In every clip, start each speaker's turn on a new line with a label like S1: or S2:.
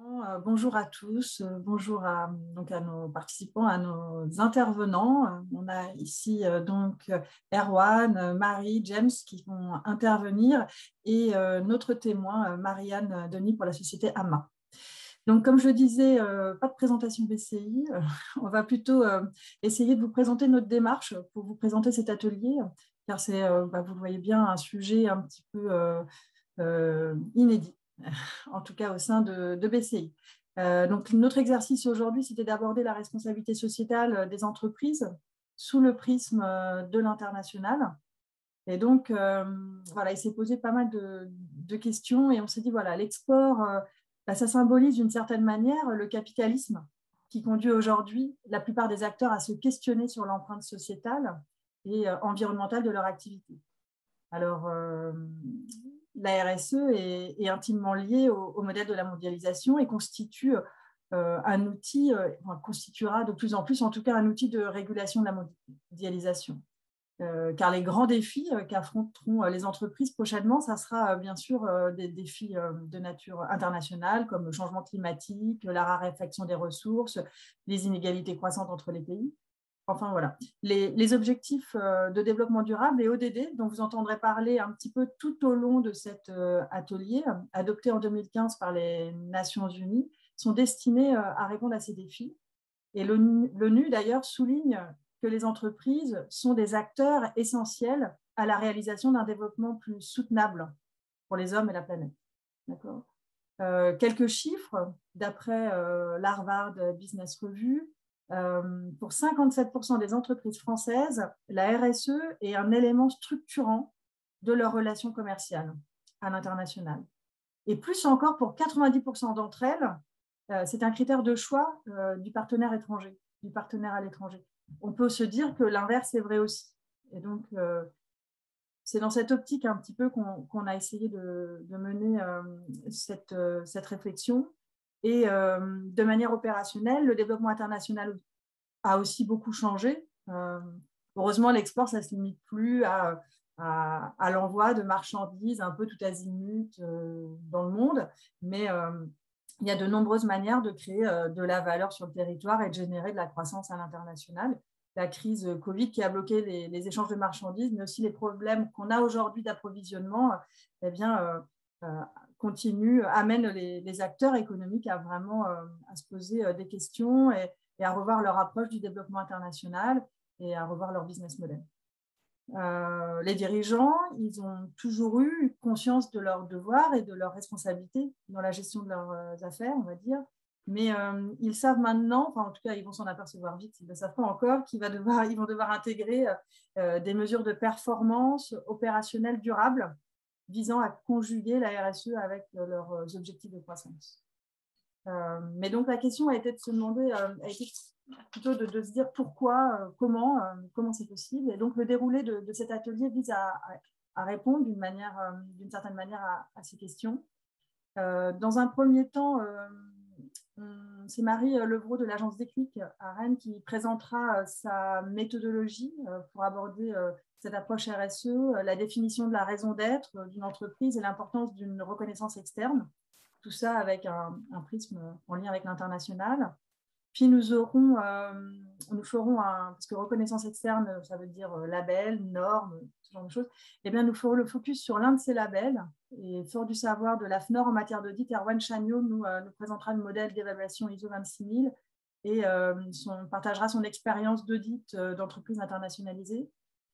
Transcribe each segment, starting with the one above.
S1: Bonjour à tous, bonjour donc à nos participants, à nos intervenants. On a ici Erwan, Marie, James qui vont intervenir et notre témoin, Marianne Denis pour la société AMA. Donc, comme je le disais, pas de présentation BCI. On va plutôt essayer de vous présenter notre démarche pour vous présenter cet atelier, car c'est, vous le voyez bien, un sujet un petit peu inédit, en tout cas au sein de BCI. Donc, notre exercice aujourd'hui, c'était d'aborder la responsabilité sociétale des entreprises sous le prisme de l'international. Et donc, voilà, il s'est posé pas mal de questions et on s'est dit, voilà, l'export, ça symbolise d'une certaine manière le capitalisme qui conduit aujourd'hui la plupart des acteurs à se questionner sur l'empreinte sociétale et environnementale de leur activité. Alors, la RSE est intimement liée au modèle de la mondialisation et constitue un outil, constituera de plus en plus, en tout cas, un outil de régulation de la mondialisation. Car les grands défis qu'affronteront les entreprises prochainement, ça sera bien sûr des défis de nature internationale, comme le changement climatique, la raréfaction des ressources, les inégalités croissantes entre les pays. Enfin, voilà. Les objectifs de développement durable, les ODD, dont vous entendrez parler un petit peu tout au long de cet atelier, adopté en 2015 par les Nations Unies, sont destinés à répondre à ces défis. Et l'ONU, d'ailleurs, souligne que les entreprises sont des acteurs essentiels à la réalisation d'un développement plus soutenable pour les hommes et la planète. D'accord. Quelques chiffres, d'après l'Harvard Business Review, pour 57% des entreprises françaises, la RSE est un élément structurant de leurs relations commerciales à l'international. Et plus encore, pour 90% d'entre elles, c'est un critère de choix du partenaire étranger, du partenaire à l'étranger. On peut se dire que l'inverse est vrai aussi. Et donc, c'est dans cette optique un petit peu qu'on a essayé de mener cette réflexion. Et de manière opérationnelle, le développement international a aussi beaucoup changé. Heureusement, l'export, ça ne se limite plus à l'envoi de marchandises un peu tout azimut dans le monde, mais il y a de nombreuses manières de créer de la valeur sur le territoire et de générer de la croissance à l'international. La crise Covid qui a bloqué les échanges de marchandises, mais aussi les problèmes qu'on a aujourd'hui d'approvisionnement, eh bien, amènent les acteurs économiques à vraiment à se poser des questions et à revoir leur approche du développement international et à revoir leur business model. Les dirigeants, ils ont toujours eu conscience de leurs devoirs et de leurs responsabilités dans la gestion de leurs affaires, on va dire. Mais ils savent maintenant, enfin en tout cas ils vont s'en apercevoir vite, ils ne le savent pas encore, ils vont devoir intégrer des mesures de performance opérationnelle durable visant à conjuguer la RSE avec leurs objectifs de croissance. Mais donc la question a été de se demander, a été plutôt de se dire pourquoi, comment c'est possible. Et donc le déroulé de cet atelier vise à répondre d'une certaine manière à ces questions. Dans un premier temps, c'est Marie Levrault de l'agence Déclic à Rennes qui présentera sa méthodologie pour aborder cette approche RSE, la définition de la raison d'être d'une entreprise et l'importance d'une reconnaissance externe. Tout ça avec un prisme en lien avec l'international. Puis nous ferons parce que reconnaissance externe, ça veut dire label, normes, ce genre de choses. Eh bien, nous ferons le focus sur l'un de ces labels. Et fort du savoir de l'AFNOR en matière d'audit, Erwan Chagnot nous présentera le modèle d'évaluation ISO 26000 et partagera son expérience d'audit d'entreprise internationalisée.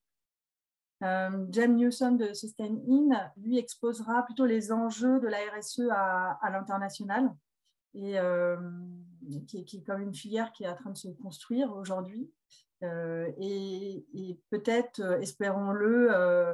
S1: Jem Newsom de Sustain In, lui, exposera plutôt les enjeux de la RSE à l'international et qui est comme une filière qui est en train de se construire aujourd'hui. Et peut-être, espérons-le,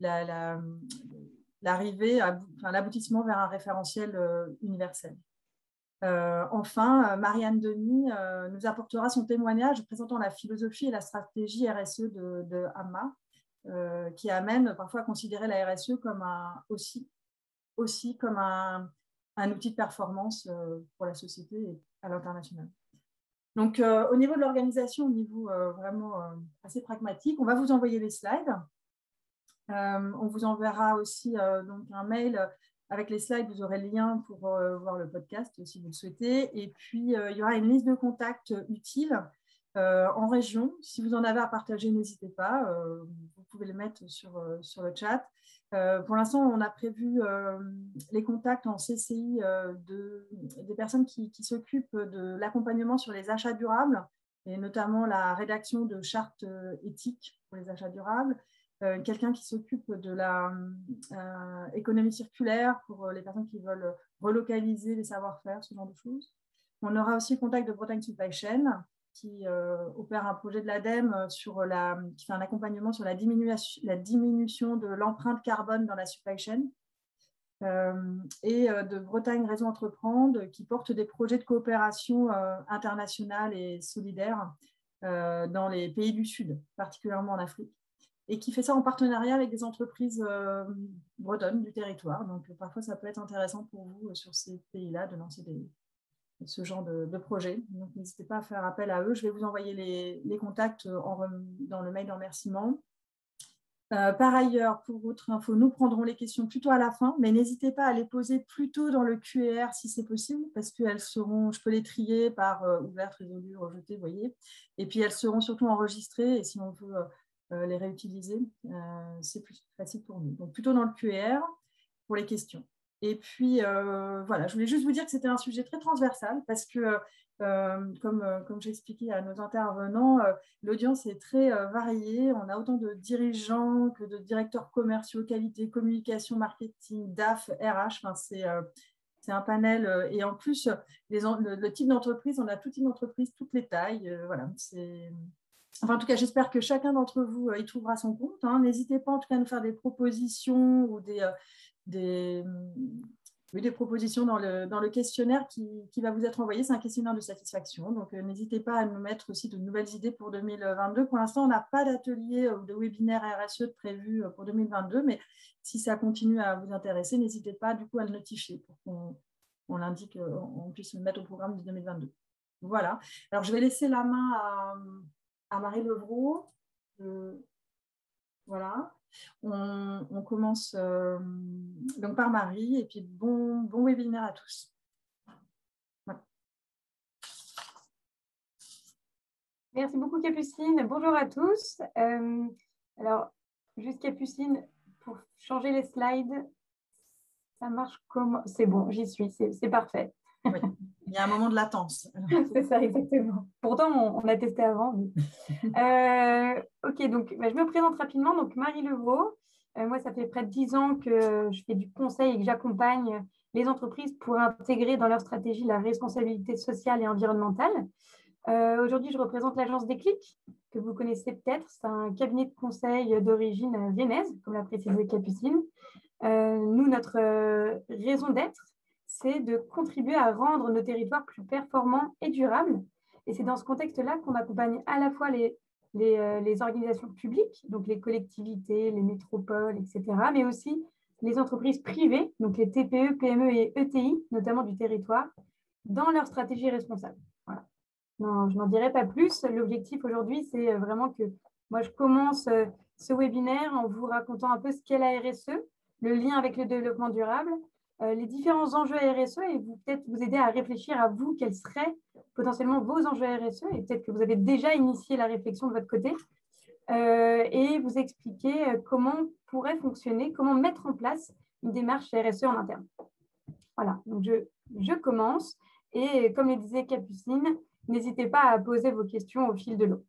S1: l'aboutissement vers un référentiel universel. Enfin, Marianne Denis nous apportera son témoignage présentant la philosophie et la stratégie RSE de AMA, qui amène parfois à considérer la RSE comme aussi comme un outil de performance pour la société et à l'international. Donc, au niveau de l'organisation, au niveau vraiment assez pragmatique, on va vous envoyer les slides. On vous enverra aussi donc un mail avec les slides, vous aurez le lien pour voir le podcast si vous le souhaitez. Et puis, il y aura une liste de contacts utiles en région. Si vous en avez à partager, n'hésitez pas. Vous pouvez les mettre sur le chat. Pour l'instant, on a prévu les contacts en CCI des personnes qui s'occupent de l'accompagnement sur les achats durables et notamment la rédaction de chartes éthiques pour les achats durables. Quelqu'un qui s'occupe de l'économie circulaire pour les personnes qui veulent relocaliser les savoir-faire, ce genre de choses. On aura aussi le contact de Bretagne Supply Chain qui opère un projet de l'ADEME qui fait un accompagnement sur la diminution de l'empreinte carbone dans la supply chain. Et de Bretagne Réseau Entreprendre qui porte des projets de coopération internationale et solidaire dans les pays du Sud, particulièrement en Afrique, et qui fait ça en partenariat avec des entreprises bretonnes du territoire. Donc, parfois, ça peut être intéressant pour vous sur ces pays-là de lancer ce genre de projet. Donc, n'hésitez pas à faire appel à eux. Je vais vous envoyer les contacts dans le mail de remerciement. Par ailleurs, pour votre info, nous prendrons les questions plutôt à la fin, mais n'hésitez pas à les poser plutôt dans le QR si c'est possible, parce qu'elles seront, je peux les trier par ouverte, résolue, rejetée, vous voyez. Et puis, elles seront surtout enregistrées, et si on veut les réutiliser, c'est plus facile pour nous. Donc, plutôt dans le QR pour les questions. Et puis, voilà, je voulais juste vous dire que c'était un sujet très transversal parce que, comme j'ai expliqué à nos intervenants, l'audience est très variée. On a autant de dirigeants que de directeurs commerciaux, qualité, communication, marketing, DAF, RH. Enfin, c'est un panel. Et en plus, le type d'entreprise, on a tout type d'entreprise, toutes les tailles. Voilà, Enfin, en tout cas, j'espère que chacun d'entre vous y trouvera son compte. Hein. N'hésitez pas en tout cas à nous faire des propositions ou des propositions dans le questionnaire qui va vous être envoyé. C'est un questionnaire de satisfaction. Donc, n'hésitez pas à nous mettre aussi de nouvelles idées pour 2022. Pour l'instant, on n'a pas d'atelier ou de webinaire RSE de prévu pour 2022, mais si ça continue à vous intéresser, n'hésitez pas du coup à le notifier pour qu'on l'indique, on puisse le mettre au programme de 2022. Voilà. Alors, je vais laisser la main à Marie Levrault. Voilà. On commence donc par Marie et puis bon webinaire à tous. Voilà.
S2: Merci beaucoup Capucine. Bonjour à tous. Alors, juste Capucine, pour changer les slides, ça marche comment? C'est bon, j'y suis, c'est parfait.
S1: Oui, il y a un moment de latence.
S2: C'est ça, exactement. Pourtant, on a testé avant. Ok, donc je me présente rapidement. Donc, Marie Levrault. Moi, ça fait près de 10 ans que je fais du conseil et que j'accompagne les entreprises pour intégrer dans leur stratégie la responsabilité sociale et environnementale. Aujourd'hui, je représente l'agence Déclic, que vous connaissez peut-être. C'est un cabinet de conseil d'origine viennaise, comme l'a précisé Capucine. Nous, notre raison d'être, c'est de contribuer à rendre nos territoires plus performants et durables. Et c'est dans ce contexte-là qu'on accompagne à la fois les organisations publiques, donc les collectivités, les métropoles, etc., mais aussi les entreprises privées, donc les TPE, PME et ETI, notamment du territoire, dans leur stratégie responsable. Voilà. Non, je n'en dirai pas plus. L'objectif aujourd'hui, c'est vraiment que moi, je commence ce webinaire en vous racontant un peu ce qu'est la RSE, le lien avec le développement durable, les différents enjeux RSE et peut-être vous aider à réfléchir à vous, quels seraient potentiellement vos enjeux RSE et peut-être que vous avez déjà initié la réflexion de votre côté et vous expliquer comment pourrait fonctionner, comment mettre en place une démarche RSE en interne. Voilà, donc je commence et comme le disait Capucine, n'hésitez pas à poser vos questions au fil de l'eau.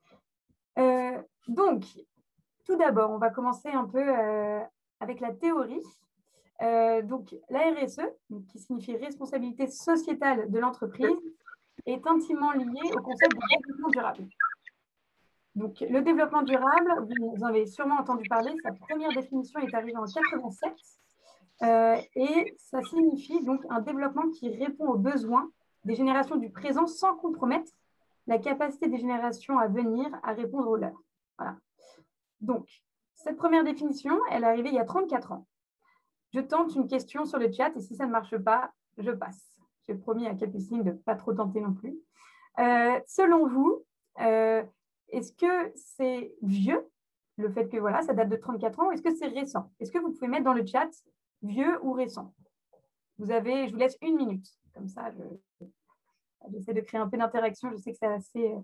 S2: Donc, tout d'abord, on va commencer un peu avec la théorie. Donc, la RSE, qui signifie responsabilité sociétale de l'entreprise, est intimement liée au concept de développement durable. Donc, le développement durable, vous en avez sûrement entendu parler, sa première définition est arrivée en 1987 et ça signifie donc un développement qui répond aux besoins des générations du présent sans compromettre la capacité des générations à venir à répondre aux leurs. Voilà. Donc, cette première définition, elle est arrivée il y a 34 ans. Je tente une question sur le chat et si ça ne marche pas, je passe. J'ai promis à Capucine de ne pas trop tenter non plus. Selon vous, est-ce que c'est vieux, le fait que voilà, ça date de 34 ans, ou est-ce que c'est récent? Est-ce que vous pouvez mettre dans le chat vieux ou récent. Je vous laisse 1 minute. Comme ça, j'essaie de créer un peu d'interaction. Je sais que c'est assez...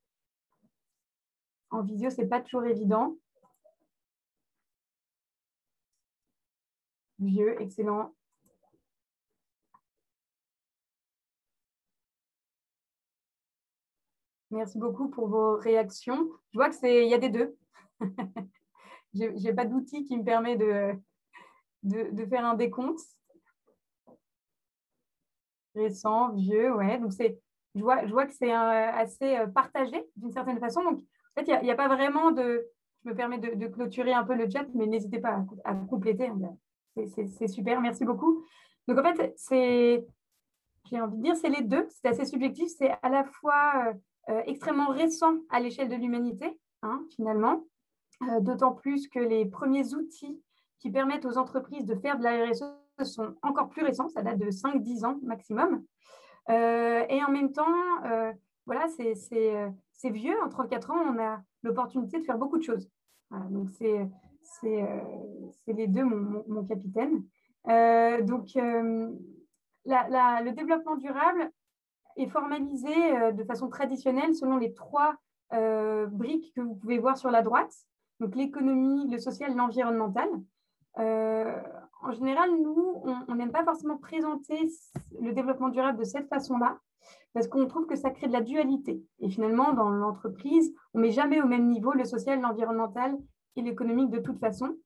S2: En visio, ce n'est pas toujours évident. Vieux, excellent. Merci beaucoup pour vos réactions. Je vois qu'il y a des deux. Je n'ai pas d'outil qui me permet de faire un décompte. Récent, vieux, ouais. Donc, je vois que c'est assez partagé d'une certaine façon. Donc, en fait, il n'y a pas vraiment de... Je me permets de clôturer un peu le chat, mais n'hésitez pas à compléter. C'est super, merci beaucoup. Donc, en fait, j'ai envie de dire, c'est les deux. C'est assez subjectif. C'est à la fois extrêmement récent à l'échelle de l'humanité, hein, finalement. D'autant plus que les premiers outils qui permettent aux entreprises de faire de la RSE sont encore plus récents, ça date de 5-10 ans maximum. Et en même temps, voilà, c'est vieux, en 34 ans, on a l'opportunité de faire beaucoup de choses. Voilà, donc, c'est les deux, mon capitaine. Le développement durable est formalisé de façon traditionnelle selon les 3 briques que vous pouvez voir sur la droite. Donc, l'économie, le social, l'environnemental. En général, nous, on n'aime pas forcément présenter le développement durable de cette façon-là, parce qu'on trouve que ça crée de la dualité. Et finalement, dans l'entreprise, on ne met jamais au même niveau le social, l'environnemental et l'économique de toute façon.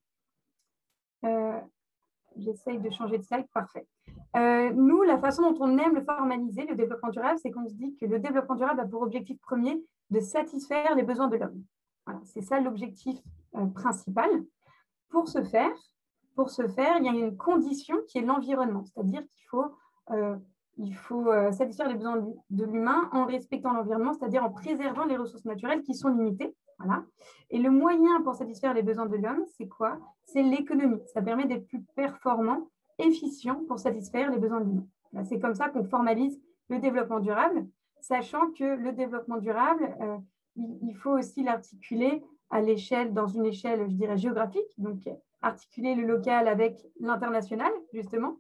S2: J'essaye de changer de slide, parfait. Nous, la façon dont on aime le formaliser, le développement durable, c'est qu'on se dit que le développement durable a pour objectif premier de satisfaire les besoins de l'homme. Voilà, c'est ça l'objectif principal. Pour ce faire, il y a une condition qui est l'environnement, c'est-à-dire qu'il faut satisfaire les besoins de l'humain en respectant l'environnement, c'est-à-dire en préservant les ressources naturelles qui sont limitées. Voilà. Et le moyen pour satisfaire les besoins de l'homme, c'est quoi? C'est l'économie. Ça permet d'être plus performant, efficient pour satisfaire les besoins de l'humain. C'est comme ça qu'on formalise le développement durable, sachant que le développement durable, il faut aussi l'articuler à l'échelle, dans une échelle, je dirais, géographique, donc articuler le local avec l'international, justement.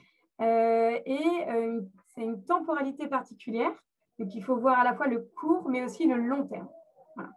S2: C'est une temporalité particulière, donc il faut voir à la fois le court, mais aussi le long terme. Voilà.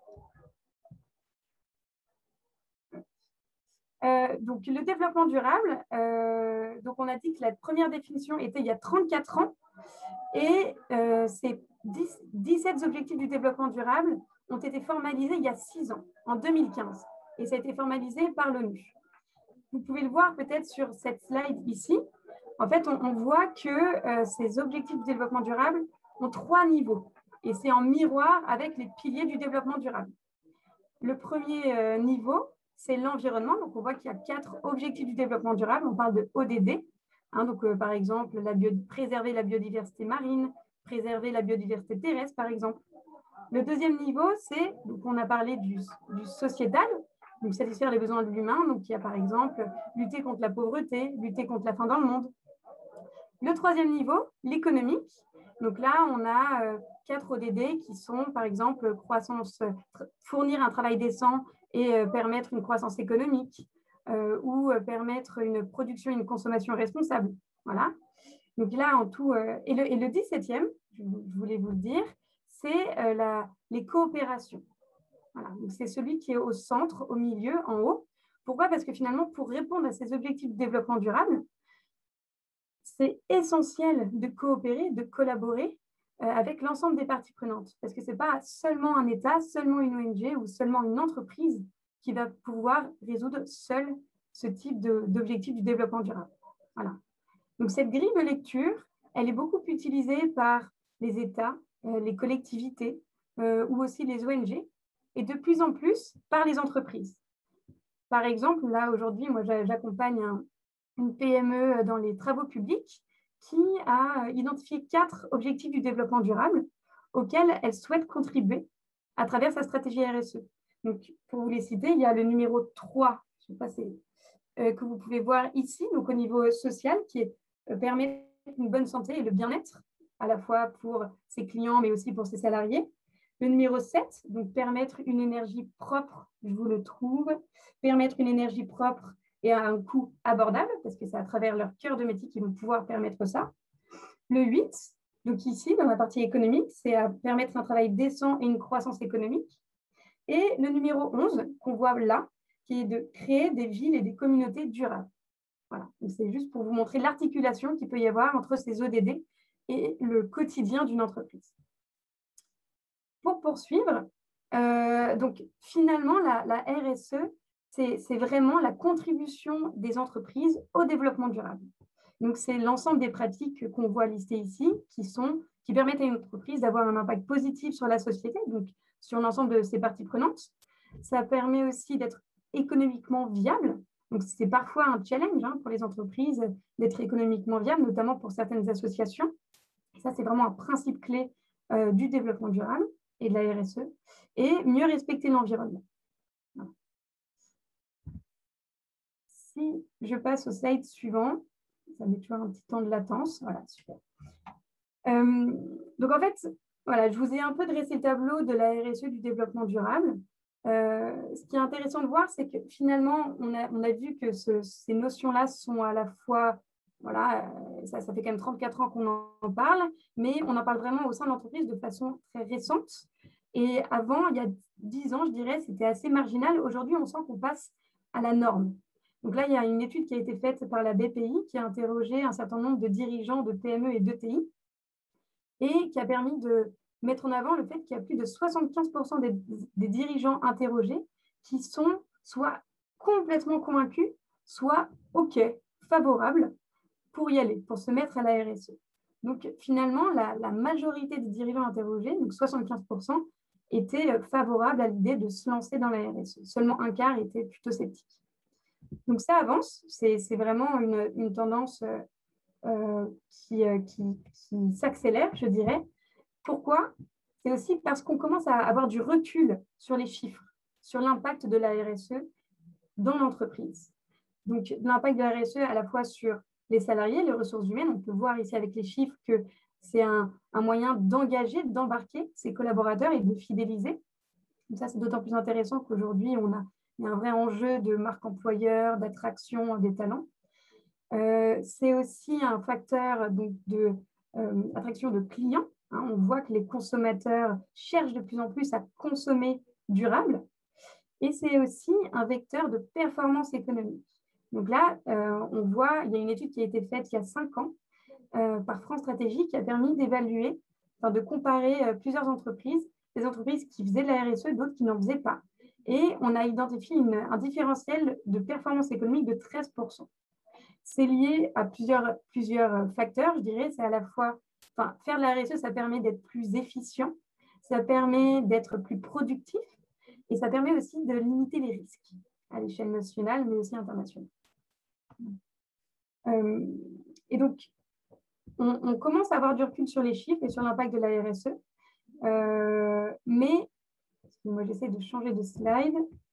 S2: Donc, le développement durable, donc on a dit que la première définition était il y a 34 ans, et ces 17 objectifs du développement durable ont été formalisés il y a 6 ans, en 2015, et ça a été formalisé par l'ONU. Vous pouvez le voir peut-être sur cette slide ici. En fait, on voit que ces objectifs du développement durable ont 3 niveaux, et c'est en miroir avec les piliers du développement durable. Le premier niveau, c'est l'environnement. Donc, on voit qu'il y a 4 objectifs du développement durable. On parle de ODD. Hein, donc, par exemple, préserver la biodiversité marine, préserver la biodiversité terrestre, par exemple. Le deuxième niveau, c'est, donc on a parlé du sociétal, donc satisfaire les besoins de l'humain. Donc, il y a par exemple lutter contre la pauvreté, lutter contre la faim dans le monde. Le troisième niveau, l'économique. Donc là, on a 4 ODD qui sont, par exemple, fournir un travail décent et permettre une croissance économique ou permettre une production et une consommation responsable. Voilà. Donc là, en tout, et le 17e, je voulais vous le dire, c'est les coopérations. Voilà. Donc c'est celui qui est au centre, au milieu, en haut. Pourquoi? Parce que finalement, pour répondre à ces objectifs de développement durable, c'est essentiel de coopérer, de collaborer avec l'ensemble des parties prenantes. Parce que ce n'est pas seulement un État, seulement une ONG ou seulement une entreprise qui va pouvoir résoudre seul ce type d'objectif du développement durable. Voilà. Donc, cette grille de lecture, elle est beaucoup utilisée par les États, les collectivités ou aussi les ONG et de plus en plus par les entreprises. Par exemple, là, aujourd'hui, moi, j'accompagne une PME dans les travaux publics qui a identifié 4 objectifs du développement durable auxquels elle souhaite contribuer à travers sa stratégie RSE. Donc, pour vous les citer, il y a le numéro 3, je ne sais pas, que vous pouvez voir ici, donc au niveau social, qui est permettre une bonne santé et le bien-être, à la fois pour ses clients, mais aussi pour ses salariés. Le numéro 7, donc permettre une énergie propre, je vous le trouve, permettre une énergie propre et à un coût abordable, parce que c'est à travers leur cœur de métier qu'ils vont pouvoir permettre ça. Le 8, donc ici, dans la partie économique, c'est à permettre un travail décent et une croissance économique. Et le numéro 11, qu'on voit là, qui est de créer des villes et des communautés durables. Voilà, c'est juste pour vous montrer l'articulation qu'il peut y avoir entre ces ODD et le quotidien d'une entreprise. Pour poursuivre, donc finalement, la RSE, c'est vraiment la contribution des entreprises au développement durable. Donc, c'est l'ensemble des pratiques qu'on voit listées ici qui permettent à une entreprise d'avoir un impact positif sur la société, donc sur l'ensemble de ses parties prenantes. Ça permet aussi d'être économiquement viable. Donc, c'est parfois un challenge pour les entreprises d'être économiquement viable, notamment pour certaines associations. Ça, c'est vraiment un principe clé du développement durable et de la RSE. Et mieux respecter l'environnement. Voilà. Si je passe au slide suivant, ça met toujours un petit temps de latence. Voilà, super. Donc, en fait, voilà, je vous ai un peu dressé le tableau de la RSE du développement durable. Ce qui est intéressant de voir, c'est que finalement, on a vu que ces notions-là sont à la fois, voilà, ça fait quand même 34 ans qu'on en parle, mais on en parle vraiment au sein de l'entreprise de façon très récente. Et avant, il y a 10 ans, je dirais, c'était assez marginal. Aujourd'hui, on sent qu'on passe à la norme. Donc là, il y a une étude qui a été faite par la BPI qui a interrogé un certain nombre de dirigeants de PME et d'ETI et qui a permis de mettre en avant le fait qu'il y a plus de 75% des dirigeants interrogés qui sont soit complètement convaincus, soit OK, favorables pour y aller, pour se mettre à la RSE. Donc finalement, la majorité des dirigeants interrogés, donc 75%, étaient favorables à l'idée de se lancer dans la RSE. Seulement un quart était plutôt sceptique. Donc ça avance, c'est vraiment une tendance qui s'accélère, je dirais. Pourquoi? C'est aussi parce qu'on commence à avoir du recul sur les chiffres, sur l'impact de la RSE dans l'entreprise. Donc l'impact de la RSE à la fois sur les salariés, les ressources humaines, on peut voir ici avec les chiffres que c'est un moyen d'engager, d'embarquer ses collaborateurs et de les fidéliser. Donc ça, c'est d'autant plus intéressant qu'aujourd'hui, il y a un vrai enjeu de marque employeur, d'attraction des talents. C'est aussi un facteur d'attraction de clients. On voit que les consommateurs cherchent de plus en plus à consommer durable. Et c'est aussi un vecteur de performance économique. Donc là, on voit, il y a une étude qui a été faite il y a 5 ans par France Stratégie qui a permis d'évaluer, de comparer plusieurs entreprises, des entreprises qui faisaient de la RSE, d'autres qui n'en faisaient pas. Et on a identifié un différentiel de performance économique de 13%. C'est lié à plusieurs facteurs, je dirais. C'est à la fois, faire de la RSE, ça permet d'être plus efficient, ça permet d'être plus productif et ça permet aussi de limiter les risques à l'échelle nationale, mais aussi internationale. Et donc, on commence à avoir du recul sur les chiffres et sur l'impact de la RSE, mais moi, j'essaie de changer de slide.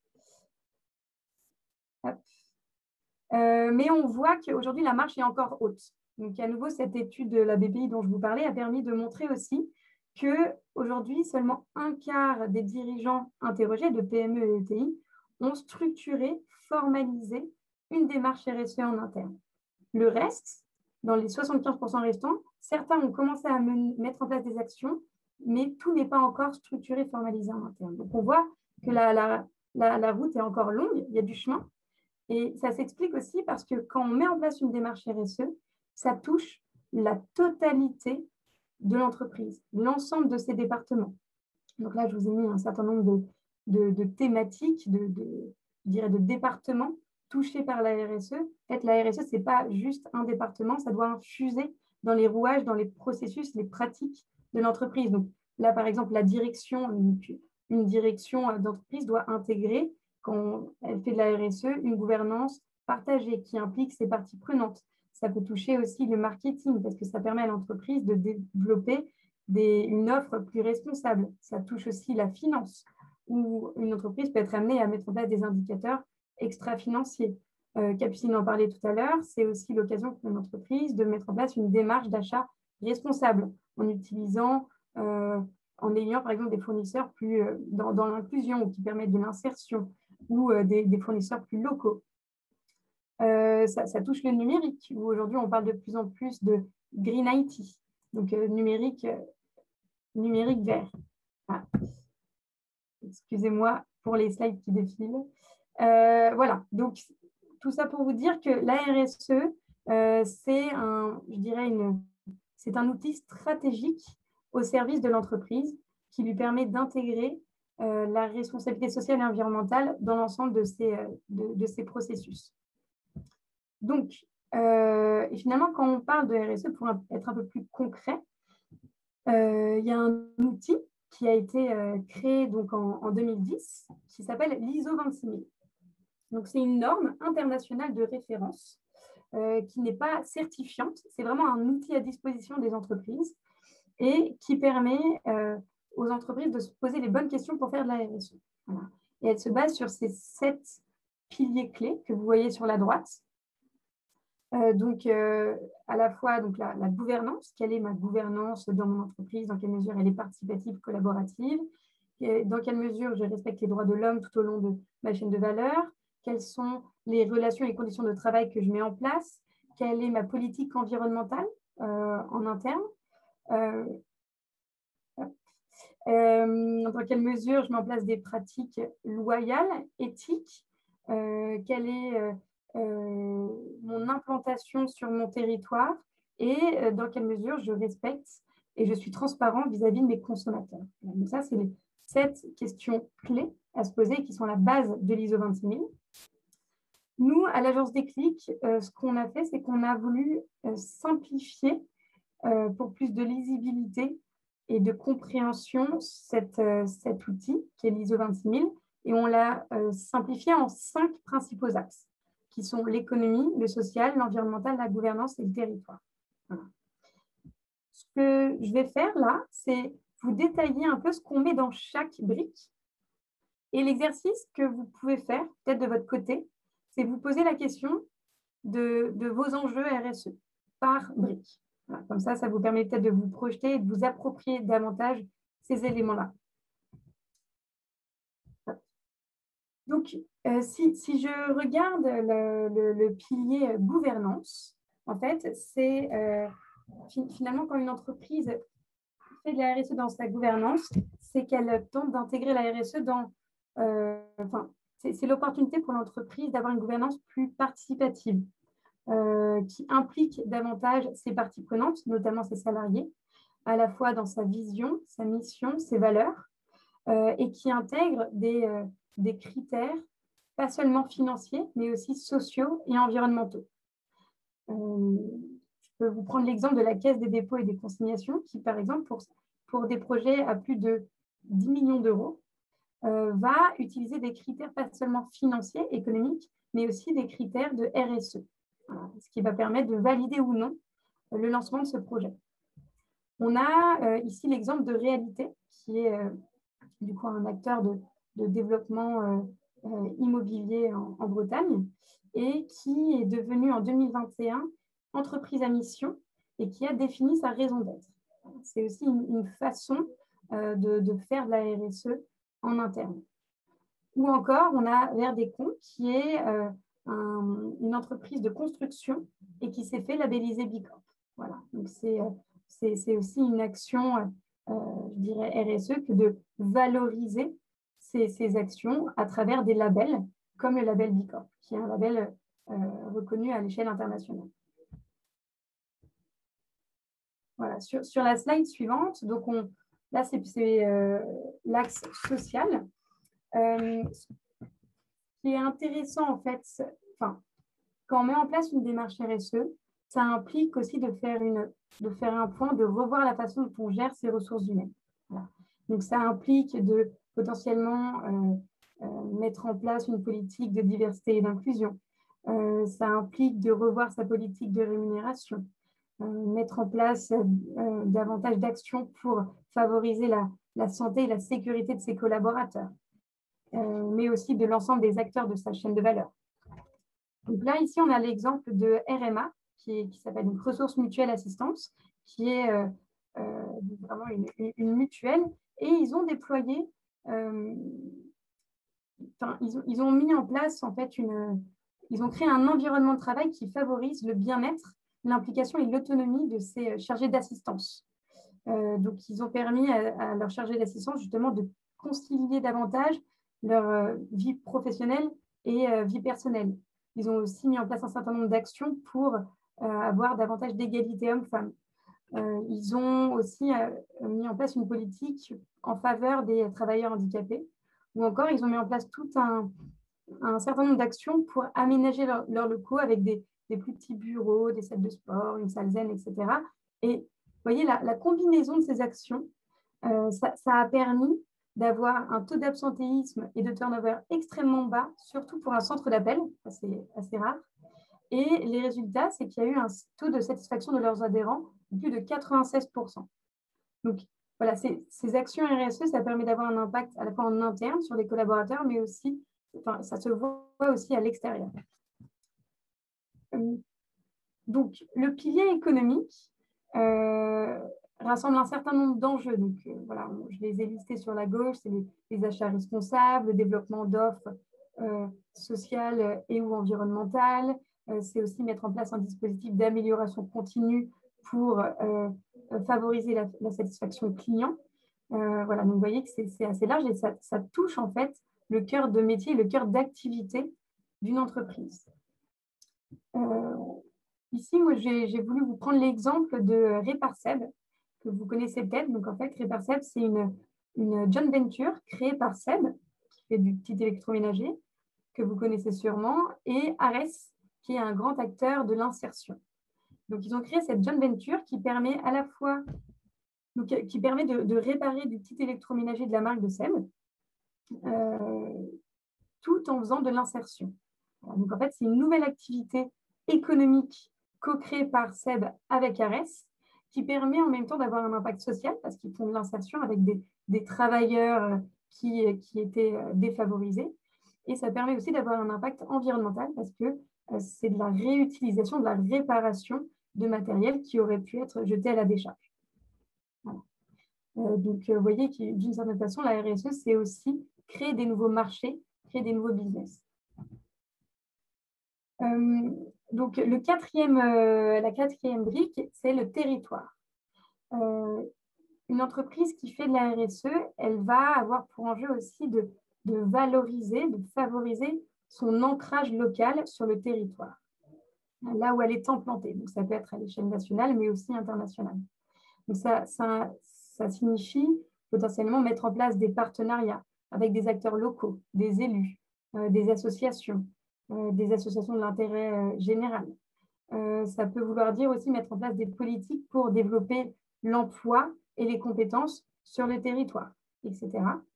S2: Hop. Mais on voit qu'aujourd'hui, la marche est encore haute. Donc, à nouveau, cette étude de la BPI dont je vous parlais a permis de montrer aussi qu'aujourd'hui, seulement un quart des dirigeants interrogés de PME et ETI ont structuré, formalisé une démarche RSE en interne. Le reste, dans les 75% restants, certains ont commencé à mettre en place des actions, mais tout n'est pas encore structuré, formalisé en interne. Donc, on voit que la route est encore longue, il y a du chemin. Et ça s'explique aussi parce que quand on met en place une démarche RSE, ça touche la totalité de l'entreprise, l'ensemble de ses départements. Donc là, je vous ai mis un certain nombre de thématiques, je dirais de départements touchés par la RSE. En fait, la RSE, ce n'est pas juste un département, ça doit infuser dans les rouages, dans les processus, les pratiques de l'entreprise. Donc là, par exemple, la direction, une direction d'entreprise doit intégrer, quand elle fait de la RSE, une gouvernance partagée qui implique ses parties prenantes. Ça peut toucher aussi le marketing parce que ça permet à l'entreprise de développer une offre plus responsable. Ça touche aussi la finance, où une entreprise peut être amenée à mettre en place des indicateurs extra-financiers. Capucine en parlait tout à l'heure, c'est aussi l'occasion pour une entreprise de mettre en place une démarche d'achat responsable en utilisant, en ayant par exemple des fournisseurs plus dans l'inclusion ou qui permettent de l'insertion ou des fournisseurs plus locaux. ça touche le numérique, où aujourd'hui on parle de plus en plus de Green IT, donc numérique vert. Ah. Excusez-moi pour les slides qui défilent. Voilà, donc tout ça pour vous dire que la RSE, c'est un outil stratégique au service de l'entreprise qui lui permet d'intégrer la responsabilité sociale et environnementale dans l'ensemble de ces processus. Donc, et finalement, quand on parle de RSE, pour être un peu plus concret, il y a un outil qui a été créé donc en 2010 qui s'appelle l'ISO 26000. Donc, c'est une norme internationale de référence qui n'est pas certifiante. C'est vraiment un outil à disposition des entreprises et qui permet aux entreprises de se poser les bonnes questions pour faire de la RSE. Voilà. Et elle se base sur ces 7 piliers clés que vous voyez sur la droite. Donc, à la fois donc, la gouvernance, quelle est ma gouvernance dans mon entreprise, dans quelle mesure elle est participative, collaborative, dans quelle mesure je respecte les droits de l'homme tout au long de ma chaîne de valeur, quelles sont les relations et les conditions de travail que je mets en place, quelle est ma politique environnementale en interne, dans quelle mesure je mets en place des pratiques loyales, éthiques, quelle est mon implantation sur mon territoire et dans quelle mesure je respecte et je suis transparent vis-à-vis de mes consommateurs. Donc ça, c'est les 7 questions clés à se poser qui sont la base de l'ISO 26000. Nous, à l'agence Déclic, ce qu'on a fait, c'est qu'on a voulu simplifier pour plus de lisibilité et de compréhension cet outil qui est l'ISO 26000 et on l'a simplifié en 5 principaux axes qui sont l'économie, le social, l'environnemental, la gouvernance et le territoire. Voilà. Ce que je vais faire là, c'est vous détailler un peu ce qu'on met dans chaque brique. Et l'exercice que vous pouvez faire, peut-être de votre côté, c'est vous poser la question de vos enjeux RSE par brique. Voilà. Comme ça vous permet peut-être de vous projeter et de vous approprier davantage ces éléments-là. Donc, si je regarde le pilier gouvernance, en fait, c'est finalement quand une entreprise fait de la RSE dans sa gouvernance, c'est qu'elle tente d'intégrer la RSE dans... c'est l'opportunité pour l'entreprise d'avoir une gouvernance plus participative, qui implique davantage ses parties prenantes, notamment ses salariés, à la fois dans sa vision, sa mission, ses valeurs, et qui intègre des critères, pas seulement financiers, mais aussi sociaux et environnementaux. Je peux vous prendre l'exemple de la Caisse des dépôts et des consignations, qui, par exemple, pour des projets à plus de 10 millions d'euros, va utiliser des critères pas seulement financiers, économiques, mais aussi des critères de RSE, voilà, ce qui va permettre de valider ou non le lancement de ce projet. On a ici l'exemple de Réalité, qui est du coup un acteur de développement immobilier en Bretagne et qui est devenu en 2021 entreprise à mission et qui a défini sa raison d'être. C'est aussi une façon de faire de la RSE en interne. Ou encore, on a Verdecon qui est une entreprise de construction et qui s'est fait labelliser B Corp. Voilà, donc c'est aussi une action, je dirais RSE, que de valoriser ces actions à travers des labels comme le label B Corp, qui est un label reconnu à l'échelle internationale. Voilà, sur la slide suivante, donc là c'est l'axe social. Ce qui est intéressant en fait, quand on met en place une démarche RSE, ça implique aussi de faire un point, de revoir la façon dont on gère ses ressources humaines. Voilà. Donc ça implique de potentiellement mettre en place une politique de diversité et d'inclusion. Ça implique de revoir sa politique de rémunération, mettre en place davantage d'actions pour favoriser la santé et la sécurité de ses collaborateurs, mais aussi de l'ensemble des acteurs de sa chaîne de valeur. Donc là, ici, on a l'exemple de RMA, qui s'appelle une ressource mutuelle assistance, qui est vraiment une mutuelle. Et ils ont déployé, ils ont mis en place en fait ils ont créé un environnement de travail qui favorise le bien-être, l'implication et l'autonomie de ces chargés d'assistance. Donc, ils ont permis à leurs chargés d'assistance justement de concilier davantage leur vie professionnelle et vie personnelle. Ils ont aussi mis en place un certain nombre d'actions pour avoir davantage d'égalité hommes-femmes. Ils ont aussi mis en place une politique en faveur des travailleurs handicapés, ou encore ils ont mis en place tout un certain nombre d'actions pour aménager leurs locaux avec des plus petits bureaux, des salles de sport, une salle zen, etc. Et vous voyez, la combinaison de ces actions, ça a permis d'avoir un taux d'absentéisme et de turnover extrêmement bas, surtout pour un centre d'appel, c'est assez rare. Et les résultats, c'est qu'il y a eu un taux de satisfaction de leurs adhérents de plus de 96%. Donc, voilà, ces actions RSE, ça permet d'avoir un impact à la fois en interne sur les collaborateurs, mais aussi, enfin, ça se voit aussi à l'extérieur. Donc, le pilier économique rassemble un certain nombre d'enjeux. Donc, voilà, je les ai listés sur la gauche, c'est les achats responsables, le développement d'offres sociales et ou environnementales. C'est aussi mettre en place un dispositif d'amélioration continue pour favoriser la satisfaction client. Voilà, donc vous voyez que c'est assez large et ça touche en fait le cœur de métier, le cœur d'activité d'une entreprise. Ici, moi, j'ai voulu vous prendre l'exemple de Réparseb, que vous connaissez peut-être. Donc, en fait, Réparseb, c'est une joint venture créée par Seb, qui fait du petit électroménager, que vous connaissez sûrement, et Ares, qui est un grand acteur de l'insertion. Donc, ils ont créé cette joint venture qui permet à la fois qui permet de réparer du petit électroménager de la marque de Seb, tout en faisant de l'insertion. Donc, en fait, c'est une nouvelle activité économique co-créée par Seb avec Ares, qui permet en même temps d'avoir un impact social, parce qu'ils font de l'insertion avec des travailleurs qui étaient défavorisés. Et ça permet aussi d'avoir un impact environnemental, parce que c'est de la réutilisation, de la réparation de matériel qui aurait pu être jeté à la décharge. Voilà. Donc, vous voyez que d'une certaine façon, la RSE, c'est aussi créer des nouveaux marchés, créer des nouveaux business. Donc, la quatrième brique, c'est le territoire. Une entreprise qui fait de la RSE, elle va avoir pour enjeu aussi de valoriser, de favoriser son ancrage local sur le territoire, là où elle est implantée. Donc, ça peut être à l'échelle nationale, mais aussi internationale. Donc, ça signifie potentiellement mettre en place des partenariats avec des acteurs locaux, des élus, des associations de l'intérêt général. Ça peut vouloir dire aussi mettre en place des politiques pour développer l'emploi et les compétences sur le territoire, etc.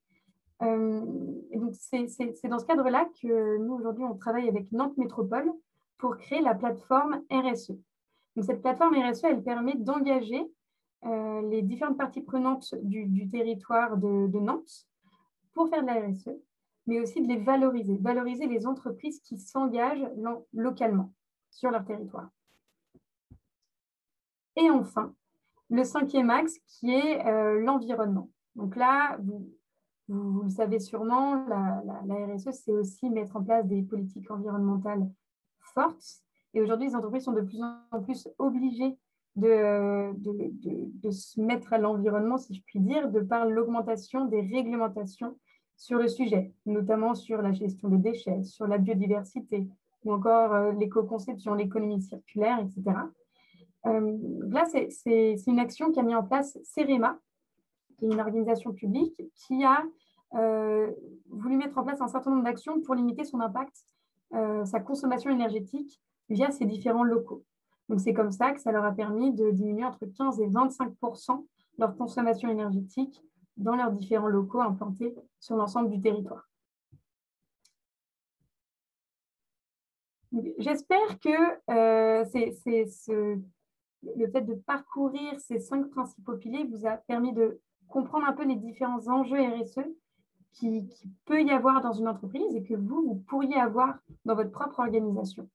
S2: Et donc, c'est dans ce cadre-là que nous, aujourd'hui, on travaille avec Nantes Métropole pour créer la plateforme RSE. Donc, cette plateforme RSE, elle permet d'engager les différentes parties prenantes du territoire de Nantes pour faire de la RSE, mais aussi de les valoriser les entreprises qui s'engagent localement sur leur territoire. Et enfin, le cinquième axe qui est l'environnement. Donc là, vous le savez sûrement, la RSE, c'est aussi mettre en place des politiques environnementales fortes. Et aujourd'hui, les entreprises sont de plus en plus obligées de se mettre à l'environnement, si je puis dire, de par l'augmentation des réglementations sur le sujet, notamment sur la gestion des déchets, sur la biodiversité, ou encore l'éco-conception, l'économie circulaire, etc. Là, c'est une action qu'a mis en place CEREMA, qui est une organisation publique qui a voulu mettre en place un certain nombre d'actions pour limiter son impact, sa consommation énergétique via ses différents locaux. Donc, c'est comme ça que ça leur a permis de diminuer entre 15 et 25% leur consommation énergétique dans leurs différents locaux implantés sur l'ensemble du territoire. J'espère que le fait de parcourir ces 5 principaux piliers vous a permis de comprendre un peu les différents enjeux RSE qui peut y avoir dans une entreprise et que vous pourriez avoir dans votre propre organisation.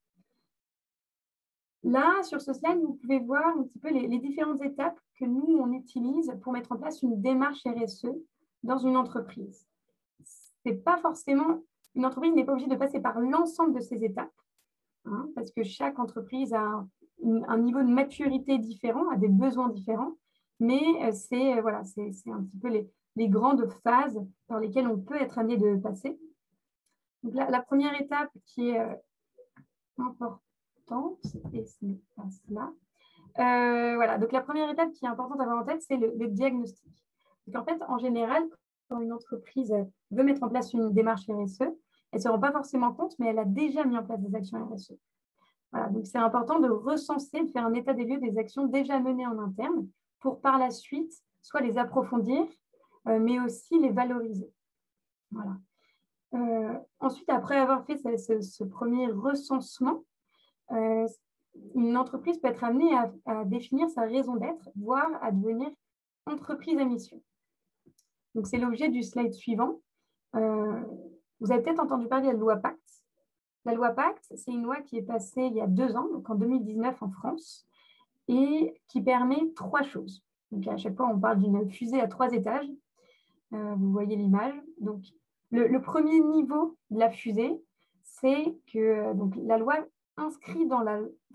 S2: Là, sur ce slide, vous pouvez voir un petit peu les différentes étapes que nous, on utilise pour mettre en place une démarche RSE dans une entreprise. C'est pas forcément, une entreprise n'est pas obligée de passer par l'ensemble de ces étapes. hein, parce que chaque entreprise a un niveau de maturité différent, a des besoins différents, mais c'est voilà, c'est un petit peu les grandes phases par lesquelles on peut être amené de passer. Donc la première étape qui est importante, et ce n'est pas cela. Voilà, donc la première étape qui est importante à avoir en tête, c'est le diagnostic. Donc en fait, en général, quand une entreprise veut mettre en place une démarche RSE, elle ne se rend pas forcément compte, mais elle a déjà mis en place des actions RSE. Voilà, donc c'est important de recenser, de faire un état des lieux des actions déjà menées en interne pour par la suite soit les approfondir, mais aussi les valoriser. Voilà. Ensuite, après avoir fait ce premier recensement, une entreprise peut être amenée à définir sa raison d'être, voire à devenir entreprise à mission. Donc, c'est l'objet du slide suivant. Vous avez peut-être entendu parler de la loi Pacte. La loi Pacte, c'est une loi qui est passée il y a 2 ans, donc en 2019 en France, et qui permet 3 choses. Donc, à chaque fois, on parle d'une fusée à 3 étages. Vous voyez l'image. Donc, le premier niveau de la fusée, c'est que donc, la loi inscrit dans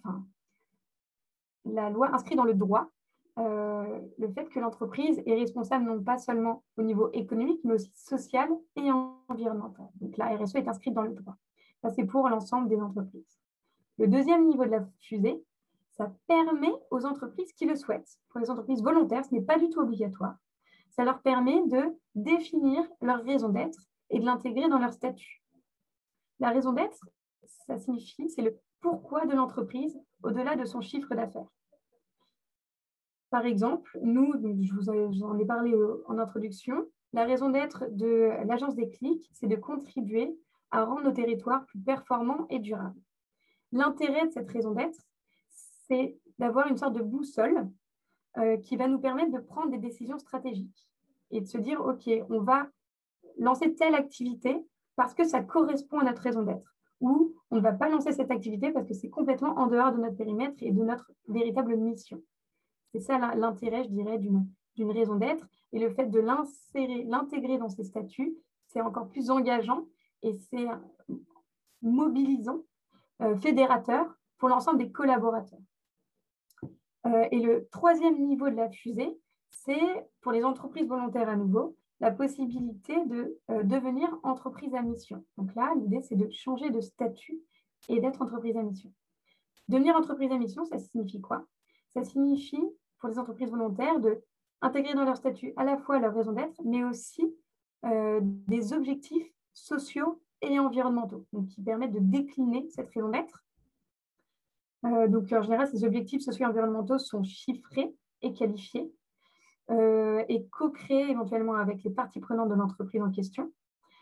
S2: le droit le fait que l'entreprise est responsable non pas seulement au niveau économique, mais aussi social et environnemental. Donc la RSE est inscrite dans le droit. Ça, c'est pour l'ensemble des entreprises. Le deuxième niveau de la fusée, ça permet aux entreprises qui le souhaitent. Pour les entreprises volontaires, ce n'est pas du tout obligatoire. Ça leur permet de définir leur raison d'être et de l'intégrer dans leur statut. La raison d'être, ça signifie, c'est le pourquoi de l'entreprise au-delà de son chiffre d'affaires. Par exemple, nous, je vous en ai parlé en introduction, la raison d'être de l'agence des clics, c'est de contribuer à rendre nos territoires plus performants et durables. L'intérêt de cette raison d'être, c'est d'avoir une sorte de boussole qui va nous permettre de prendre des décisions stratégiques et de se dire, OK, on va lancer telle activité parce que ça correspond à notre raison d'être, ou on ne va pas lancer cette activité parce que c'est complètement en dehors de notre périmètre et de notre véritable mission. C'est ça l'intérêt, je dirais, d'une raison d'être. Et le fait de l'intégrer dans ces statuts, c'est encore plus engageant et c'est mobilisant, fédérateur pour l'ensemble des collaborateurs. Et le troisième niveau de la fusée, c'est pour les entreprises volontaires à nouveau, la possibilité de devenir entreprise à mission. Donc là, l'idée, c'est de changer de statut et d'être entreprise à mission. Devenir entreprise à mission, ça signifie quoi? Ça signifie, pour les entreprises volontaires, d'intégrer dans leur statut à la fois leur raison d'être, mais aussi des objectifs sociaux et environnementaux, donc qui permettent de décliner cette raison d'être. Donc, en général, ces objectifs sociaux et environnementaux sont chiffrés et qualifiés et co-créés éventuellement avec les parties prenantes de l'entreprise en question.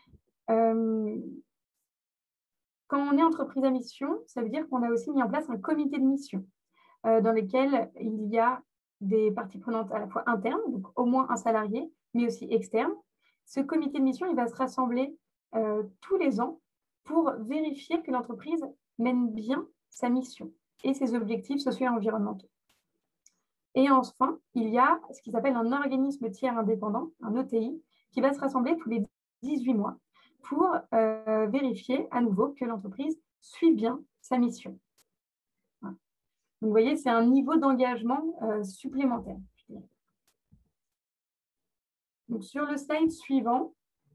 S2: Quand on est entreprise à mission, ça veut dire qu'on a aussi mis en place un comité de mission dans lequel il y a des parties prenantes à la fois internes, donc au moins un salarié, mais aussi externe. Ce comité de mission, il va se rassembler tous les ans pour vérifier que l'entreprise mène bien sa mission et ses objectifs sociaux et environnementaux. Et enfin, il y a ce qui s'appelle un organisme tiers indépendant, un ETI, qui va se rassembler tous les 18 mois pour vérifier à nouveau que l'entreprise suit bien sa mission. Voilà. Donc, vous voyez, c'est un niveau d'engagement supplémentaire. Donc, sur le slide suivant,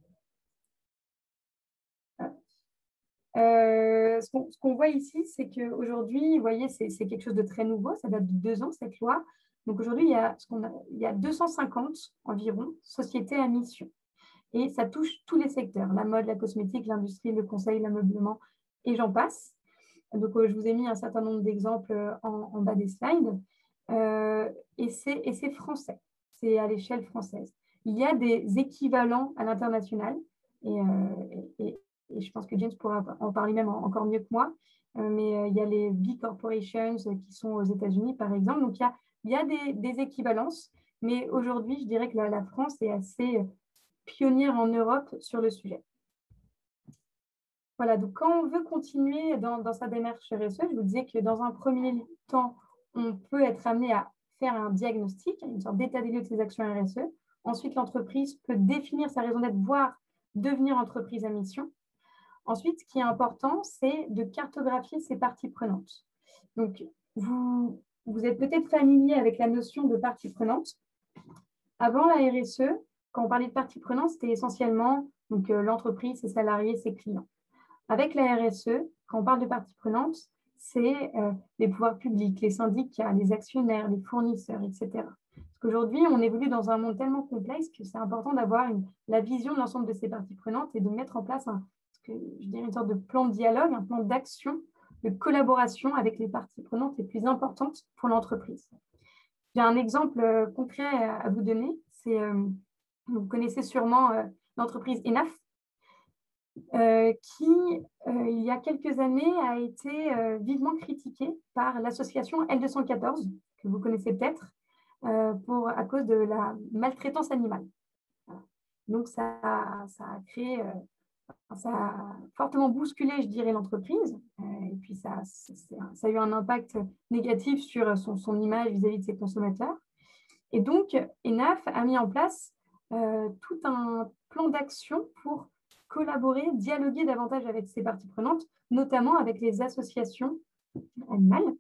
S2: ce qu'on voit ici, c'est qu'aujourd'hui, vous voyez, c'est quelque chose de très nouveau. Ça date de 2 ans, cette loi. Donc, aujourd'hui, il y a 250 environ sociétés à mission. Et ça touche tous les secteurs, la mode, la cosmétique, l'industrie, le conseil, l'ameublement, et j'en passe. Donc, je vous ai mis un certain nombre d'exemples en bas des slides. Et c'est français, c'est à l'échelle française. Il y a des équivalents à l'international, et je pense que James pourra en parler même encore mieux que moi, mais il y a les big corporations qui sont aux États-Unis, par exemple. Donc, il y a des équivalences, mais aujourd'hui, je dirais que la France est assez pionnière en Europe sur le sujet. Voilà, donc quand on veut continuer dans sa démarche RSE, je vous disais que dans un premier temps, on peut être amené à faire un diagnostic, une sorte d'état des lieux de ses actions RSE. Ensuite, l'entreprise peut définir sa raison d'être, voire devenir entreprise à mission. Ensuite, ce qui est important, c'est de cartographier ces parties prenantes. Donc, vous êtes peut-être familier avec la notion de partie prenante. Avant la RSE, quand on parlait de partie prenante, c'était essentiellement l'entreprise, ses salariés, ses clients. Avec la RSE, quand on parle de partie prenante, c'est les pouvoirs publics, les syndicats, les actionnaires, les fournisseurs, etc. Parce qu'aujourd'hui, on évolue dans un monde tellement complexe que c'est important d'avoir la vision de l'ensemble de ces parties prenantes et de mettre en place une sorte de plan de dialogue, un plan d'action, de collaboration avec les parties prenantes les plus importantes pour l'entreprise. J'ai un exemple concret à vous donner. Vous connaissez sûrement l'entreprise ENAF, qui, il y a quelques années, a été vivement critiquée par l'association L214, que vous connaissez peut-être, à cause de la maltraitance animale. Voilà. Donc, ça a fortement bousculé, je dirais, l'entreprise. Et puis, ça a eu un impact négatif sur son image vis-à-vis de ses consommateurs. Et donc, ENAF a mis en place tout un plan d'action pour collaborer, dialoguer davantage avec ses parties prenantes, notamment avec les associations animales.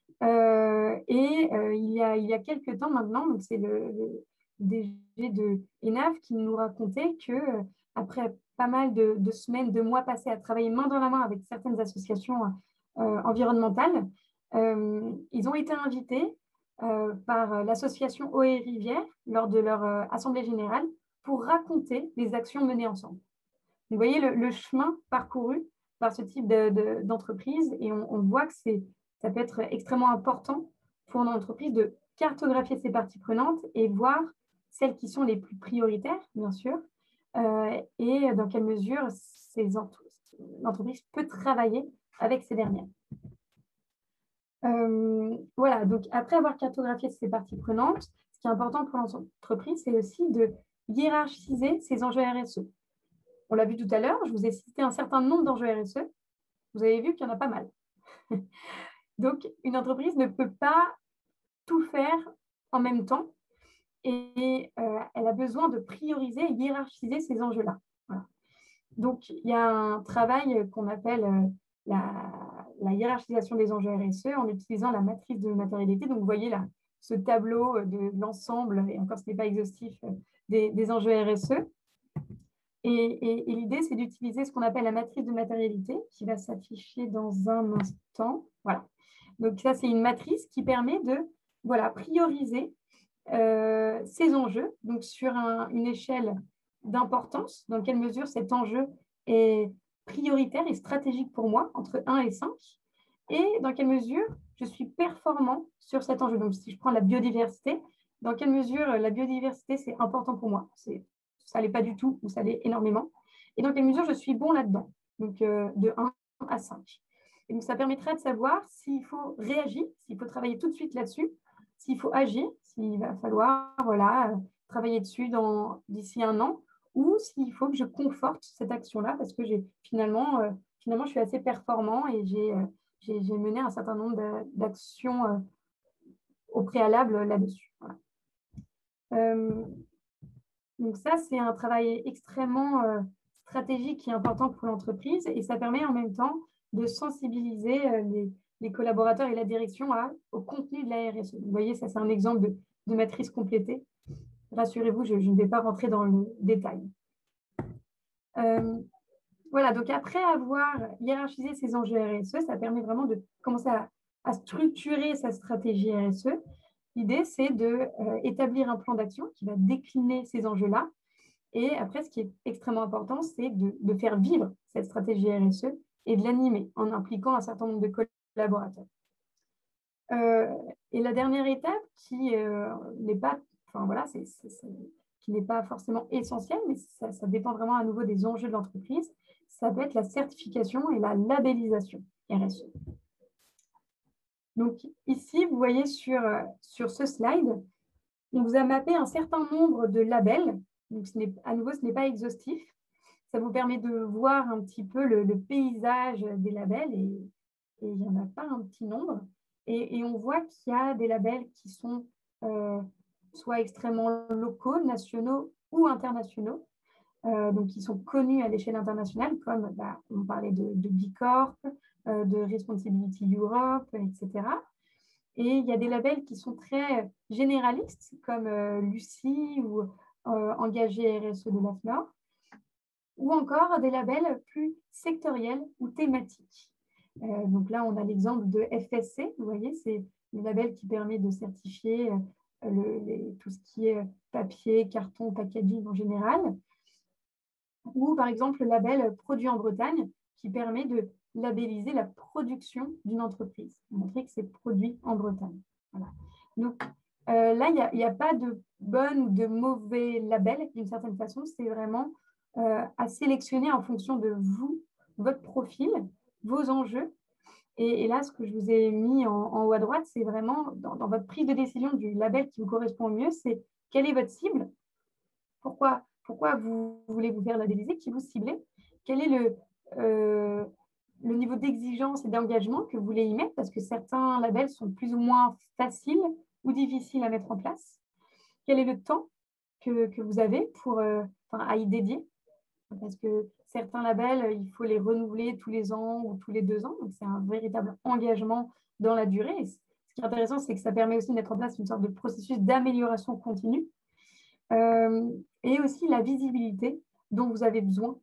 S2: Il y a quelques temps maintenant, donc c'est le DG de ENAF qui nous racontait qu'après pas mal de semaines, de mois passés à travailler main dans la main avec certaines associations environnementales, ils ont été invités par l'association Eau et Rivière lors de leur assemblée générale pour raconter les actions menées ensemble. Vous voyez le chemin parcouru par ce type d'entreprise et on voit que ça peut être extrêmement important pour une entreprise de cartographier ses parties prenantes et voir celles qui sont les plus prioritaires, bien sûr, et dans quelle mesure l'entreprise peut travailler avec ces dernières. Voilà, donc après avoir cartographié ces parties prenantes, ce qui est important pour l'entreprise, c'est aussi de hiérarchiser ses enjeux RSE. On l'a vu tout à l'heure, je vous ai cité un certain nombre d'enjeux RSE. Vous avez vu qu'il y en a pas mal. Donc, une entreprise ne peut pas tout faire en même temps et elle a besoin de prioriser et hiérarchiser ces enjeux-là. Voilà. Donc, il y a un travail qu'on appelle la hiérarchisation des enjeux RSE en utilisant la matrice de matérialité. Donc, vous voyez là, ce tableau de l'ensemble, et encore ce n'est pas exhaustif, des enjeux RSE. Et l'idée, c'est d'utiliser ce qu'on appelle la matrice de matérialité, qui va s'afficher dans un instant. Voilà. Donc, ça, c'est une matrice qui permet de prioriser ces enjeux donc sur une échelle d'importance, dans quelle mesure cet enjeu est prioritaire et stratégique pour moi, entre 1 et 5, et dans quelle mesure je suis performant sur cet enjeu. Donc, si je prends la biodiversité, dans quelle mesure la biodiversité, c'est important pour moi. Ça ne l'est pas du tout ou ça l'est énormément. Et dans quelle mesure je suis bon là-dedans, donc de 1 à 5. Et donc, ça permettra de savoir s'il faut réagir, s'il faut travailler tout de suite là-dessus, s'il faut agir, s'il va falloir travailler dessus d'ici 1 an, ou s'il faut que je conforte cette action-là parce que finalement, je suis assez performant et j'ai mené un certain nombre d'actions au préalable là-dessus. Voilà. Donc ça, c'est un travail extrêmement stratégique et important pour l'entreprise et ça permet en même temps de sensibiliser les collaborateurs et la direction au contenu de la RSE. Vous voyez, ça, c'est un exemple de matrice complétée. Rassurez-vous, je ne vais pas rentrer dans le détail. Voilà, donc après avoir hiérarchisé ces enjeux RSE, ça permet vraiment de commencer à structurer sa stratégie RSE. L'idée, c'est d'établir un plan d'action qui va décliner ces enjeux-là. Et après, ce qui est extrêmement important, c'est de faire vivre cette stratégie RSE et de l'animer en impliquant un certain nombre de collaborateurs. Et la dernière étape qui n'est pas, qui n'est pas forcément essentielle, mais ça dépend vraiment à nouveau des enjeux de l'entreprise, ça peut être la certification et la labellisation RSE. Donc ici, vous voyez sur ce slide, on vous a mappé un certain nombre de labels. Donc à nouveau, ce n'est pas exhaustif. Ça vous permet de voir un petit peu le paysage des labels et il n'y en a pas un petit nombre. Et on voit qu'il y a des labels qui sont soit extrêmement locaux, nationaux ou internationaux. donc qui sont connus à l'échelle internationale, comme on parlait de B Corp, de Responsibility Europe, etc. Et il y a des labels qui sont très généralistes, comme Lucie ou Engagé RSE de l'AFNOR, ou encore des labels plus sectoriels ou thématiques. Donc là, on a l'exemple de FSC, vous voyez, c'est le label qui permet de certifier tout ce qui est papier, carton, packaging en général. Ou par exemple le label Produit en Bretagne, qui permet de labelliser la production d'une entreprise, montrer que c'est produit en Bretagne. Voilà. Donc là, il n'y a pas de bon ou de mauvais label, d'une certaine façon, c'est vraiment à sélectionner en fonction de vous, votre profil, vos enjeux. Et là, ce que je vous ai mis en haut à droite, c'est vraiment dans votre prise de décision du label qui vous correspond le mieux, c'est quelle est votre cible, pourquoi vous voulez vous faire labelliser, qui vous ciblez, quel est le niveau d'exigence et d'engagement que vous voulez y mettre, parce que certains labels sont plus ou moins faciles ou difficiles à mettre en place. Quel est le temps que vous avez à y dédier, parce que certains labels, il faut les renouveler tous les ans ou tous les 2 ans, donc c'est un véritable engagement dans la durée. Et ce qui est intéressant, c'est que ça permet aussi de mettre en place une sorte de processus d'amélioration continue, et aussi la visibilité dont vous avez besoin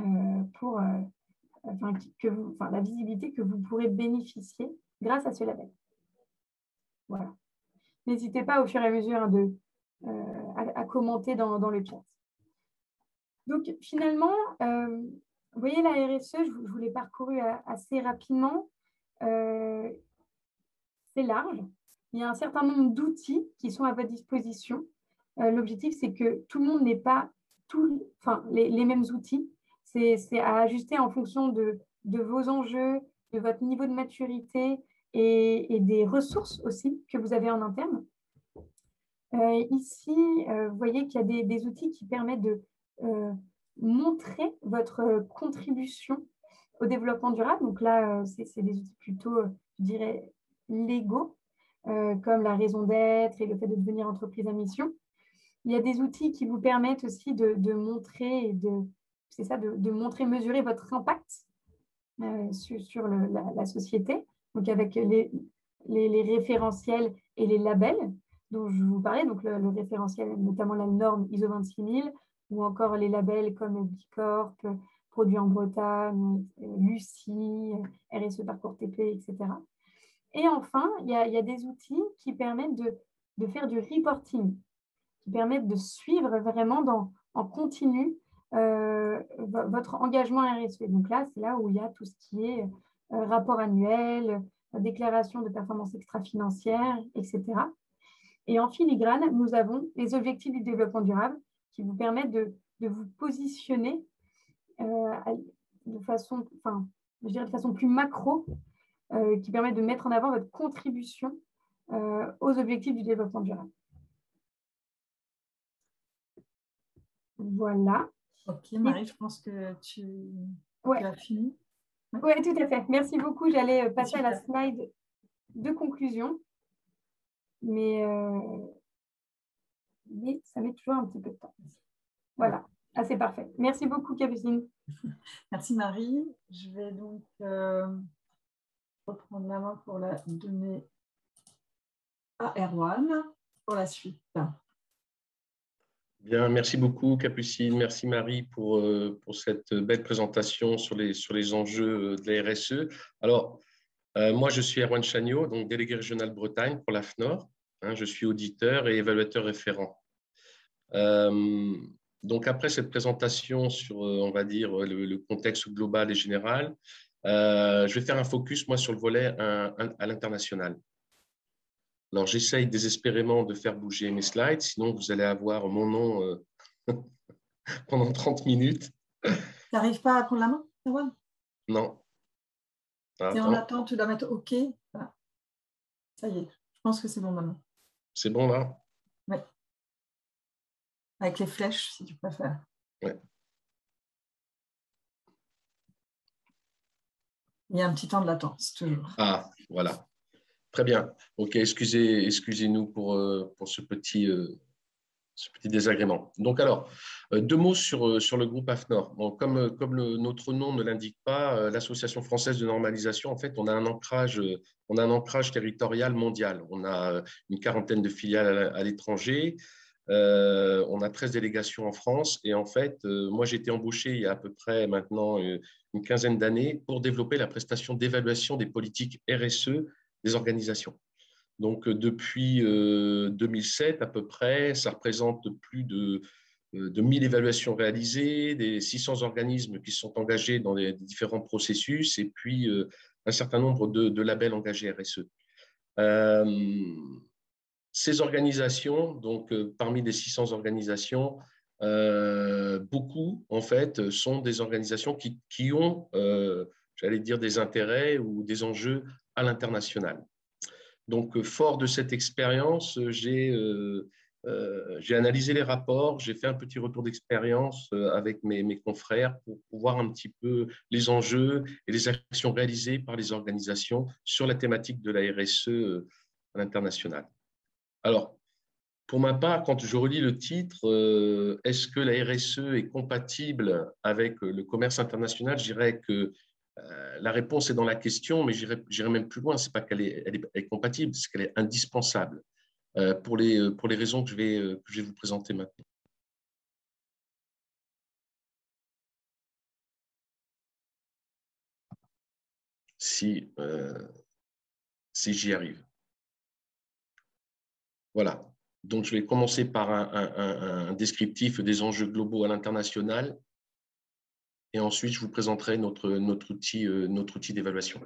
S2: la visibilité que vous pourrez bénéficier grâce à ce label. Voilà. N'hésitez pas au fur et à mesure à commenter dans le chat. Donc, finalement, vous voyez, la RSE, je vous l'ai parcouru assez rapidement. C'est large. Il y a un certain nombre d'outils qui sont à votre disposition. L'objectif, c'est que tout le monde n'ait pas les mêmes outils. C'est à ajuster en fonction de vos enjeux, de votre niveau de maturité et des ressources aussi que vous avez en interne. Ici, vous voyez qu'il y a des outils qui permettent de montrer votre contribution au développement durable. Donc là, c'est des outils plutôt, je dirais, légaux, comme la raison d'être et le fait de devenir entreprise à mission. Il y a des outils qui vous permettent aussi de montrer, de montrer, mesurer votre impact sur la société, donc avec les référentiels et les labels dont je vous parlais, donc le référentiel, notamment la norme ISO 26000, ou encore les labels comme B Corp, Produit en Bretagne, Lucie, RSE Parcours TP, etc. Et enfin, il y a des outils qui permettent de faire du reporting, qui permettent de suivre vraiment en continu votre engagement RSE. Donc là, c'est là où il y a tout ce qui est rapport annuel, déclaration de performance extra-financière, etc. Et en filigrane, nous avons les objectifs du développement durable qui vous permettent de vous positionner de façon plus macro, qui permet de mettre en avant votre contribution aux objectifs du développement durable. Voilà.
S1: Ok, Marie, je pense que tu as fini.
S2: Oui, tout à fait. Merci beaucoup. J'allais passer à la slide de conclusion. Mais ça met toujours un petit peu de temps. Voilà. Ah, c'est parfait. Merci beaucoup, Capucine.
S1: Merci, Marie. Je vais donc reprendre la main pour la donner à Erwan pour la suite.
S3: Bien, merci beaucoup, Capucine. Merci, Marie, pour cette belle présentation sur les enjeux de la RSE. Alors, moi, je suis Erwan Chagnot, donc délégué régional Bretagne pour l'AFNOR. Je suis auditeur et évaluateur référent. Donc, après cette présentation sur, on va dire, le contexte global et général, je vais faire un focus, moi, sur le volet à l'international. Alors, j'essaye désespérément de faire bouger mes slides, sinon vous allez avoir mon nom pendant 30 minutes.
S1: Tu n'arrives pas à prendre la main, Erwan?
S3: Non.
S1: Et on attend, tu dois mettre OK. Voilà. Ça y est, je pense que c'est bon maintenant.
S3: C'est bon là?
S1: Oui. Avec les flèches, si tu préfères.
S3: Oui.
S1: Il y a un petit temps de latence, toujours.
S3: Ah, voilà. Très bien. OK, excusez-nous pour ce petit ce petit désagrément. Donc alors, deux mots sur le groupe AFNOR. Bon, comme notre nom ne l'indique pas, l'Association française de normalisation, en fait, on a un ancrage territorial mondial. On a une quarantaine de filiales à l'étranger. On a 13 délégations en France. Et en fait, moi, j'ai été embauché il y a à peu près maintenant une quinzaine d'années pour développer la prestation d'évaluation des politiques RSE des organisations. Donc, depuis 2007 à peu près, ça représente plus de 1000 évaluations réalisées, des 600 organismes qui sont engagés dans les différents processus et puis un certain nombre de labels engagés RSE. Ces organisations, donc parmi les 600 organisations, beaucoup en fait sont des organisations qui ont, j'allais dire, des intérêts ou des enjeux à l'international. Donc, fort de cette expérience, j'ai analysé les rapports, j'ai fait un petit retour d'expérience avec mes confrères pour voir un petit peu les enjeux et les actions réalisées par les organisations sur la thématique de la RSE à l'international. Alors, pour ma part, quand je relis le titre, est-ce que la RSE est compatible avec le commerce international? Je dirais que la réponse est dans la question, mais j'irai même plus loin. Ce n'est pas qu'elle est compatible, c'est qu'elle est indispensable pour les raisons que je vais vous présenter maintenant. Si j'y arrive. Voilà. Donc, je vais commencer par un descriptif des enjeux globaux à l'international. Et ensuite, je vous présenterai notre outil d'évaluation.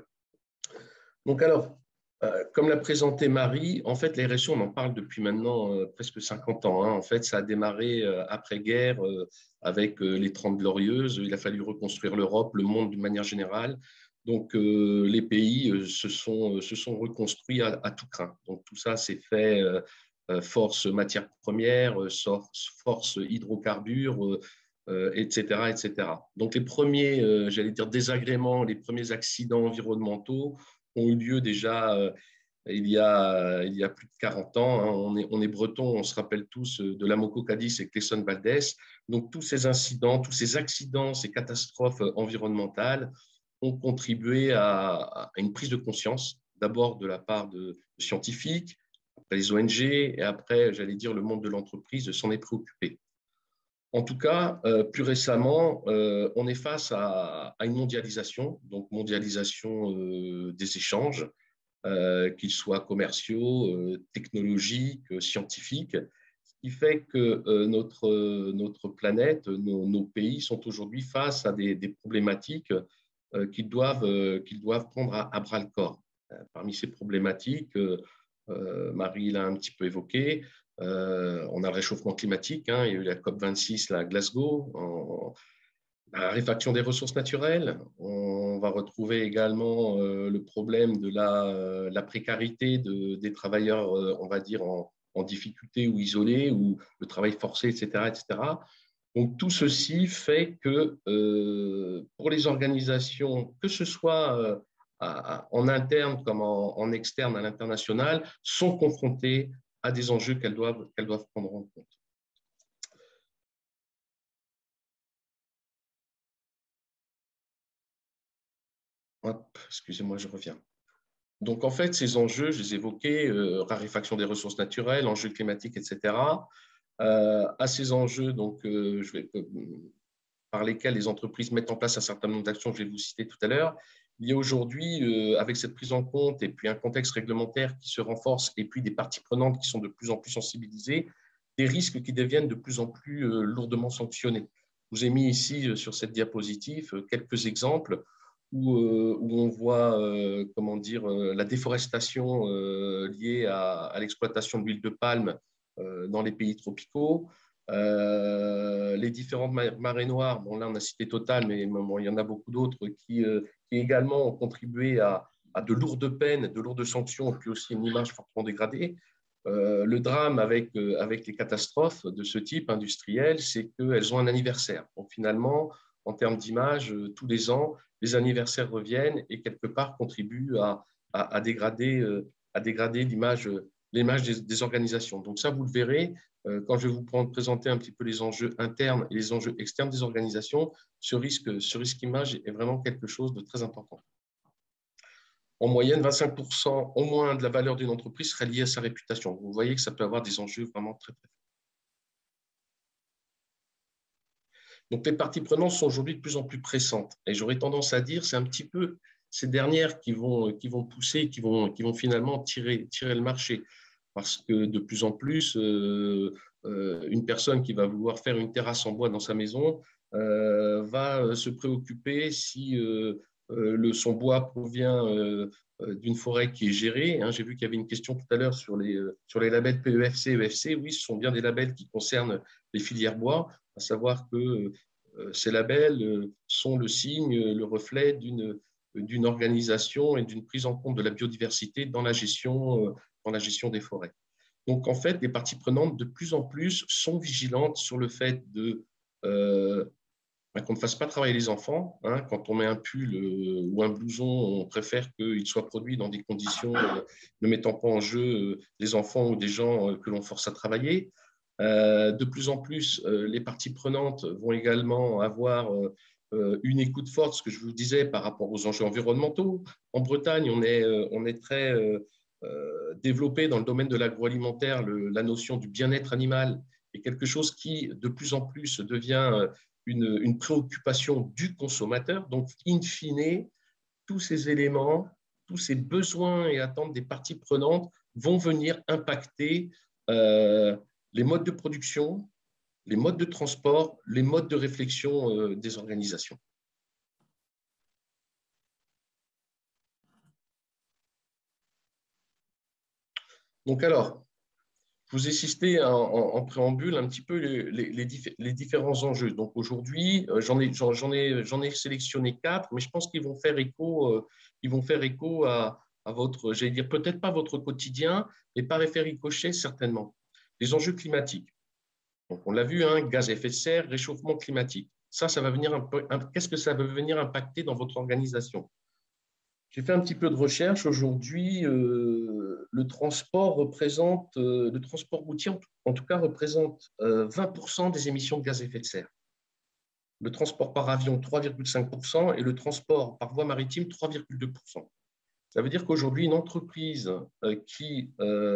S3: Donc alors, comme l'a présenté Marie, en fait, la RSE, on en parle depuis maintenant presque 50 ans. Hein. En fait, ça a démarré après-guerre avec les 30 Glorieuses. Il a fallu reconstruire l'Europe, le monde d'une manière générale. Donc, les pays se sont reconstruits à tout crin. Donc, tout ça s'est fait force matières premières, force hydrocarbures, etc., etc. Donc, les premiers, j'allais dire, désagréments, les premiers accidents environnementaux ont eu lieu déjà il y a plus de 40 ans. Hein. On est breton, on se rappelle tous de l'Amoco Cadiz et Clesson Valdès. Donc, tous ces incidents, tous ces accidents, ces catastrophes environnementales ont contribué à une prise de conscience, d'abord de la part de scientifiques, après les ONG et après, j'allais dire, le monde de l'entreprise s'en est préoccupé. En tout cas, plus récemment, on est face à une mondialisation, donc mondialisation des échanges, qu'ils soient commerciaux, technologiques, scientifiques, ce qui fait que notre planète, nos pays sont aujourd'hui face à des problématiques qu'ils doivent prendre à bras le corps. Parmi ces problématiques, Marie l'a un petit peu évoqué, on a le réchauffement climatique, hein, il y a eu la COP26 là, à Glasgow, la raréfaction des ressources naturelles. On va retrouver également le problème de la précarité des travailleurs, on va dire, en difficulté ou isolés, ou le travail forcé, etc., etc. Donc, tout ceci fait que pour les organisations, que ce soit en interne comme en externe à l'international, sont confrontées à des enjeux qu'elles doivent prendre en compte. Hop, excusez-moi, je reviens. Donc, en fait, ces enjeux, je les évoquais, raréfaction des ressources naturelles, enjeux climatiques, etc. À ces enjeux, donc, par lesquels les entreprises mettent en place un certain nombre d'actions que je vais vous citer tout à l'heure, il y a aujourd'hui, avec cette prise en compte et puis un contexte réglementaire qui se renforce et puis des parties prenantes qui sont de plus en plus sensibilisées, des risques qui deviennent de plus en plus lourdement sanctionnés. Je vous ai mis ici sur cette diapositive quelques exemples où on voit comment dire, la déforestation liée à l'exploitation de l'huile de palme dans les pays tropicaux, les différentes marées noires. Bon, là, on a cité Total, mais bon, il y en a beaucoup d'autres qui également ont contribué à de lourdes peines, de lourdes sanctions, et puis aussi une image fortement dégradée. Le drame avec les catastrophes de ce type industriel, c'est qu'elles ont un anniversaire. Donc, finalement, en termes d'image, tous les ans, les anniversaires reviennent et quelque part contribuent à dégrader l'image des organisations. Donc ça, vous le verrez quand je vais vous présenter un petit peu les enjeux internes et les enjeux externes des organisations. Ce risque image est vraiment quelque chose de très important. En moyenne, 25% au moins de la valeur d'une entreprise serait liée à sa réputation. Vous voyez que ça peut avoir des enjeux vraiment très, très forts. Donc, les parties prenantes sont aujourd'hui de plus en plus pressantes. Et j'aurais tendance à dire, c'est un petit peu ces dernières qui vont pousser, qui vont finalement tirer le marché. Parce que de plus en plus, une personne qui va vouloir faire une terrasse en bois dans sa maison va se préoccuper si son bois provient d'une forêt qui est gérée. J'ai vu qu'il y avait une question tout à l'heure sur les labels PEFC, EFC. Oui, ce sont bien des labels qui concernent les filières bois, à savoir que ces labels sont le signe, le reflet d'une organisation et d'une prise en compte de la biodiversité dans la gestion des forêts. Donc, en fait, les parties prenantes, de plus en plus, sont vigilantes sur le fait qu'on ne fasse pas travailler les enfants. Quand on met un pull ou un blouson, on préfère qu'il soit produit dans des conditions ne mettant pas en jeu les enfants ou des gens que l'on force à travailler. De plus en plus, les parties prenantes vont également avoir une écoute forte, ce que je vous disais, par rapport aux enjeux environnementaux. En Bretagne, on est très développé dans le domaine de l'agroalimentaire. La notion du bien-être animal est quelque chose qui, de plus en plus, devient une préoccupation du consommateur. Donc, in fine, tous ces éléments, tous ces besoins et attentes des parties prenantes vont venir impacter les modes de production, les modes de transport, les modes de réflexion des organisations. Donc alors, je vous ai cité en préambule un petit peu les différents enjeux. Donc aujourd'hui, j'en ai sélectionné 4, mais je pense qu'ils vont faire écho à votre, j'allais dire peut-être pas votre quotidien, mais par effet ricochet certainement. Les enjeux climatiques. Donc on l'a vu, gaz à effet de serre, réchauffement climatique. Ça va venir qu'est-ce que ça va venir impacter dans votre organisation? J'ai fait un petit peu de recherche. Aujourd'hui, le transport routier, en tout cas, représente 20% des émissions de gaz à effet de serre. Le transport par avion, 3,5%, et le transport par voie maritime, 3,2%. Ça veut dire qu'aujourd'hui, une entreprise qui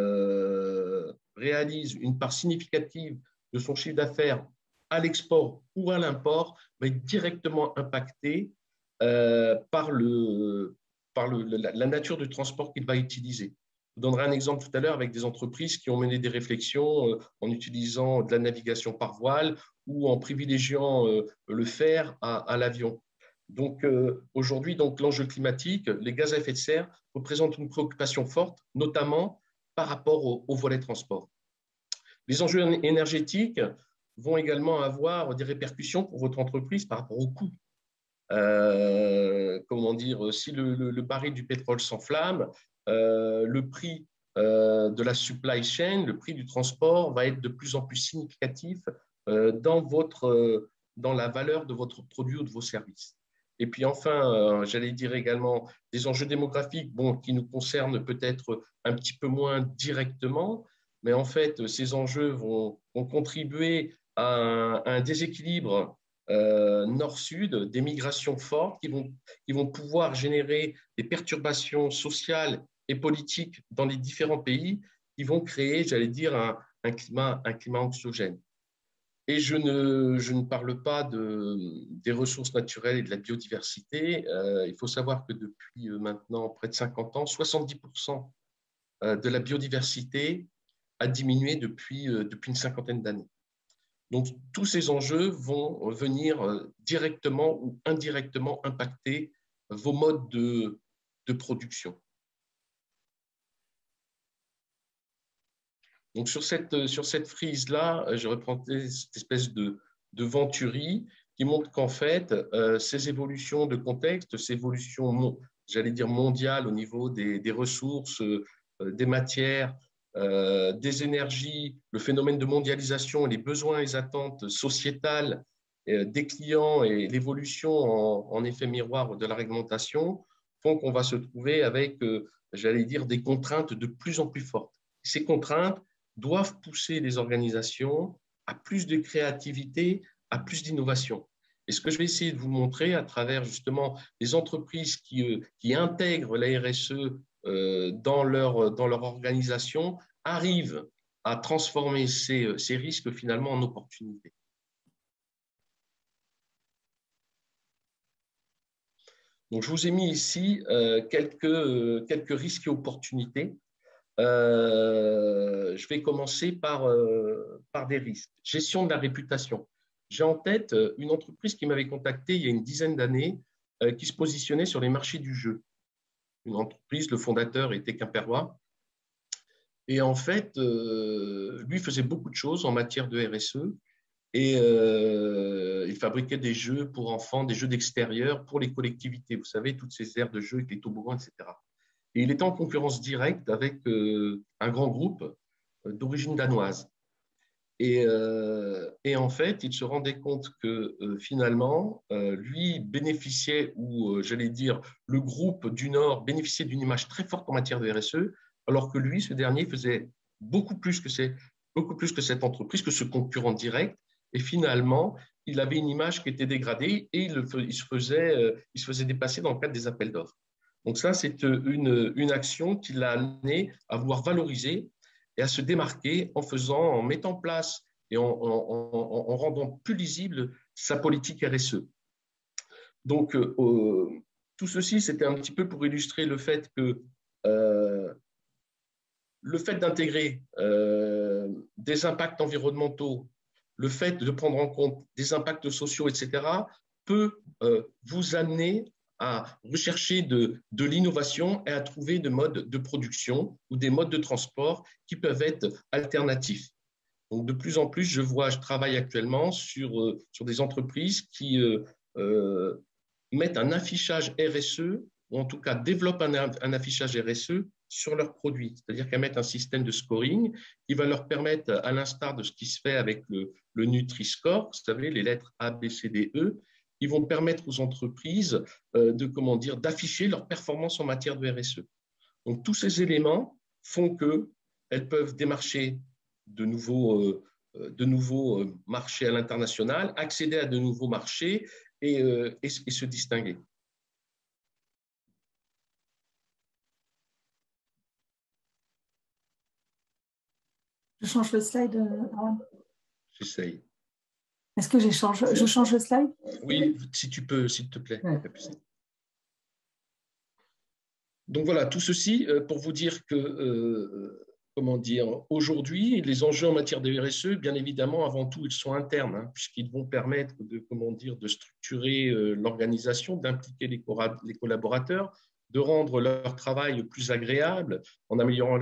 S3: réalise une part significative de son chiffre d'affaires à l'export ou à l'import va être directement impactée par la nature du transport qu'il va utiliser. Je vous donnerai un exemple tout à l'heure avec des entreprises qui ont mené des réflexions en utilisant de la navigation par voile ou en privilégiant le fer à l'avion. Donc aujourd'hui, l'enjeu climatique, les gaz à effet de serre représentent une préoccupation forte, notamment par rapport au volet transport. Les enjeux énergétiques vont également avoir des répercussions pour votre entreprise par rapport au coût. Comment dire, si le baril du pétrole s'enflamme, le prix de la supply chain, le prix du transport va être de plus en plus significatif dans la valeur de votre produit ou de vos services. Et puis enfin, j'allais dire également des enjeux démographiques qui nous concernent peut-être un petit peu moins directement, mais en fait, ces enjeux vont contribuer à un déséquilibre nord-sud, des migrations fortes qui vont pouvoir générer des perturbations sociales et politiques dans les différents pays qui vont créer, j'allais dire, un climat anxiogène. Et je ne parle pas des ressources naturelles et de la biodiversité. Il faut savoir que depuis maintenant près de 50 ans, 70% de la biodiversité a diminué depuis une cinquantaine d'années. Donc, tous ces enjeux vont venir directement ou indirectement impacter vos modes de production. Donc, sur cette frise-là, je représentais cette espèce de venturie qui montre qu'en fait, ces évolutions de contexte, ces évolutions, j'allais dire mondiales au niveau des ressources, des matières, des énergies, le phénomène de mondialisation, les besoins et les attentes sociétales des clients et l'évolution en effet miroir de la réglementation font qu'on va se trouver avec, j'allais dire, des contraintes de plus en plus fortes. Ces contraintes doivent pousser les organisations à plus de créativité, à plus d'innovation. Et ce que je vais essayer de vous montrer à travers justement les entreprises qui intègrent la RSE dans leur organisation arrivent à transformer ces risques finalement en opportunités. Donc, je vous ai mis ici quelques risques et opportunités. Je vais commencer par des risques. Gestion de la réputation. J'ai en tête une entreprise qui m'avait contacté il y a une dizaine d'années qui se positionnait sur les marchés du jeu. Une entreprise, le fondateur était quimpérois. Et en fait, lui faisait beaucoup de choses en matière de RSE. Et il fabriquait des jeux pour enfants, des jeux d'extérieur pour les collectivités. Vous savez, toutes ces aires de jeux avec les toboggans, etc. Et il était en concurrence directe avec un grand groupe d'origine danoise. Et en fait, il se rendait compte que finalement, lui bénéficiait, ou j'allais dire, le groupe du Nord bénéficiait d'une image très forte en matière de RSE, alors que lui, ce dernier, faisait beaucoup plus que cette entreprise, que ce concurrent direct. Et finalement, il avait une image qui était dégradée et il se faisait dépasser dans le cadre des appels d'offres. Donc ça, c'est une action qui l'a amené à vouloir valoriser et à se démarquer en mettant en place et en rendant plus lisible sa politique RSE. Donc, tout ceci, c'était un petit peu pour illustrer le fait que le fait d'intégrer des impacts environnementaux, le fait de prendre en compte des impacts sociaux, etc., peut vous amener à rechercher de l'innovation et à trouver des modes de production ou des modes de transport qui peuvent être alternatifs. Donc, de plus en plus, je travaille actuellement sur des entreprises qui mettent un affichage RSE, ou en tout cas développent un affichage RSE sur leurs produits. C'est-à-dire qu'elles mettent un système de scoring qui va leur permettre, à l'instar de ce qui se fait avec le Nutri-Score, vous savez, les lettres A, B, C, D, E, ils vont permettre aux entreprises d'afficher leur performance en matière de RSE. Donc, tous ces éléments font qu'elles peuvent démarcher de nouveaux marchés à l'international, accéder à de nouveaux marchés et se distinguer.
S1: Je change le slide, Aaron.
S3: J'essaye.
S1: Est-ce que je change le slide?
S3: Oui, si tu peux, s'il te plaît. Ouais. Donc voilà, tout ceci pour vous dire que, aujourd'hui, les enjeux en matière de RSE, bien évidemment, avant tout, ils sont internes, hein, puisqu'ils vont permettre de structurer l'organisation, d'impliquer les collaborateurs, de rendre leur travail plus agréable en améliorant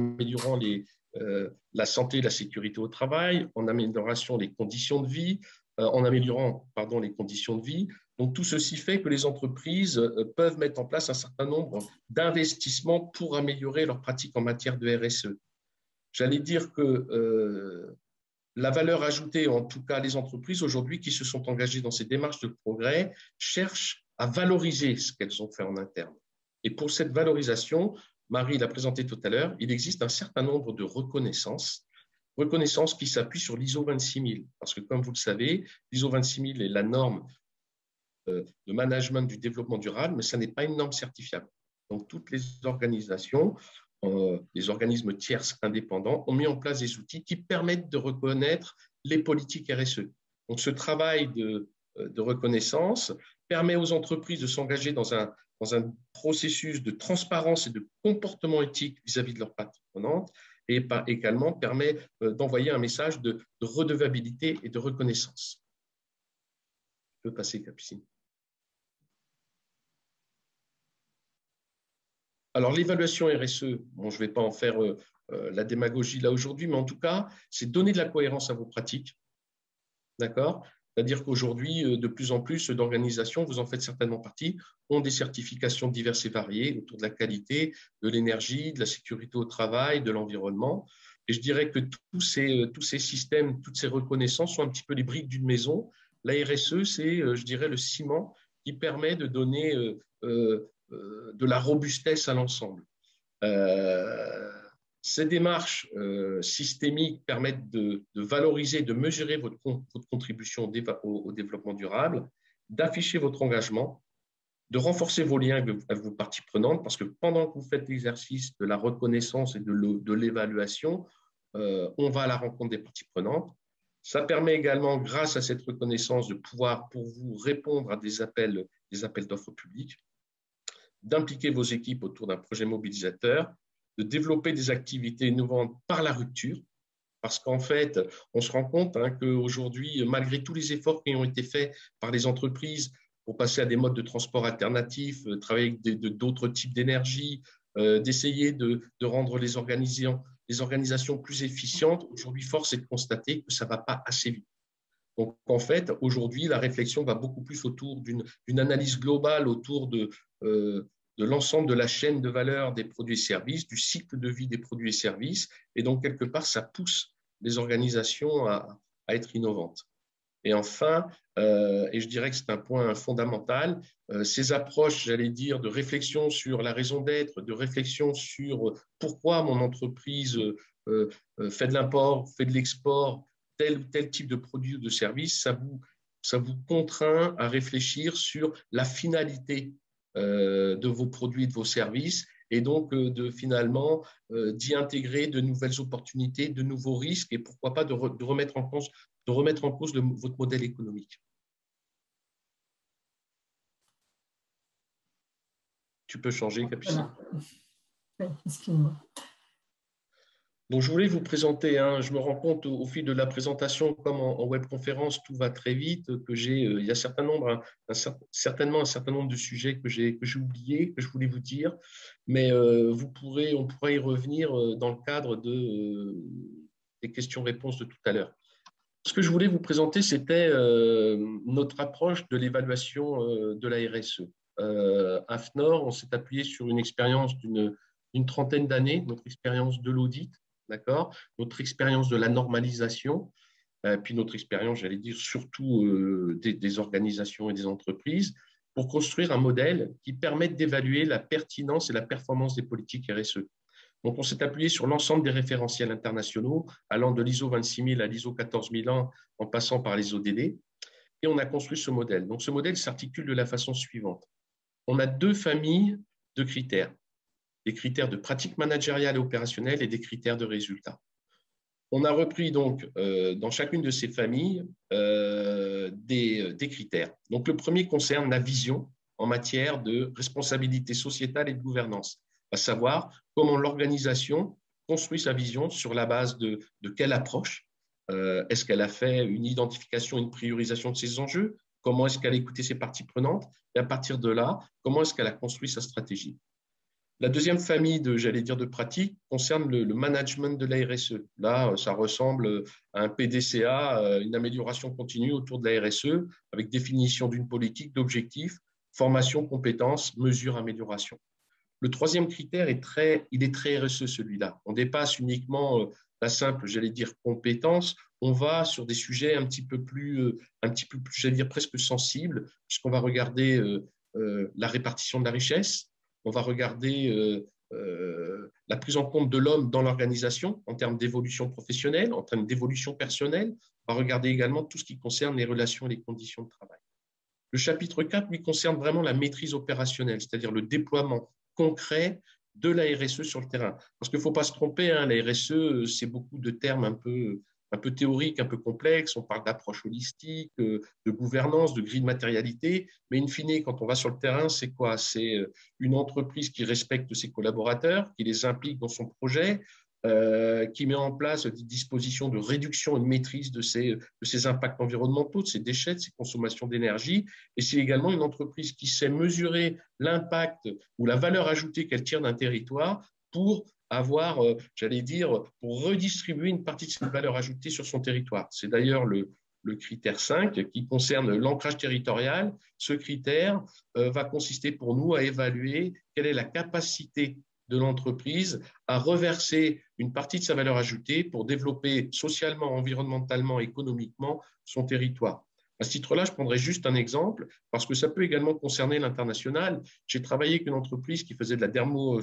S3: la santé et la sécurité au travail, en améliorant les conditions de vie, les conditions de vie. Donc, tout ceci fait que les entreprises peuvent mettre en place un certain nombre d'investissements pour améliorer leurs pratiques en matière de RSE. J'allais dire que la valeur ajoutée, en tout cas les entreprises aujourd'hui qui se sont engagées dans ces démarches de progrès, cherchent à valoriser ce qu'elles ont fait en interne. Et pour cette valorisation, Marie l'a présenté tout à l'heure, il existe un certain nombre de reconnaissances qui s'appuient sur l'ISO 26000. Parce que, comme vous le savez, l'ISO 26000 est la norme de management du développement durable, mais ça n'est pas une norme certifiable. Donc, toutes les organisations, les organismes tierces indépendants ont mis en place des outils qui permettent de reconnaître les politiques RSE. Donc, ce travail de reconnaissance permet aux entreprises de s'engager dans un processus de transparence et de comportement éthique vis-à-vis de leurs parties prenantes et également permet d'envoyer un message de redevabilité et de reconnaissance. Je peux passer, Capucine. Alors, l'évaluation RSE, bon, je ne vais pas en faire la démagogie là aujourd'hui, mais en tout cas, c'est donner de la cohérence à vos pratiques. D'accord ? C'est-à-dire qu'aujourd'hui, de plus en plus d'organisations, vous en faites certainement partie, ont des certifications diverses et variées autour de la qualité, de l'énergie, de la sécurité au travail, de l'environnement. Et je dirais que tous ces systèmes, toutes ces reconnaissances sont un petit peu les briques d'une maison. La RSE, c'est, je dirais, le ciment qui permet de donner de la robustesse à l'ensemble. Ces démarches systémiques permettent de valoriser, de mesurer votre contribution au développement durable, d'afficher votre engagement, de renforcer vos liens avec vos parties prenantes, parce que pendant que vous faites l'exercice de la reconnaissance et de l'évaluation, on va à la rencontre des parties prenantes. Ça permet également, grâce à cette reconnaissance, de pouvoir, pour vous, répondre à des appels d'offres publiques, d'impliquer vos équipes autour d'un projet mobilisateur, de développer des activités innovantes par la rupture, parce qu'en fait, on se rend compte qu'aujourd'hui, malgré tous les efforts qui ont été faits par les entreprises pour passer à des modes de transport alternatifs, travailler avec d'autres types d'énergie, d'essayer de rendre les organisations plus efficientes, aujourd'hui, force est de constater que ça ne va pas assez vite. Donc, en fait, aujourd'hui, la réflexion va beaucoup plus autour d'une analyse globale autour de l'ensemble de la chaîne de valeur des produits et services, du cycle de vie des produits et services. Et donc, quelque part, ça pousse les organisations à être innovantes. Et enfin, et je dirais que c'est un point fondamental, ces approches, j'allais dire, de réflexion sur la raison d'être, de réflexion sur pourquoi mon entreprise fait de l'import, fait de l'export, tel ou tel type de produit ou de service, ça vous contraint à réfléchir sur la finalité de vos produits et de vos services, et donc finalement d'y intégrer de nouvelles opportunités, de nouveaux risques, et pourquoi pas de remettre en cause votre modèle économique. Tu peux changer, Capucine.
S1: Oui, excuse-moi.
S3: Donc, je voulais vous présenter, je me rends compte au fil de la présentation, comme en webconférence, tout va très vite, que il y a certainement un certain nombre de sujets que j'ai oubliés, que je voulais vous dire, mais on pourra y revenir dans le cadre des questions-réponses de tout à l'heure. Ce que je voulais vous présenter, c'était notre approche de l'évaluation de la RSE. À FNOR, on s'est appuyé sur une expérience d'une trentaine d'années, notre expérience de l'audit, d'accord, notre expérience de la normalisation, puis notre expérience, j'allais dire, surtout des organisations et des entreprises, pour construire un modèle qui permette d'évaluer la pertinence et la performance des politiques RSE. Donc, on s'est appuyé sur l'ensemble des référentiels internationaux, allant de l'ISO 26000 à l'ISO 14001, en passant par les ODD, et on a construit ce modèle. Donc, ce modèle s'articule de la façon suivante. On a deux familles de critères. Des critères de pratique managériale et opérationnelle et des critères de résultats. On a repris donc dans chacune de ces familles des critères. Donc le premier concerne la vision en matière de responsabilité sociétale et de gouvernance, à savoir comment l'organisation construit sa vision sur la base de quelle approche. Est-ce qu'elle a fait une identification, une priorisation de ses enjeux? Comment est-ce qu'elle a écouté ses parties prenantes? Et à partir de là, comment est-ce qu'elle a construit sa stratégie? La deuxième famille de pratiques concerne le management de la RSE. Là, ça ressemble à un PDCA, une amélioration continue autour de la RSE, avec définition d'une politique, d'objectifs, formation, compétences, mesures, amélioration. Le troisième critère il est très RSE, celui-là. On dépasse uniquement la simple, compétence. On va sur des sujets un petit peu plus, presque sensibles, puisqu'on va regarder la répartition de la richesse. On va regarder la prise en compte de l'homme dans l'organisation en termes d'évolution professionnelle, en termes d'évolution personnelle. On va regarder également tout ce qui concerne les relations et les conditions de travail. Le chapitre 4, lui, concerne vraiment la maîtrise opérationnelle, c'est-à-dire le déploiement concret de la RSE sur le terrain. Parce qu'il ne faut pas se tromper, la RSE, c'est beaucoup de termes un peu théoriques, un peu complexes. On parle d'approche holistique, de gouvernance, de grille de matérialité. Mais in fine, quand on va sur le terrain, c'est quoi? C'est une entreprise qui respecte ses collaborateurs, qui les implique dans son projet, qui met en place des dispositions de réduction et de maîtrise de ses impacts environnementaux, de ses déchets, de ses consommations d'énergie. Et c'est également une entreprise qui sait mesurer l'impact ou la valeur ajoutée qu'elle tire d'un territoire pour avoir, pour redistribuer une partie de cette valeur ajoutée sur son territoire. C'est d'ailleurs le critère 5 qui concerne l'ancrage territorial. Ce critère va consister pour nous à évaluer quelle est la capacité de l'entreprise à reverser une partie de sa valeur ajoutée pour développer socialement, environnementalement, économiquement son territoire. À ce titre-là, je prendrai juste un exemple, parce que ça peut également concerner l'international. J'ai travaillé avec une entreprise qui faisait de la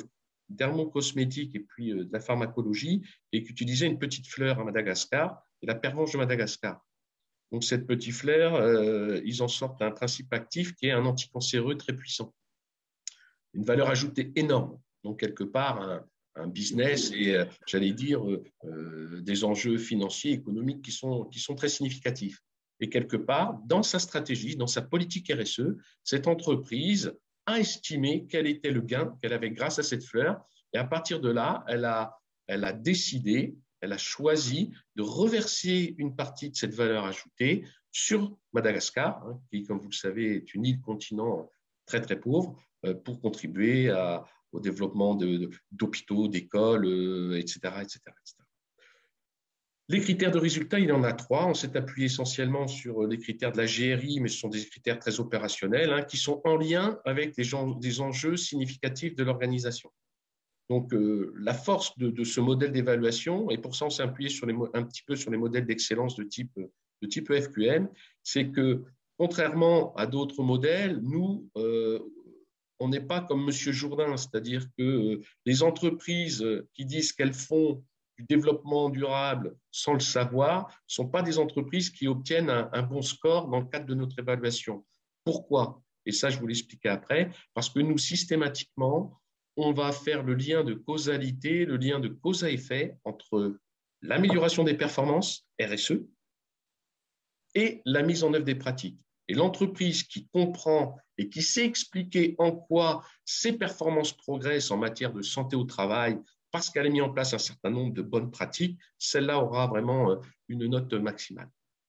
S3: dermocosmétique et puis de la pharmacologie, et qui utilisait une petite fleur à Madagascar, et la pervenche de Madagascar. Donc, cette petite fleur, ils en sortent un principe actif qui est un anticancéreux très puissant. Une valeur ajoutée énorme. Donc, quelque part, un business et, j'allais dire, des enjeux financiers, économiques qui sont très significatifs. Et quelque part, dans sa stratégie, dans sa politique RSE, cette entreprise a estimé quel était le gain qu'elle avait grâce à cette fleur. Et à partir de là, elle a décidé, elle a choisi de reverser une partie de cette valeur ajoutée sur Madagascar, hein, qui, comme vous le savez, est une île-continent très, très pauvre, pour contribuer au développement d'hôpitaux, d'écoles, etc., etc., etc. Les critères de résultat, il y en a 3. On s'est appuyé essentiellement sur les critères de la GRI, mais ce sont des critères très opérationnels, hein, qui sont en lien avec des enjeux significatifs de l'organisation. Donc, la force de ce modèle d'évaluation, et pour ça on s'est appuyé un petit peu sur les modèles d'excellence de type EFQM, c'est que contrairement à d'autres modèles, nous, on n'est pas comme M. Jourdain, c'est-à-dire que les entreprises qui disent qu'elles font du développement durable sans le savoir ne sont pas des entreprises qui obtiennent un bon score dans le cadre de notre évaluation. Pourquoi? Et ça, je vous l'expliquerai après, parce que nous, systématiquement, on va faire le lien de causalité, le lien de cause à effet entre l'amélioration des performances, RSE, et la mise en œuvre des pratiques. Et l'entreprise qui comprend et qui sait expliquer en quoi ses performances progressent en matière de santé au travail, parce qu'elle a mis en place un certain nombre de bonnes pratiques, celle-là aura vraiment une note maximale.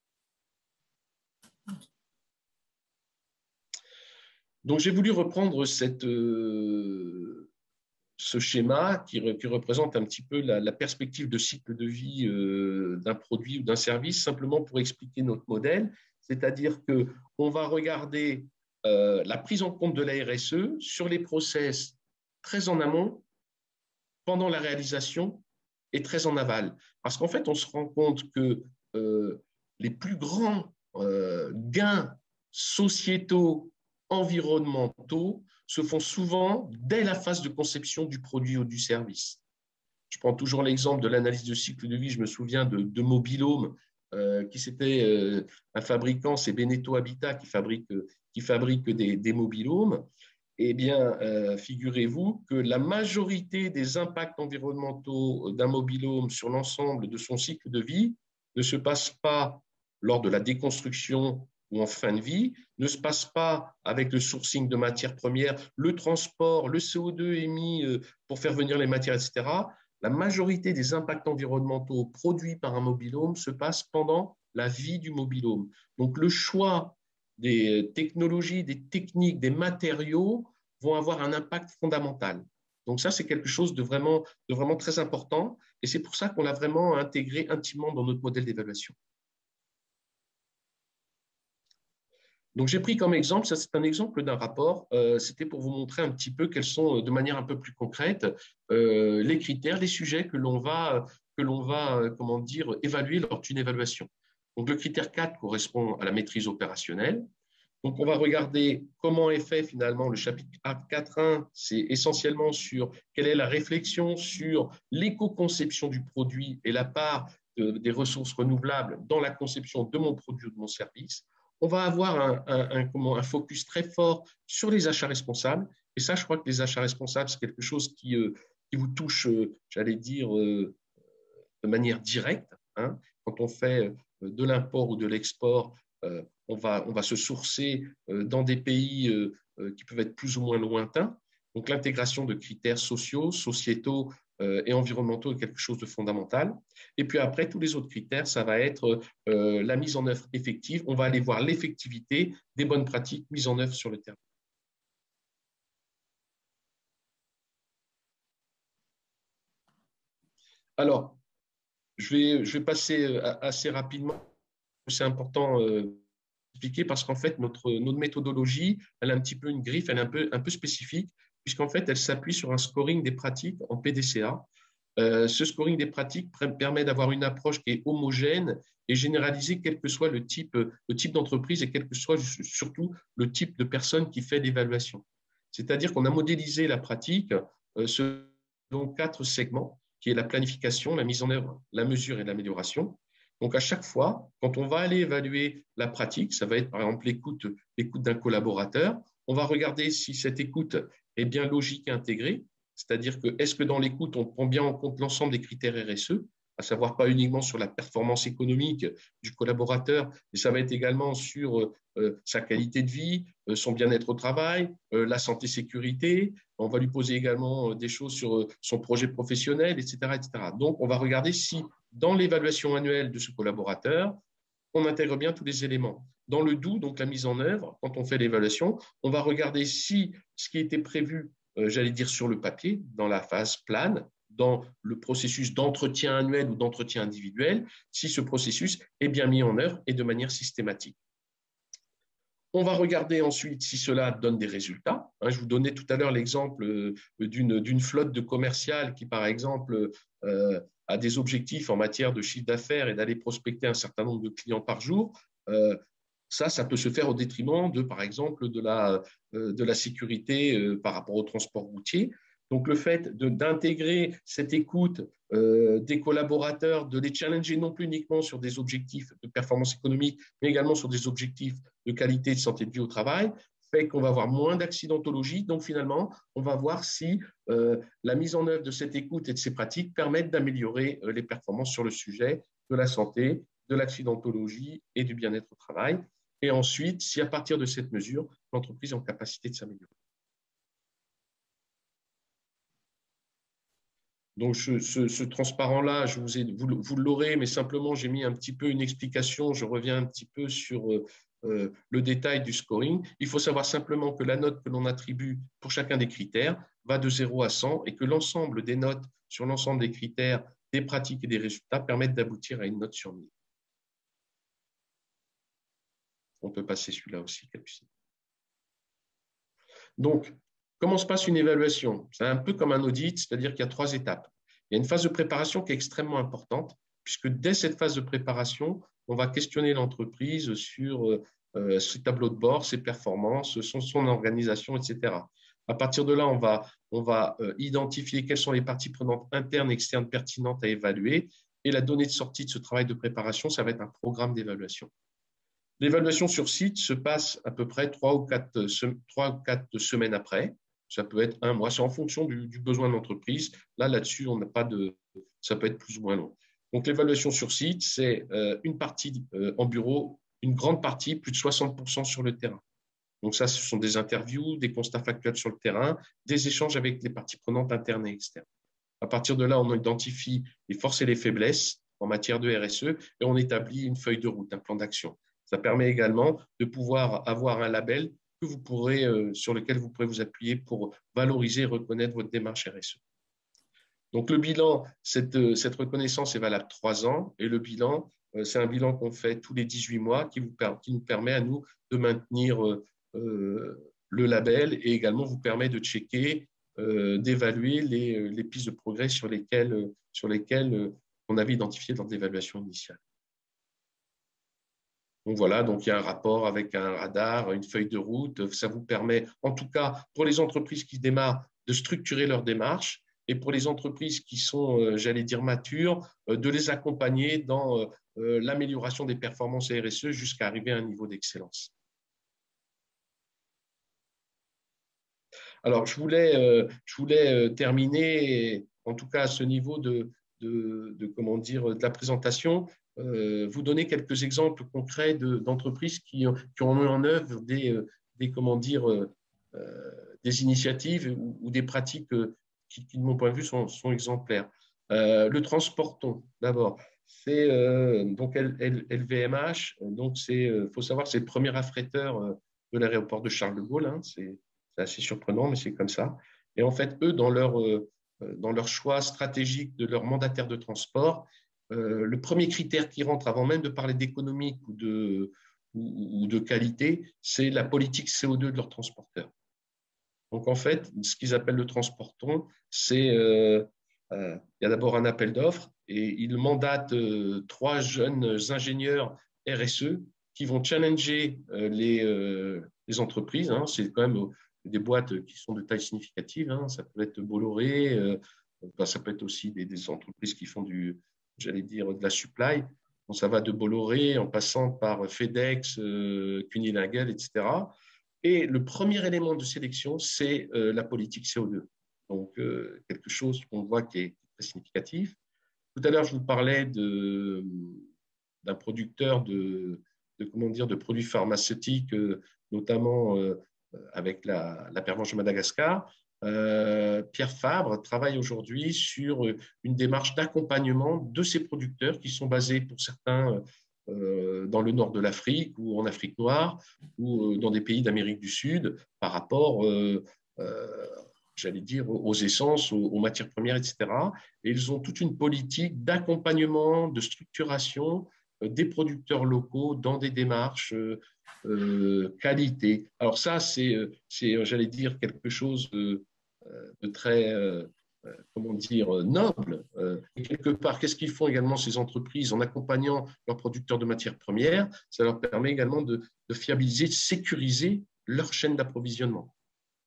S3: Donc, j'ai voulu reprendre ce schéma qui représente un petit peu la perspective de cycle de vie d'un produit ou d'un service, simplement pour expliquer notre modèle. C'est-à-dire qu'on va regarder la prise en compte de la RSE sur les process très en amont, pendant la réalisation et très en aval. Parce qu'en fait, on se rend compte que les plus grands gains sociétaux, environnementaux, se font souvent dès la phase de conception du produit ou du service. Je prends toujours l'exemple de l'analyse de cycle de vie. Je me souviens de Mobilhome, qui c'était un fabricant, c'est Beneteau Habitat qui fabrique des mobilhomes. Eh bien, figurez-vous que la majorité des impacts environnementaux d'un mobilhome sur l'ensemble de son cycle de vie ne se passe pas lors de la déconstruction ou en fin de vie, ne se passe pas avec le sourcing de matières premières, le transport, le CO2 émis pour faire venir les matières, etc. La majorité des impacts environnementaux produits par un mobilhome se passe pendant la vie du mobilhome. Donc, le choix des technologies, des techniques, des matériaux vont avoir un impact fondamental. Donc ça, c'est quelque chose de vraiment très important et c'est pour ça qu'on l'a vraiment intégré intimement dans notre modèle d'évaluation. Donc j'ai pris comme exemple, ça c'est un exemple d'un rapport, c'était pour vous montrer un petit peu quels sont, de manière un peu plus concrète, les critères, les sujets que l'on va comment dire, évaluer lors d'une évaluation. Donc le critère 4 correspond à la maîtrise opérationnelle. Donc, on va regarder comment est fait finalement le chapitre 4.1. C'est essentiellement sur quelle est la réflexion sur l'éco-conception du produit et la part des ressources renouvelables dans la conception de mon produit ou de mon service. On va avoir un focus très fort sur les achats responsables. Et ça, je crois que les achats responsables, c'est quelque chose qui vous touche, j'allais dire, de manière directe. Hein. Quand on fait de l'import ou de l'export, on va se sourcer dans des pays qui peuvent être plus ou moins lointains. Donc, l'intégration de critères sociaux, sociétaux et environnementaux est quelque chose de fondamental. Et puis après, tous les autres critères, ça va être la mise en œuvre effective. On va aller voir l'effectivité des bonnes pratiques mises en œuvre sur le terrain. Alors, je vais passer assez rapidement. C'est important d'expliquer parce qu'en fait, notre méthodologie, elle a un petit peu une griffe, elle est un peu spécifique, puisqu'en fait, elle s'appuie sur un scoring des pratiques en PDCA. Ce scoring des pratiques permet d'avoir une approche qui est homogène et généralisée, quel que soit le type d'entreprise et quel que soit surtout le type de personne qui fait l'évaluation. C'est-à-dire qu'on a modélisé la pratique donc 4 segments, qui est la planification, la mise en œuvre, la mesure et l'amélioration. Donc, à chaque fois, quand on va aller évaluer la pratique, ça va être par exemple l'écoute d'un collaborateur, on va regarder si cette écoute est bien logique et intégrée, c'est-à-dire que est-ce que dans l'écoute, on prend bien en compte l'ensemble des critères RSE, à savoir pas uniquement sur la performance économique du collaborateur, mais ça va être également sur sa qualité de vie, son bien-être au travail, la santé-sécurité. On va lui poser également des choses sur son projet professionnel, etc., etc. Donc, on va regarder si dans l'évaluation annuelle de ce collaborateur, on intègre bien tous les éléments. Dans le DO, donc la mise en œuvre, quand on fait l'évaluation, on va regarder si ce qui était prévu, j'allais dire sur le papier, dans la phase plan, dans le processus d'entretien annuel ou d'entretien individuel, si ce processus est bien mis en œuvre et de manière systématique. On va regarder ensuite si cela donne des résultats. Je vous donnais tout à l'heure l'exemple d'une flotte de commercial qui, par exemple, a des objectifs en matière de chiffre d'affaires et d'aller prospecter un certain nombre de clients par jour. Ça peut se faire au détriment par exemple, de la sécurité par rapport au transport routier. Donc, le fait d'intégrer cette écoute des collaborateurs, de les challenger non plus uniquement sur des objectifs de performance économique, mais également sur des objectifs de qualité et de santé de vie au travail, fait qu'on va avoir moins d'accidentologie. Donc, finalement, on va voir si la mise en œuvre de cette écoute et de ces pratiques permettent d'améliorer les performances sur le sujet de la santé, de l'accidentologie et du bien-être au travail. Et ensuite, si à partir de cette mesure, l'entreprise est en capacité de s'améliorer. Donc, ce transparent-là, vous l'aurez, mais simplement, j'ai mis un petit peu une explication. Je reviens un petit peu sur le détail du scoring. Il faut savoir simplement que la note que l'on attribue pour chacun des critères va de 0 à 100 et que l'ensemble des notes sur l'ensemble des critères, des pratiques et des résultats permettent d'aboutir à une note sur 1000. On peut passer celui-là aussi, Capucine. Donc, comment se passe une évaluation? C'est un peu comme un audit, c'est-à-dire qu'il y a 3 étapes. Il y a une phase de préparation qui est extrêmement importante, puisque dès cette phase de préparation, on va questionner l'entreprise sur ses tableaux de bord, ses performances, son organisation, etc. À partir de là, on va identifier quelles sont les parties prenantes internes et externes pertinentes à évaluer. Et la donnée de sortie de ce travail de préparation, ça va être un programme d'évaluation. L'évaluation sur site se passe à peu près 3 ou 4 semaines après. Ça peut être un mois, c'est en fonction du besoin de l'entreprise. Là-dessus, on n'a pas de, ça peut être plus ou moins long. Donc, l'évaluation sur site, c'est une partie en bureau, une grande partie, plus de 60% sur le terrain. Donc, ça, ce sont des interviews, des constats factuels sur le terrain, des échanges avec les parties prenantes internes et externes. À partir de là, on identifie les forces et les faiblesses en matière de RSE et on établit une feuille de route, un plan d'action. Ça permet également de pouvoir avoir un label que vous pourrez, sur lequel vous pourrez vous appuyer pour valoriser et reconnaître votre démarche RSE. Donc, le bilan, cette reconnaissance est valable 3 ans et le bilan, c'est un bilan qu'on fait tous les 18 mois qui nous permet à nous de maintenir le label et également vous permet de checker, d'évaluer les pistes de progrès sur lesquelles on avait identifié lors de l'évaluation initiale. Donc voilà, donc il y a un rapport avec un radar, une feuille de route. Ça vous permet, en tout cas, pour les entreprises qui démarrent, de structurer leur démarche et pour les entreprises qui sont, j'allais dire, matures, de les accompagner dans l'amélioration des performances RSE jusqu'à arriver à un niveau d'excellence. Alors, je voulais terminer, en tout cas à ce niveau de la présentation, vous donner quelques exemples concrets d'entreprises qui ont mis en œuvre des initiatives ou des pratiques qui, de mon point de vue, sont exemplaires. Le Transporton, d'abord, c'est donc LVMH. Donc, faut savoir, c'est le premier affréteur de l'aéroport de Charles de Gaulle. Hein, c'est assez surprenant, mais c'est comme ça. Et en fait, eux, dans leur choix stratégique de leur mandataire de transport, le premier critère qui rentre avant même de parler d'économique ou de qualité, c'est la politique CO2 de leur transporteur. Donc, en fait, ce qu'ils appellent le Transporton, c'est il y a d'abord un appel d'offres et ils mandatent 3 jeunes ingénieurs RSE qui vont challenger les entreprises. Hein, c'est quand même des boîtes qui sont de taille significative. Hein, ça peut être Bolloré, Ça peut être aussi des entreprises qui font j'allais dire, de la supply. Donc, ça va de Bolloré en passant par FedEx, Unilever, etc. Et le premier élément de sélection, c'est la politique CO2. Donc, quelque chose qu'on voit qui est très significatif. Tout à l'heure, je vous parlais d'un producteur comment dire, de produits pharmaceutiques, notamment avec la pervenche de Madagascar. Pierre Fabre travaille aujourd'hui sur une démarche d'accompagnement de ces producteurs qui sont basés pour certains dans le nord de l'Afrique ou en Afrique noire ou dans des pays d'Amérique du Sud par rapport, j'allais dire, aux essences, aux matières premières, etc. Et ils ont toute une politique d'accompagnement, de structuration des producteurs locaux dans des démarches qualité. Alors ça, c'est j'allais dire, quelque chose de très, comment dire, noble. Et quelque part, qu'est-ce qu'ils font également ces entreprises en accompagnant leurs producteurs de matières premières? Ça leur permet également de fiabiliser, de sécuriser leur chaîne d'approvisionnement.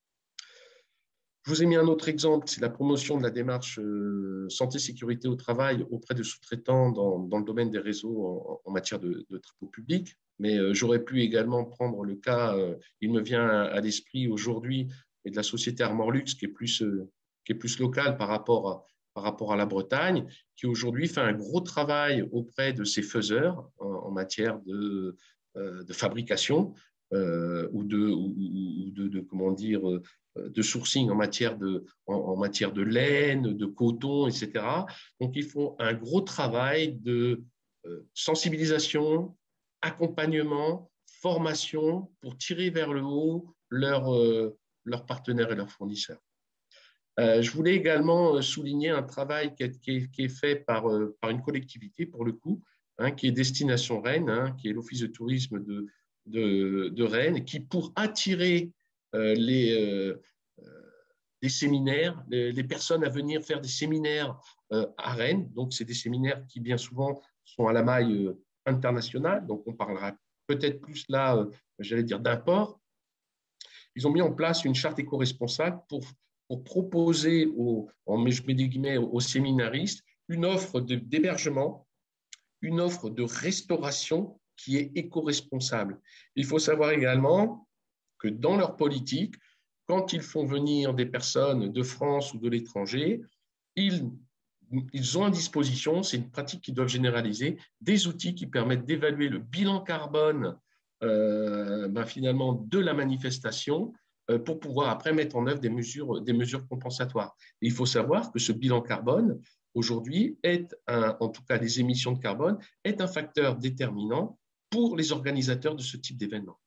S3: Je vous ai mis un autre exemple, c'est la promotion de la démarche santé-sécurité au travail auprès de sous-traitants dans le domaine des réseaux en matière de travaux publics. Mais j'aurais pu également prendre le cas, il me vient à l'esprit aujourd'hui, de la société Armorlux, qui est plus locale par rapport à la Bretagne, qui aujourd'hui fait un gros travail auprès de ses faiseurs en matière de fabrication ou de comment dire, de sourcing en matière de laine, de coton, etc. Donc, ils font un gros travail de sensibilisation, accompagnement, formation pour tirer vers le haut leurs partenaires et leurs fournisseurs. Je voulais également souligner un travail qui est fait par une collectivité, pour le coup, qui est Destination Rennes, qui est l'Office de tourisme de Rennes, qui, pour attirer des séminaires, les personnes à venir faire des séminaires à Rennes. Donc, c'est des séminaires qui, bien souvent, sont à la maille internationale. Donc, on parlera peut-être plus là, j'allais dire, d'import. Ils ont mis en place une charte éco-responsable pour proposer je mets des guillemets, aux séminaristes une offre d'hébergement, une offre de restauration qui est éco-responsable. Il faut savoir également que dans leur politique, quand ils font venir des personnes de France ou de l'étranger, ils ont à disposition, c'est une pratique qu'ils doivent généraliser, des outils qui permettent d'évaluer le bilan carbone finalement de la manifestation pour pouvoir après mettre en œuvre des mesures compensatoires. Et il faut savoir que ce bilan carbone, aujourd'hui, en tout cas les émissions de carbone, est un facteur déterminant pour les organisateurs de ce type d'événement.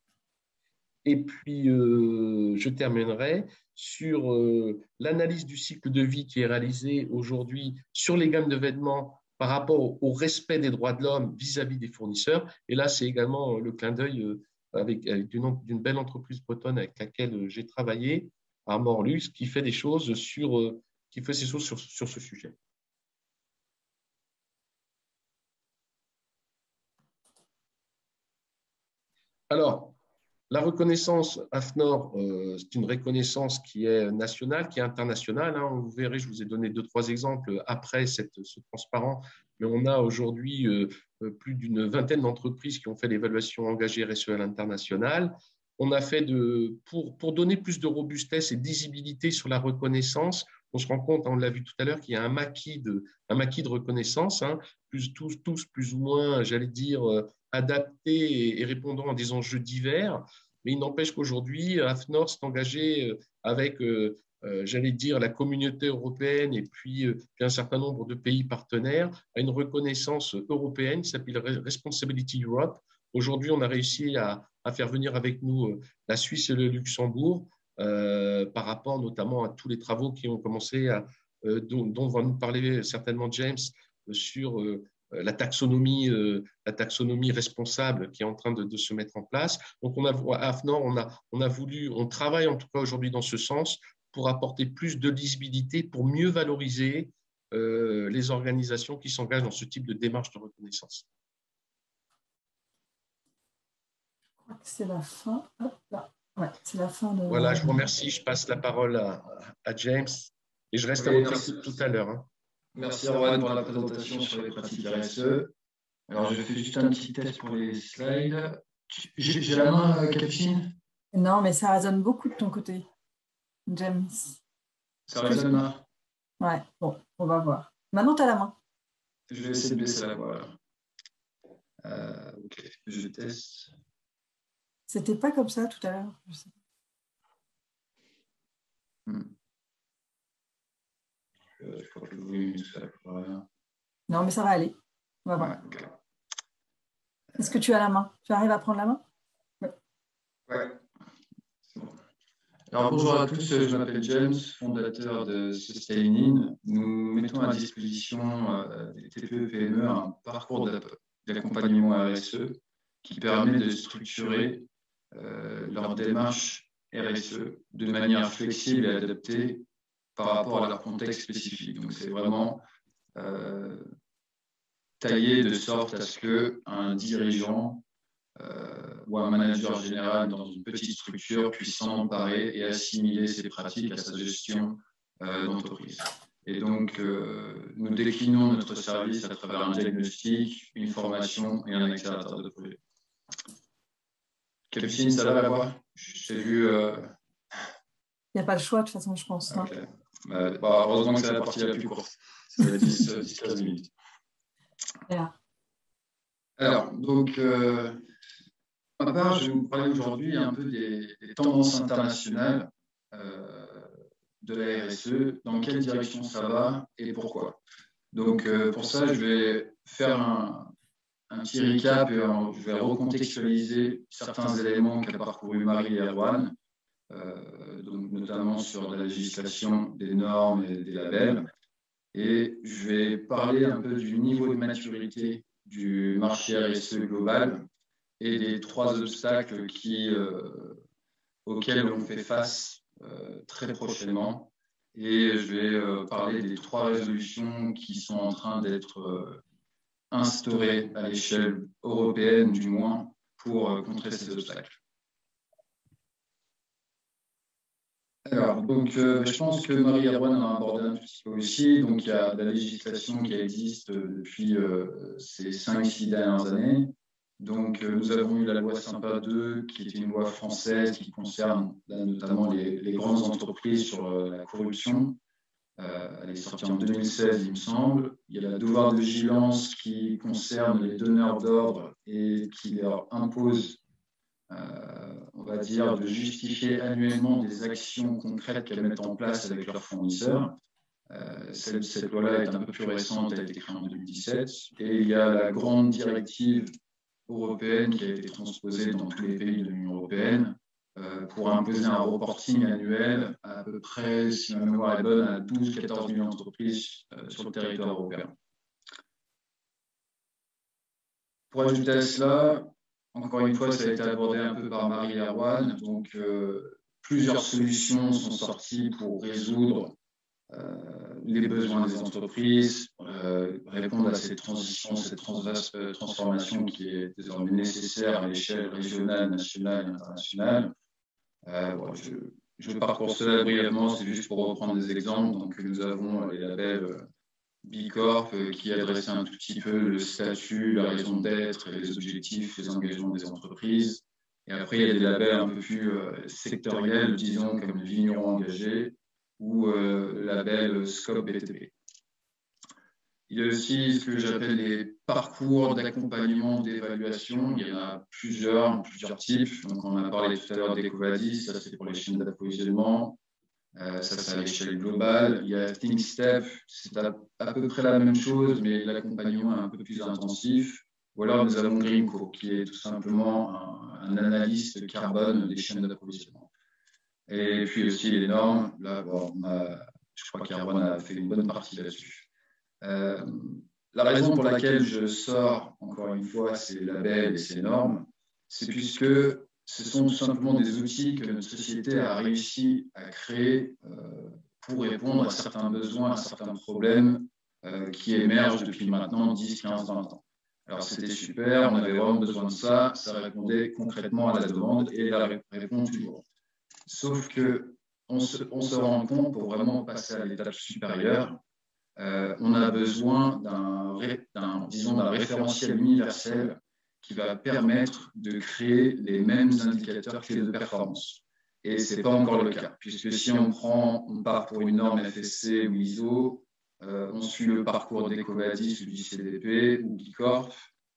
S3: Et puis, je terminerai sur l'analyse du cycle de vie qui est réalisée aujourd'hui sur les gammes de vêtements par rapport au respect des droits de l'homme vis-à-vis des fournisseurs. Et là, c'est également le clin d'œil avec d'une belle entreprise bretonne avec laquelle j'ai travaillé, Armorlux, qui fait des choses sur ce sujet. Alors, la reconnaissance AFNOR, c'est une reconnaissance qui est nationale, qui est internationale. Vous verrez, je vous ai donné 2-3 exemples après ce transparent, mais on a aujourd'hui plus d'une vingtaine d'entreprises qui ont fait l'évaluation engagée RSE à l'international. On a fait pour donner plus de robustesse et de lisibilité sur la reconnaissance, on se rend compte, on l'a vu tout à l'heure, qu'il y a un maquis de reconnaissance, tous plus ou moins, j'allais dire, adaptés et répondant à des enjeux divers. Mais il n'empêche qu'aujourd'hui, AFNOR s'est engagé avec, j'allais dire, la communauté européenne et puis un certain nombre de pays partenaires à une reconnaissance européenne qui s'appelle Responsibility Europe. Aujourd'hui, on a réussi à faire venir avec nous la Suisse et le Luxembourg par rapport notamment à tous les travaux qui ont commencé, dont va nous parler certainement James, sur la taxonomie responsable qui est en train de se mettre en place. Donc, à AFNOR, on travaille en tout cas aujourd'hui dans ce sens pour apporter plus de lisibilité, pour mieux valoriser les organisations qui s'engagent dans ce type de démarche de reconnaissance.
S1: Je crois que c'est la fin. Hop là. Ouais, c'est la fin de...
S3: Voilà, je vous remercie. Je passe la parole à James. Et je reste à
S4: Oui,
S3: votre
S4: merci.
S3: écoute tout à l'heure. Hein.
S4: Merci Erwan pour la présentation sur les pratiques RSE. Alors, je fais juste un petit test pour les slides. J'ai la main, Capucine?
S1: Non, mais ça résonne beaucoup de ton côté, James.
S4: Ça résonne là?
S1: Ouais, bon, on va voir. Maintenant, tu as la main.
S4: Je vais essayer de baisser la voix. Ok, je teste.
S1: C'était pas comme ça tout à l'heure.
S4: Je crois que le volume tout ça. Voilà.
S1: Non, mais ça va aller. On va voir.
S4: Ouais, okay.
S1: Est-ce que tu as la main? Tu arrives à prendre la main?
S4: Ouais. Bon. Alors bonjour à tous, je m'appelle James, fondateur de Sustaining. Nous mettons à disposition des TPE PME un parcours d'accompagnement RSE qui permet de structurer leur démarche RSE de manière flexible et adaptée par rapport à leur contexte spécifique. Donc c'est vraiment taillé de sorte à ce qu'un dirigeant ou un manager général dans une petite structure puisse s'en emparer et assimiler ces pratiques à sa gestion d'entreprise. Et donc, nous déclinons notre service à travers un diagnostic, une formation et un accélérateur de projet. Capucine, ça va la voix? Je t'ai vu.
S1: Il n'y a pas le choix de toute façon, je pense.
S4: Okay. Heureusement que c'est la partie la plus courte. C'est 10-15 minutes.
S1: Yeah.
S4: Alors, donc, à ma part, je vais vous parler aujourd'hui un peu des tendances internationales de la RSE, dans quelle direction ça va et pourquoi. Donc, pour ça, je vais faire un petit recap et je vais recontextualiser certains éléments qu'a parcouru Marie et Erwan, donc notamment sur la législation, des normes et des labels. Et je vais parler un peu du niveau de maturité du marché RSE global et des 3 obstacles auxquels on fait face très prochainement. Et je vais parler des 3 résolutions qui sont en train d'être instaurées à l'échelle européenne, du moins, pour contrer ces obstacles. Alors, donc, je pense que Marie et Erwan a abordé un petit peu aussi. Donc, il y a de la législation qui existe depuis ces 5-6 dernières années. Donc, nous avons eu la loi Sympa 2, qui est une loi française qui concerne notamment les grandes entreprises sur la corruption. Elle est sortie en 2016, il me semble. Il y a la devoir de vigilance qui concerne les donneurs d'ordre et qui leur impose, on va dire, de justifier annuellement des actions concrètes qu'elles mettent en place avec leurs fournisseurs. Cette loi-là est un peu plus récente, elle a été créée en 2017. Et il y a la grande directive européenne qui a été transposée dans tous les pays de l'Union européenne pour imposer un reporting annuel à peu près, si ma mémoire est bonne, à 12-14 millions d'entreprises sur le territoire européen. Pour ajouter à cela, encore une fois, ça a été abordé un peu par Marie et Erwan, donc plusieurs solutions sont sorties pour résoudre les besoins des entreprises, répondre à cette transition, cette transformation qui est désormais nécessaire à l'échelle régionale, nationale et internationale. Je parcours cela brièvement, c'est juste pour reprendre des exemples. Donc, nous avons les labels B Corp qui adressent un tout petit peu le statut, la raison d'être, les objectifs, les engagements des entreprises. Et après, il y a des labels un peu plus sectoriels, disons, comme le vigneron engagé ou le label Scope BTP. Il y a aussi ce que j'appelle les parcours d'accompagnement, d'évaluation. Il y en a plusieurs types. Donc, on a parlé tout à l'heure d'EcoVadis, ça c'est pour les chaînes d'approvisionnement. Ça c'est à l'échelle globale. Il y a ThinkStep, c'est à peu près la même chose, mais l'accompagnement est un peu plus intensif. Ou alors nous avons Greenco, qui est tout simplement un analyste carbone des chaînes d'approvisionnement. Et puis aussi les normes. Là, bon, je crois qu'Erwan a fait une bonne partie là-dessus. La raison pour laquelle je sors, encore une fois, ces labels et ces normes, c'est puisque ce sont tout simplement des outils que notre société a réussi à créer pour répondre à certains besoins, à certains problèmes qui émergent depuis maintenant 10, 15, 20 ans. Alors c'était super, on avait vraiment besoin de ça, ça répondait concrètement à la demande et la répond toujours. Sauf que on se rend compte, pour vraiment passer à l'étape supérieure, on a besoin d'un référentiel universel qui va permettre de créer les mêmes indicateurs clés de performance. Et ce n'est pas encore le cas, puisque si on part pour une norme FSC ou ISO, on suit le parcours d'EcoVadis ou du CDP ou Bicorp,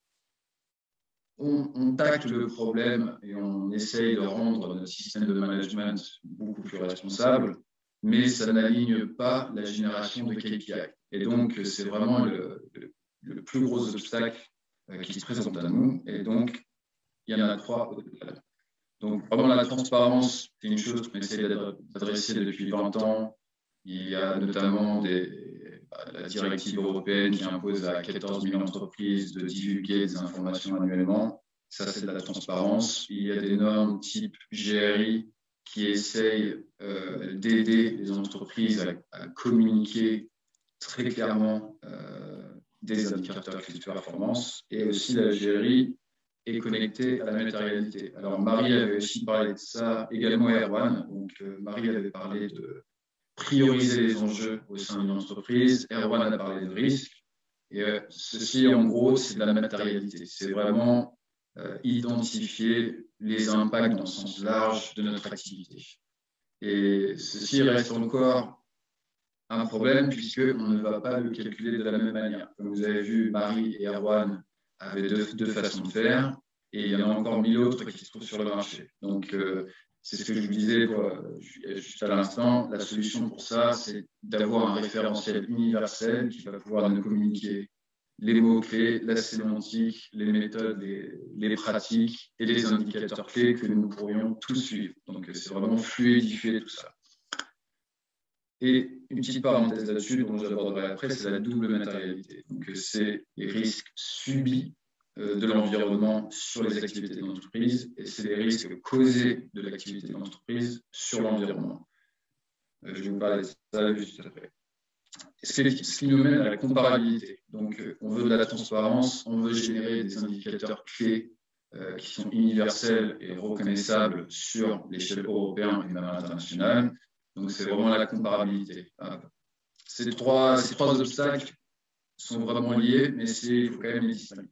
S4: on tacle le problème et on essaye de rendre notre système de management beaucoup plus responsable, mais ça n'aligne pas la génération de KPI. Et donc, c'est vraiment le plus gros obstacle qui se présente à nous. Et donc, il y en a 3 au total. Donc, vraiment, la transparence, c'est une chose qu'on essaie d'adresser depuis 20 ans. Il y a notamment la directive européenne qui impose à 14 millions d'entreprises de divulguer des informations annuellement. Ça, c'est de la transparence. Il y a des normes type GRI qui essayent d'aider les entreprises à communiquer très clairement des indicateurs clés de performance. Et aussi, la GRI est connectée à la matérialité. Alors, Marie avait aussi parlé de ça, également Erwan. Donc, Marie avait parlé de prioriser les enjeux au sein d'une entreprise. Erwan a parlé de risque. Et ceci, en gros, c'est de la matérialité. C'est vraiment identifier les impacts dans le sens large de notre activité. Et ceci reste encore un problème puisqu'on ne va pas le calculer de la même manière. Comme vous avez vu, Marie et Erwan avaient deux façons de faire et il y en a encore 1000 autres qui se trouvent sur le marché. Donc, c'est ce que je vous disais juste à l'instant. La solution pour ça, c'est d'avoir un référentiel universel qui va pouvoir nous communiquer les mots-clés, la sémantique, les méthodes, les pratiques et les indicateurs clés que nous pourrions tous suivre. Donc, c'est vraiment fluidifier tout ça. Et une petite parenthèse là-dessus, dont j'aborderai après, c'est la double matérialité. Donc, c'est les risques subis de l'environnement sur les activités de l'entreprise et c'est les risques causés de l'activité de l'entreprise sur l'environnement. Je vais vous parler de ça juste après. Ce qui nous mène à la comparabilité. Donc, on veut de la transparence, on veut générer des indicateurs clés qui sont universels et reconnaissables sur l'échelle européenne et même internationale. Donc, c'est vraiment la comparabilité. Ces trois obstacles sont vraiment liés, mais il faut quand même les distinguer.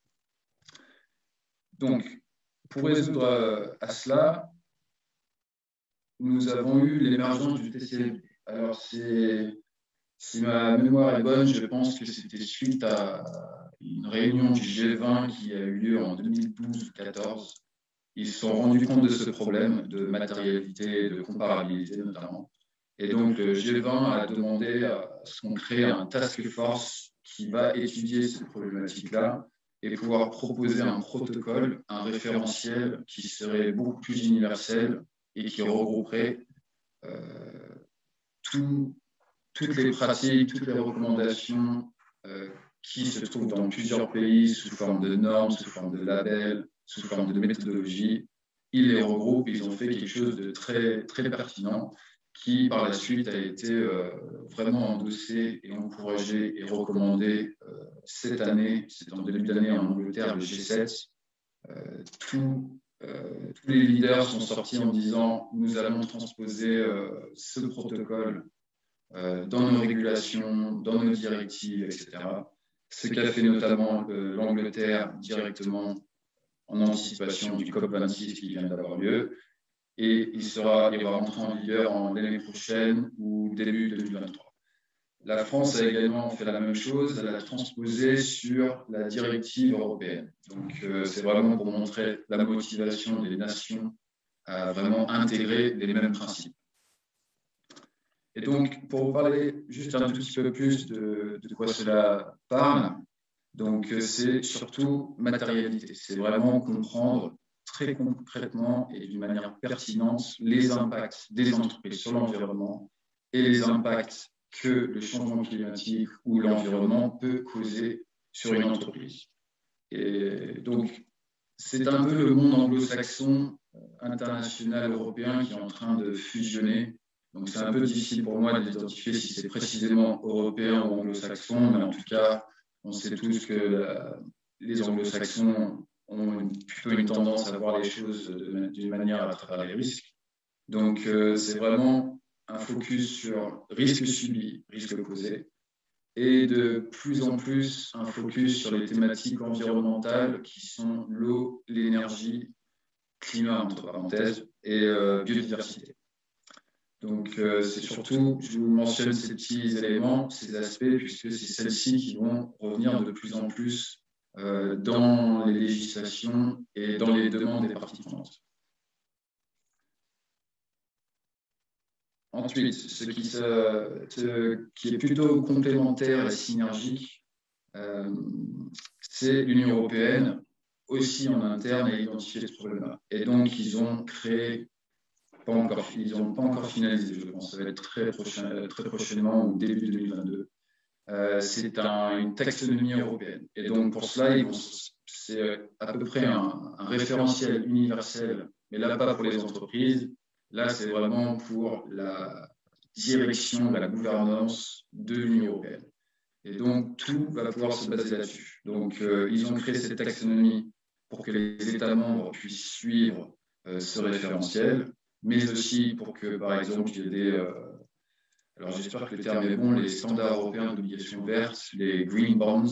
S4: Donc, pour résoudre à cela, nous avons eu l'émergence du TCFD. Alors, si ma mémoire est bonne, je pense que c'était suite à une réunion du G20 qui a eu lieu en 2012-14. Ils se sont rendus compte de ce problème de matérialité, de comparabilité notamment. Et donc, le G20 a demandé à ce qu'on crée un task force qui va étudier cette problématique-là et pouvoir proposer un protocole, un référentiel qui serait beaucoup plus universel et qui regrouperait toutes les pratiques, toutes les recommandations qui se trouvent dans plusieurs pays sous forme de normes, sous forme de labels, sous forme de méthodologie. Ils les regroupent, ils ont fait quelque chose de très, très pertinent qui, par la suite, a été vraiment endossé et encouragé et recommandé cette année. C'est en début d'année en Angleterre, le G7. Tous les leaders sont sortis en disant « Nous allons transposer ce protocole dans nos régulations, dans nos directives, etc. » Ce qu'a fait notamment l'Angleterre directement en anticipation du COP26 qui vient d'avoir lieu. Et il va rentrer en vigueur l'année prochaine ou début 2023. La France a également fait la même chose, elle a transposé sur la directive européenne. Donc, c'est vraiment pour montrer la motivation des nations à vraiment intégrer les mêmes principes. Et donc, pour vous parler juste un tout petit peu plus de quoi cela parle, donc c'est surtout matérialité. C'est vraiment comprendre très concrètement et d'une manière pertinente les impacts des entreprises sur l'environnement et les impacts que le changement climatique ou l'environnement peut causer sur une entreprise. Et donc, c'est un peu le monde anglo-saxon, international, européen qui est en train de fusionner. Donc, c'est un peu difficile pour moi d'identifier si c'est précisément européen ou anglo-saxon, mais en tout cas, on sait tous que les anglo-saxons ont plutôt une tendance à voir les choses d'une manière à travers les risques. Donc, c'est vraiment un focus sur risque subi, risque causé, et de plus en plus un focus sur les thématiques environnementales qui sont l'eau, l'énergie, climat entre parenthèses, et biodiversité. Donc, c'est surtout, je vous mentionne ces petits éléments, ces aspects, puisque c'est celles-ci qui vont revenir de plus en plus dans les législations et dans les demandes des parties prenantes. Ensuite, ce qui est plutôt complémentaire et synergique, c'est l'Union européenne, aussi en interne, a identifié ce problème-là. Et donc, ils ont créé, ils n'ont pas encore finalisé, je pense, ça va être très prochainement, au début 2022. C'est une taxonomie européenne. Et donc, pour cela, c'est à peu près un référentiel universel, mais là, pas pour les entreprises. Là, c'est vraiment pour la direction, la gouvernance de l'Union européenne. Et donc, tout va pouvoir se baser là-dessus. Donc, ils ont créé cette taxonomie pour que les États membres puissent suivre ce référentiel, mais aussi pour que, par exemple, il y ait des... alors, j'espère que le terme est bon, les standards européens d'obligations vertes, les green bonds,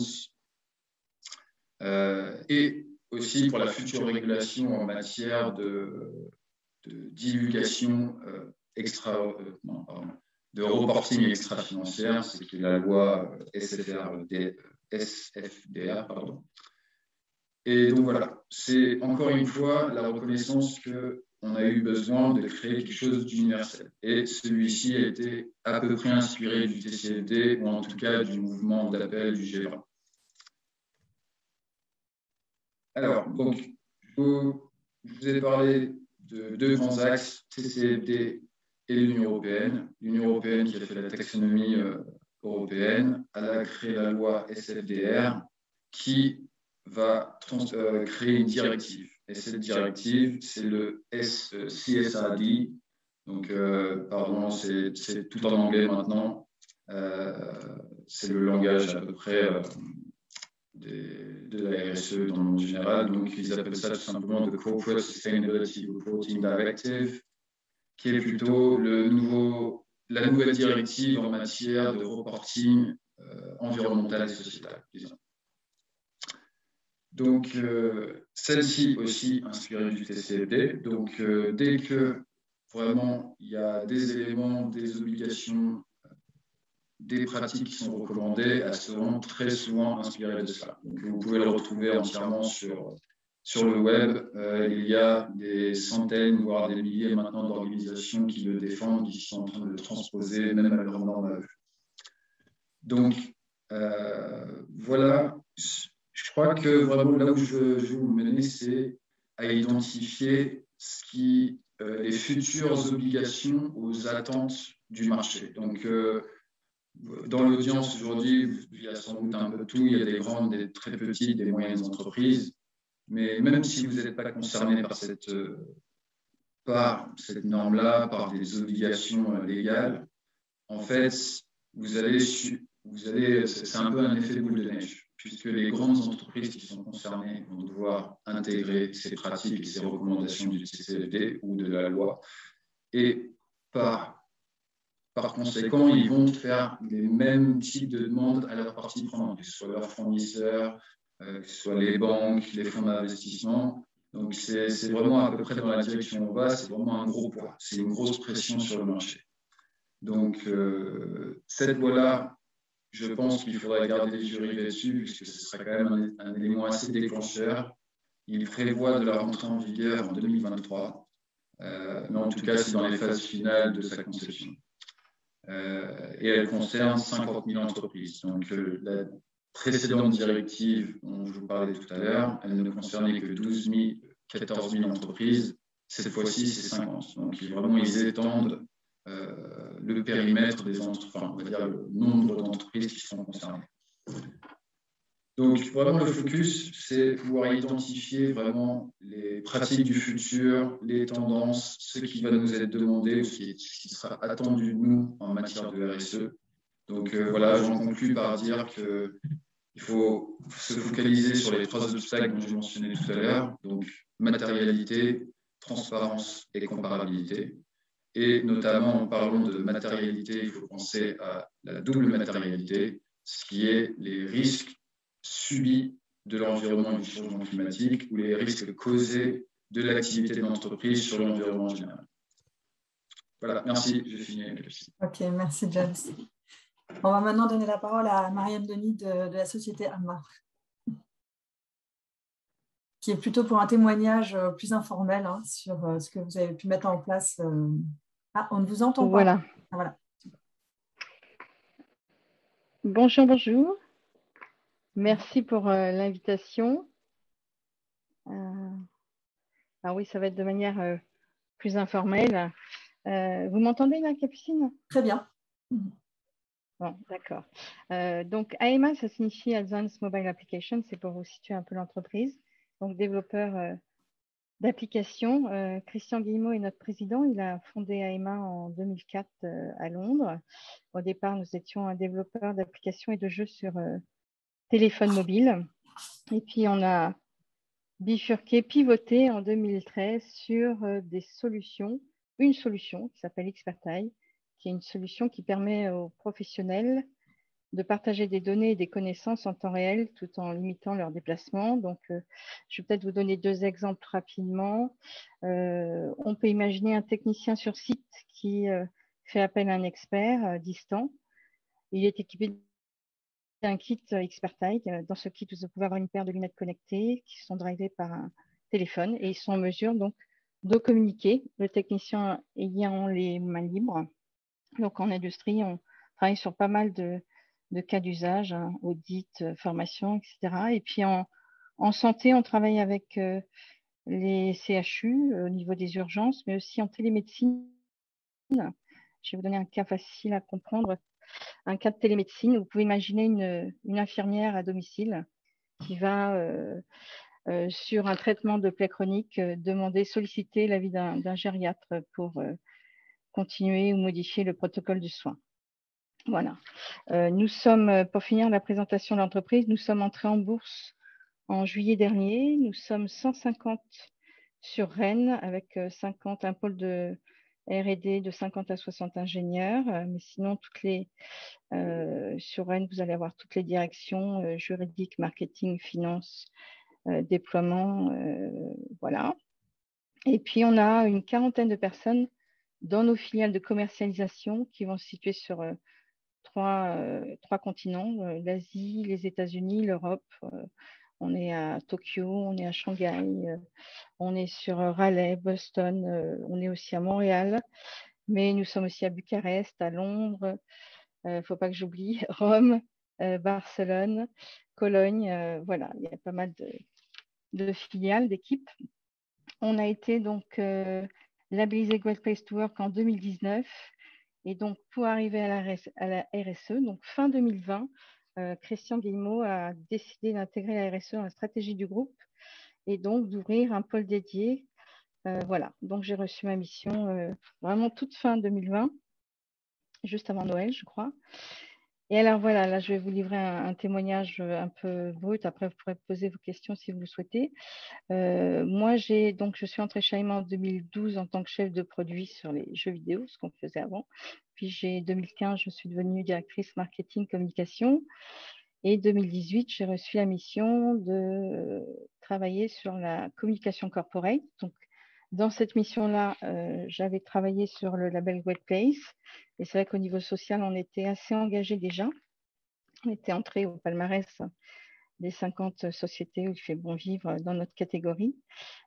S4: et aussi pour la future régulation en matière de divulgation de reporting extra-financière, ce qui est la loi SFDR. Et donc voilà, c'est encore une fois la reconnaissance qu'on a eu besoin de créer quelque chose d'universel. Et celui-ci a été à peu près inspiré du TCFD, ou en tout cas du mouvement d'appel du G20. Alors, donc, je vous ai parlé de deux grands axes, TCFD et l'Union européenne. L'Union européenne qui a fait la taxonomie européenne, elle a créé la loi SFDR qui va créer une directive. Et cette directive, c'est le CSRD. Donc, pardon, c'est tout en anglais maintenant. C'est le langage à peu près de la RSE dans le monde général. Donc, ils appellent ça tout simplement the Corporate Sustainability Reporting Directive, qui est plutôt la nouvelle directive en matière de reporting environnemental et sociétal, disons. Donc, celle-ci aussi inspirée du TCFD. Donc, dès que vraiment il y a des éléments, des obligations, des pratiques qui sont recommandées, elles seront très souvent inspirées de cela. Donc, vous pouvez le retrouver entièrement sur le web. Il y a des centaines, voire des milliers maintenant d'organisations qui le défendent, qui sont en train de le transposer, même à leur norme à eux. Donc, voilà. Je crois que vraiment là où je veux vous mener, c'est à identifier les futures obligations aux attentes du marché. Donc, dans l'audience aujourd'hui, il y a sans doute un peu tout. Il y a des grandes, des très petites, des moyennes entreprises. Mais même si vous n'êtes pas concerné par cette norme-là, par des obligations légales, en fait, c'est un peu un effet boule de neige, puisque les grandes entreprises qui sont concernées vont devoir intégrer ces pratiques et ces recommandations du TCFD ou de la loi. Et par conséquent, ils vont faire les mêmes types de demandes à leurs parties prenantes, que ce soit leurs fournisseurs, que ce soit les banques, les fonds d'investissement. Donc, c'est vraiment à peu près dans la direction où on va, c'est vraiment un gros poids, c'est une grosse pression sur le marché. Donc, cette loi-là, je pense qu'il faudrait garder les yeux rivés dessus, puisque ce sera quand même un élément assez déclencheur. Il prévoit de la rentrée en vigueur en 2023, mais en tout cas, c'est dans les phases finales de sa conception. Et elle concerne 50 000 entreprises. Donc, la précédente directive dont je vous parlais tout à l'heure, elle ne concernait que 14 000 entreprises. Cette fois-ci, c'est 50. Donc, vraiment, ils étendent le périmètre on va dire le nombre d'entreprises qui sont concernées. Donc, vraiment, le focus, c'est pouvoir identifier vraiment les pratiques du futur, les tendances, ce qui va nous être demandé, ce qui sera attendu de nous en matière de RSE. Donc, voilà, j'en conclus par dire qu'il faut se focaliser sur les 3 obstacles dont j'ai mentionné tout à l'heure. Donc, matérialité, transparence et comparabilité. Et notamment, en parlant de matérialité, il faut penser à la double matérialité, ce qui est les risques subis de l'environnement et du changement climatique ou les risques causés de l'activité de l'entreprise sur l'environnement en général. Voilà, merci, j'ai fini.
S1: Ok, merci James. On va maintenant donner la parole à Marianne Denis de la société Alma, qui est plutôt pour un témoignage plus informel sur ce que vous avez pu mettre en place. Ah, on ne vous entend pas.
S5: Voilà.
S1: Ah, voilà.
S5: Bonjour, bonjour. Merci pour l'invitation. Ah oui, ça va être de manière plus informelle. Vous m'entendez là, Capucine?
S1: Très bien.
S5: Bon, d'accord. Donc, AEMA, ça signifie Advanced Mobile Application, c'est pour vous situer un peu l'entreprise. Donc, développeur d'applications. Christian Guillemot est notre président. Il a fondé AEMA en 2004 à Londres. Au départ, nous étions un développeur d'applications et de jeux sur téléphone mobile. Et puis, on a bifurqué, pivoté en 2013 sur des solutions, une solution qui s'appelle Expertise, qui est une solution qui permet aux professionnels de partager des données et des connaissances en temps réel tout en limitant leurs déplacements. Donc, je vais peut-être vous donner 2 exemples rapidement. On peut imaginer un technicien sur site qui fait appel à un expert distant. Il est équipé d'un kit Expertise. Dans ce kit, vous pouvez avoir une paire de lunettes connectées qui sont drivées par un téléphone et ils sont en mesure donc de communiquer, le technicien ayant les mains libres. Donc, en industrie, on travaille sur pas mal de cas d'usage, audit, formation, etc. Et puis, en santé, on travaille avec les CHU au niveau des urgences, mais aussi en télémédecine. Je vais vous donner un cas facile à comprendre. Un cas de télémédecine, vous pouvez imaginer une infirmière à domicile qui va, sur un traitement de plaie chronique, solliciter l'avis d'un gériatre pour continuer ou modifier le protocole du soin. Voilà. Nous sommes, pour finir la présentation de l'entreprise, nous sommes entrés en bourse en juillet dernier. Nous sommes 150 sur Rennes avec 50, un pôle de R&D de 50 à 60 ingénieurs. Mais sinon, sur Rennes, vous allez avoir toutes les directions juridiques, marketing, finance, déploiement. Voilà. Et puis, on a une quarantaine de personnes dans nos filiales de commercialisation qui vont se situer sur 3 continents, l'Asie, les États-Unis, l'Europe. On est à Tokyo, on est à Shanghai, on est sur Raleigh, Boston, on est aussi à Montréal, mais nous sommes aussi à Bucarest, à Londres, faut pas que j'oublie, Rome, Barcelone, Cologne, voilà, il y a pas mal de filiales, d'équipes. On a été donc labellisé Great Place to Work en 2019. Et donc, pour arriver à la RSE, donc fin 2020, Christian Guillemot a décidé d'intégrer la RSE dans la stratégie du groupe et donc d'ouvrir un pôle dédié. Voilà, donc j'ai reçu ma mission vraiment toute fin 2020, juste avant Noël, je crois. Et alors voilà, là je vais vous livrer un témoignage un peu brut. Après, vous pourrez poser vos questions si vous le souhaitez. Moi, je suis entrée chez AEMA en 2012 en tant que chef de produit sur les jeux vidéo, ce qu'on faisait avant. Puis 2015, je suis devenue directrice marketing communication. Et 2018, j'ai reçu la mission de travailler sur la communication corporate. Donc, dans cette mission-là, j'avais travaillé sur le label Great Place. Et c'est vrai qu'au niveau social, on était assez engagé déjà. On était entré au palmarès des 50 sociétés où il fait bon vivre dans notre catégorie.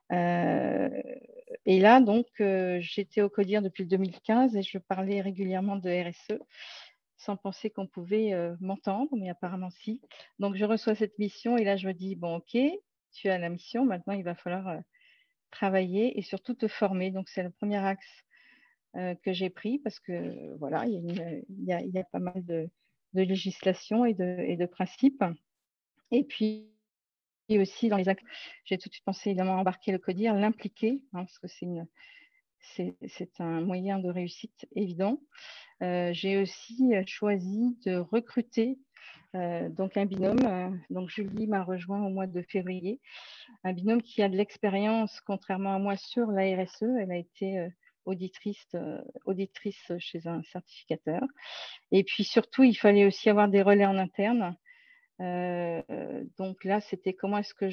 S5: Et là, donc, j'étais au CODIR depuis le 2015 et je parlais régulièrement de RSE sans penser qu'on pouvait m'entendre, mais apparemment si. Donc, je reçois cette mission et là, je me dis, bon, ok, tu as la mission, maintenant, il va falloir travailler et surtout te former. Donc, c'est le premier axe que j'ai pris parce que, voilà, il y a pas mal de législation et de principes. Et puis aussi, dans les actes, j'ai tout de suite pensé évidemment à embarquer le CODIR, l'impliquer, parce que c'est un moyen de réussite évident. J'ai aussi choisi de recruter donc un binôme. Donc Julie m'a rejoint au mois de février. Un binôme qui a de l'expérience, contrairement à moi, sur la RSE. Elle a été auditrice chez un certificateur. Et puis surtout, il fallait aussi avoir des relais en interne. Donc là, c'était comment est-ce que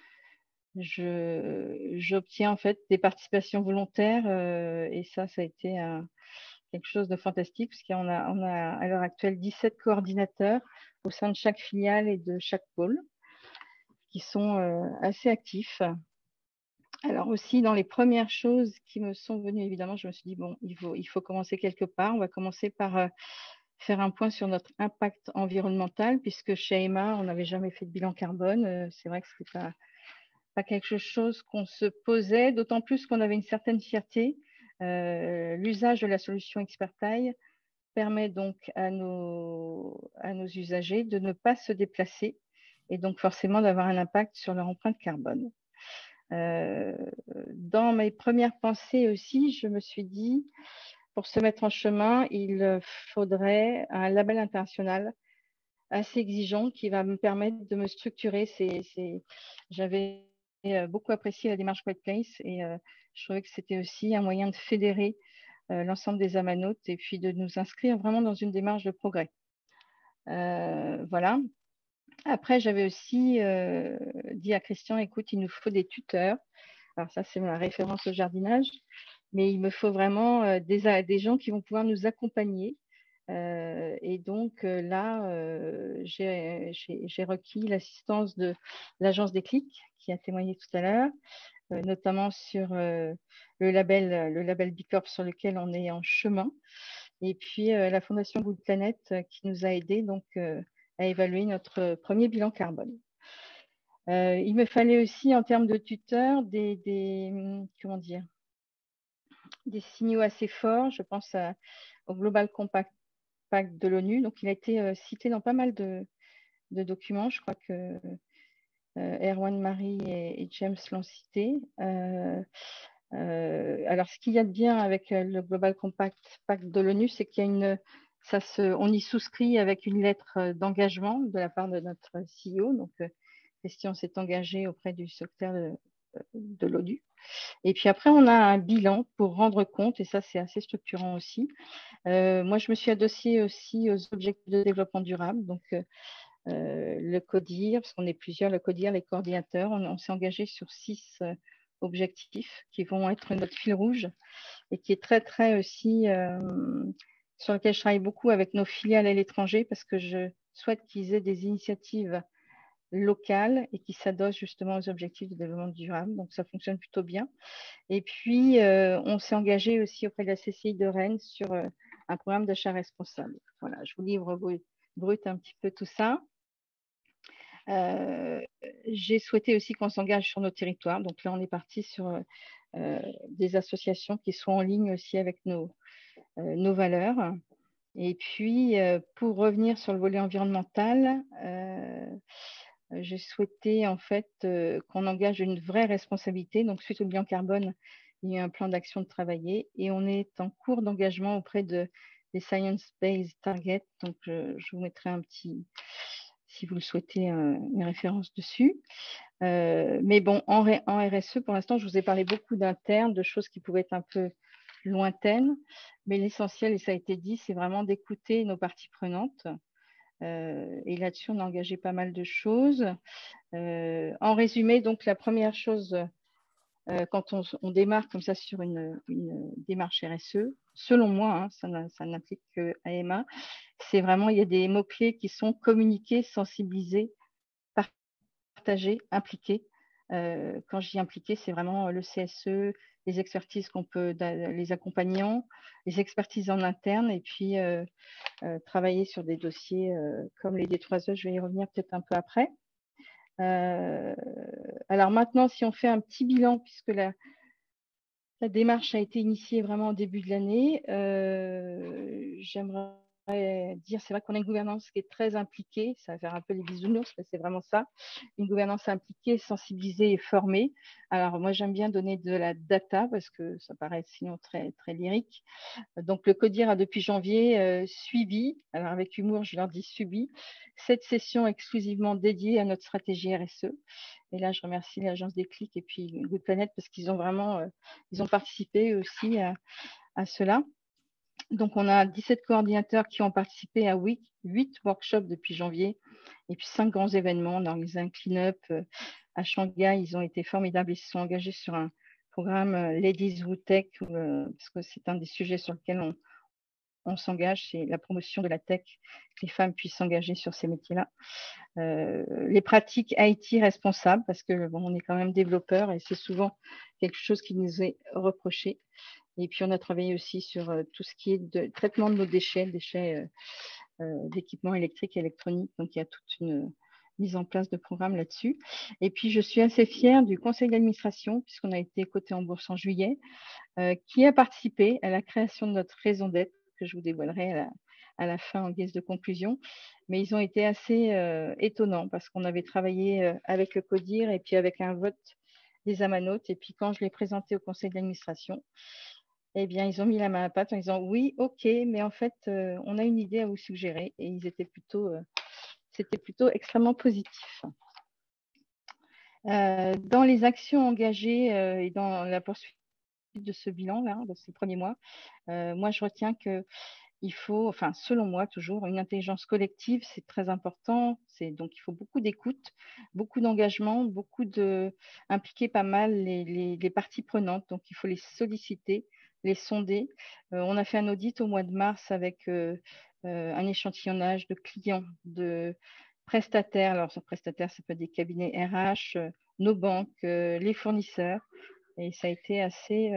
S5: j'obtiens en fait des participations volontaires et ça a été quelque chose de fantastique parce qu'on a à l'heure actuelle 17 coordinateurs au sein de chaque filiale et de chaque pôle qui sont assez actifs. Alors aussi, dans les premières choses qui me sont venues, évidemment, je me suis dit, bon, il faut commencer quelque part. On va commencer par faire un point sur notre impact environnemental, puisque chez AEMA, on n'avait jamais fait de bilan carbone. C'est vrai que ce n'était pas quelque chose qu'on se posait, d'autant plus qu'on avait une certaine fierté. L'usage de la solution Expertise permet donc à nos usagers de ne pas se déplacer et donc forcément d'avoir un impact sur leur empreinte carbone. Dans mes premières pensées aussi, je me suis dit, pour se mettre en chemin, il faudrait un label international assez exigeant qui va me permettre de me structurer. J'avais beaucoup apprécié la démarche White Place et je trouvais que c'était aussi un moyen de fédérer l'ensemble des amanotes et puis de nous inscrire vraiment dans une démarche de progrès. Voilà. Après, j'avais aussi dit à Christian, écoute, il nous faut des tuteurs. Alors ça, c'est ma référence au jardinage, mais il me faut vraiment des gens qui vont pouvoir nous accompagner. Et donc là, j'ai requis l'assistance de l'agence Déclic, qui a témoigné tout à l'heure, notamment sur le label Bicorp sur lequel on est en chemin. Et puis la Fondation Good Planet qui nous a aidés donc, à évaluer notre premier bilan carbone. Il me fallait aussi, en termes de tuteurs, comment dire, des signaux assez forts. Je pense au Global Compact de l'ONU. Donc, il a été cité dans pas mal de documents. Je crois que Erwan, Marie et James l'ont cité. Alors, ce qu'il y a de bien avec le Global Compact de l'ONU, c'est qu'il y a on y souscrit avec une lettre d'engagement de la part de notre CEO. Donc, Christian s'est engagé auprès du secrétaire de l'ONU. Et puis après, on a un bilan pour rendre compte, et ça, c'est assez structurant aussi. Moi, je me suis adossée aussi aux objectifs de développement durable, donc le CODIR, parce qu'on est plusieurs, le CODIR, les coordinateurs, on s'est engagé sur 6 objectifs qui vont être notre fil rouge et qui est très, très aussi sur lequel je travaille beaucoup avec nos filiales à l'étranger parce que je souhaite qu'ils aient des initiatives locales et qui s'adossent justement aux objectifs de développement durable. Donc, ça fonctionne plutôt bien. Et puis, on s'est engagé aussi auprès de la CCI de Rennes sur un programme d'achat responsable. Voilà, je vous livre brut un petit peu tout ça. J'ai souhaité aussi qu'on s'engage sur nos territoires. Donc là, on est parti sur des associations qui sont en ligne aussi avec nos valeurs. Et puis, pour revenir sur le volet environnemental, j'ai souhaité en fait qu'on engage une vraie responsabilité. Donc, suite au bilan carbone, il y a eu un plan d'action de travailler et on est en cours d'engagement auprès des Science-Based Targets. Donc, je vous mettrai un petit, si vous le souhaitez, une référence dessus. Mais bon, en RSE, pour l'instant, je vous ai parlé beaucoup d'internes, de choses qui pouvaient être un peu lointaines, mais l'essentiel, et ça a été dit, c'est vraiment d'écouter nos parties prenantes. Et là-dessus, on a engagé pas mal de choses. En résumé, donc la première chose, quand on démarre comme ça sur une démarche RSE, selon moi, hein, ça n'implique que AEMA, c'est vraiment, il y a des mots-clés qui sont communiquer, sensibiliser, partager, impliquer. Quand je dis impliquer, c'est vraiment le CSE, les expertises qu'on peut, les accompagnants, les expertises en interne, et puis travailler sur des dossiers comme les D3E, je vais y revenir peut-être un peu après. Alors maintenant, si on fait un petit bilan, puisque la démarche a été initiée vraiment au début de l'année, j'aimerais dire, c'est vrai qu'on a une gouvernance qui est très impliquée, ça va faire un peu les bisounours, mais c'est vraiment ça, une gouvernance impliquée, sensibilisée et formée. Alors moi j'aime bien donner de la data parce que ça paraît sinon très, très lyrique. Donc le CODIR a depuis janvier suivi, alors avec humour je leur dis subi, cette session exclusivement dédiée à notre stratégie RSE. Et là je remercie l'agence Déclic et puis Good Planet parce qu'ils ont vraiment ils ont participé aussi à cela. Donc, on a 17 coordinateurs qui ont participé à 8 workshops depuis janvier et puis 5 grands événements. On a organisé un clean-up à Shanghai. Ils ont été formidables. Ils se sont engagés sur un programme Ladies Who Tech parce que c'est un des sujets sur lesquels on s'engage. C'est la promotion de la tech, que les femmes puissent s'engager sur ces métiers-là. Les pratiques IT responsables parce que bon, on est quand même développeurs et c'est souvent quelque chose qui nous est reproché. Et puis, on a travaillé aussi sur tout ce qui est de traitement de nos déchets d'équipements électriques et électroniques. Donc, il y a toute une mise en place de programmes là-dessus. Et puis, je suis assez fière du conseil d'administration, puisqu'on a été coté en bourse en juillet, qui a participé à la création de notre raison d'être, que je vous dévoilerai à la fin en guise de conclusion. Mais ils ont été assez étonnants, parce qu'on avait travaillé avec le CODIR et puis avec un vote des amanotes. Et puis, quand je l'ai présenté au conseil d'administration, eh bien, ils ont mis la main à la pâte en disant oui, ok, mais en fait, on a une idée à vous suggérer. Et ils étaient c'était plutôt extrêmement positif. Dans les actions engagées et dans la poursuite de ce bilan-là, de ces premiers mois, moi, je retiens qu'il faut, enfin, selon moi, toujours, une intelligence collective, c'est très important. Donc, il faut beaucoup d'écoute, beaucoup d'engagement, impliquer pas mal les parties prenantes. Donc, il faut les solliciter, les sonder. On a fait un audit au mois de mars avec un échantillonnage de clients, de prestataires. Alors, prestataires, ça peut être des cabinets RH, nos banques, les fournisseurs. Et ça a été assez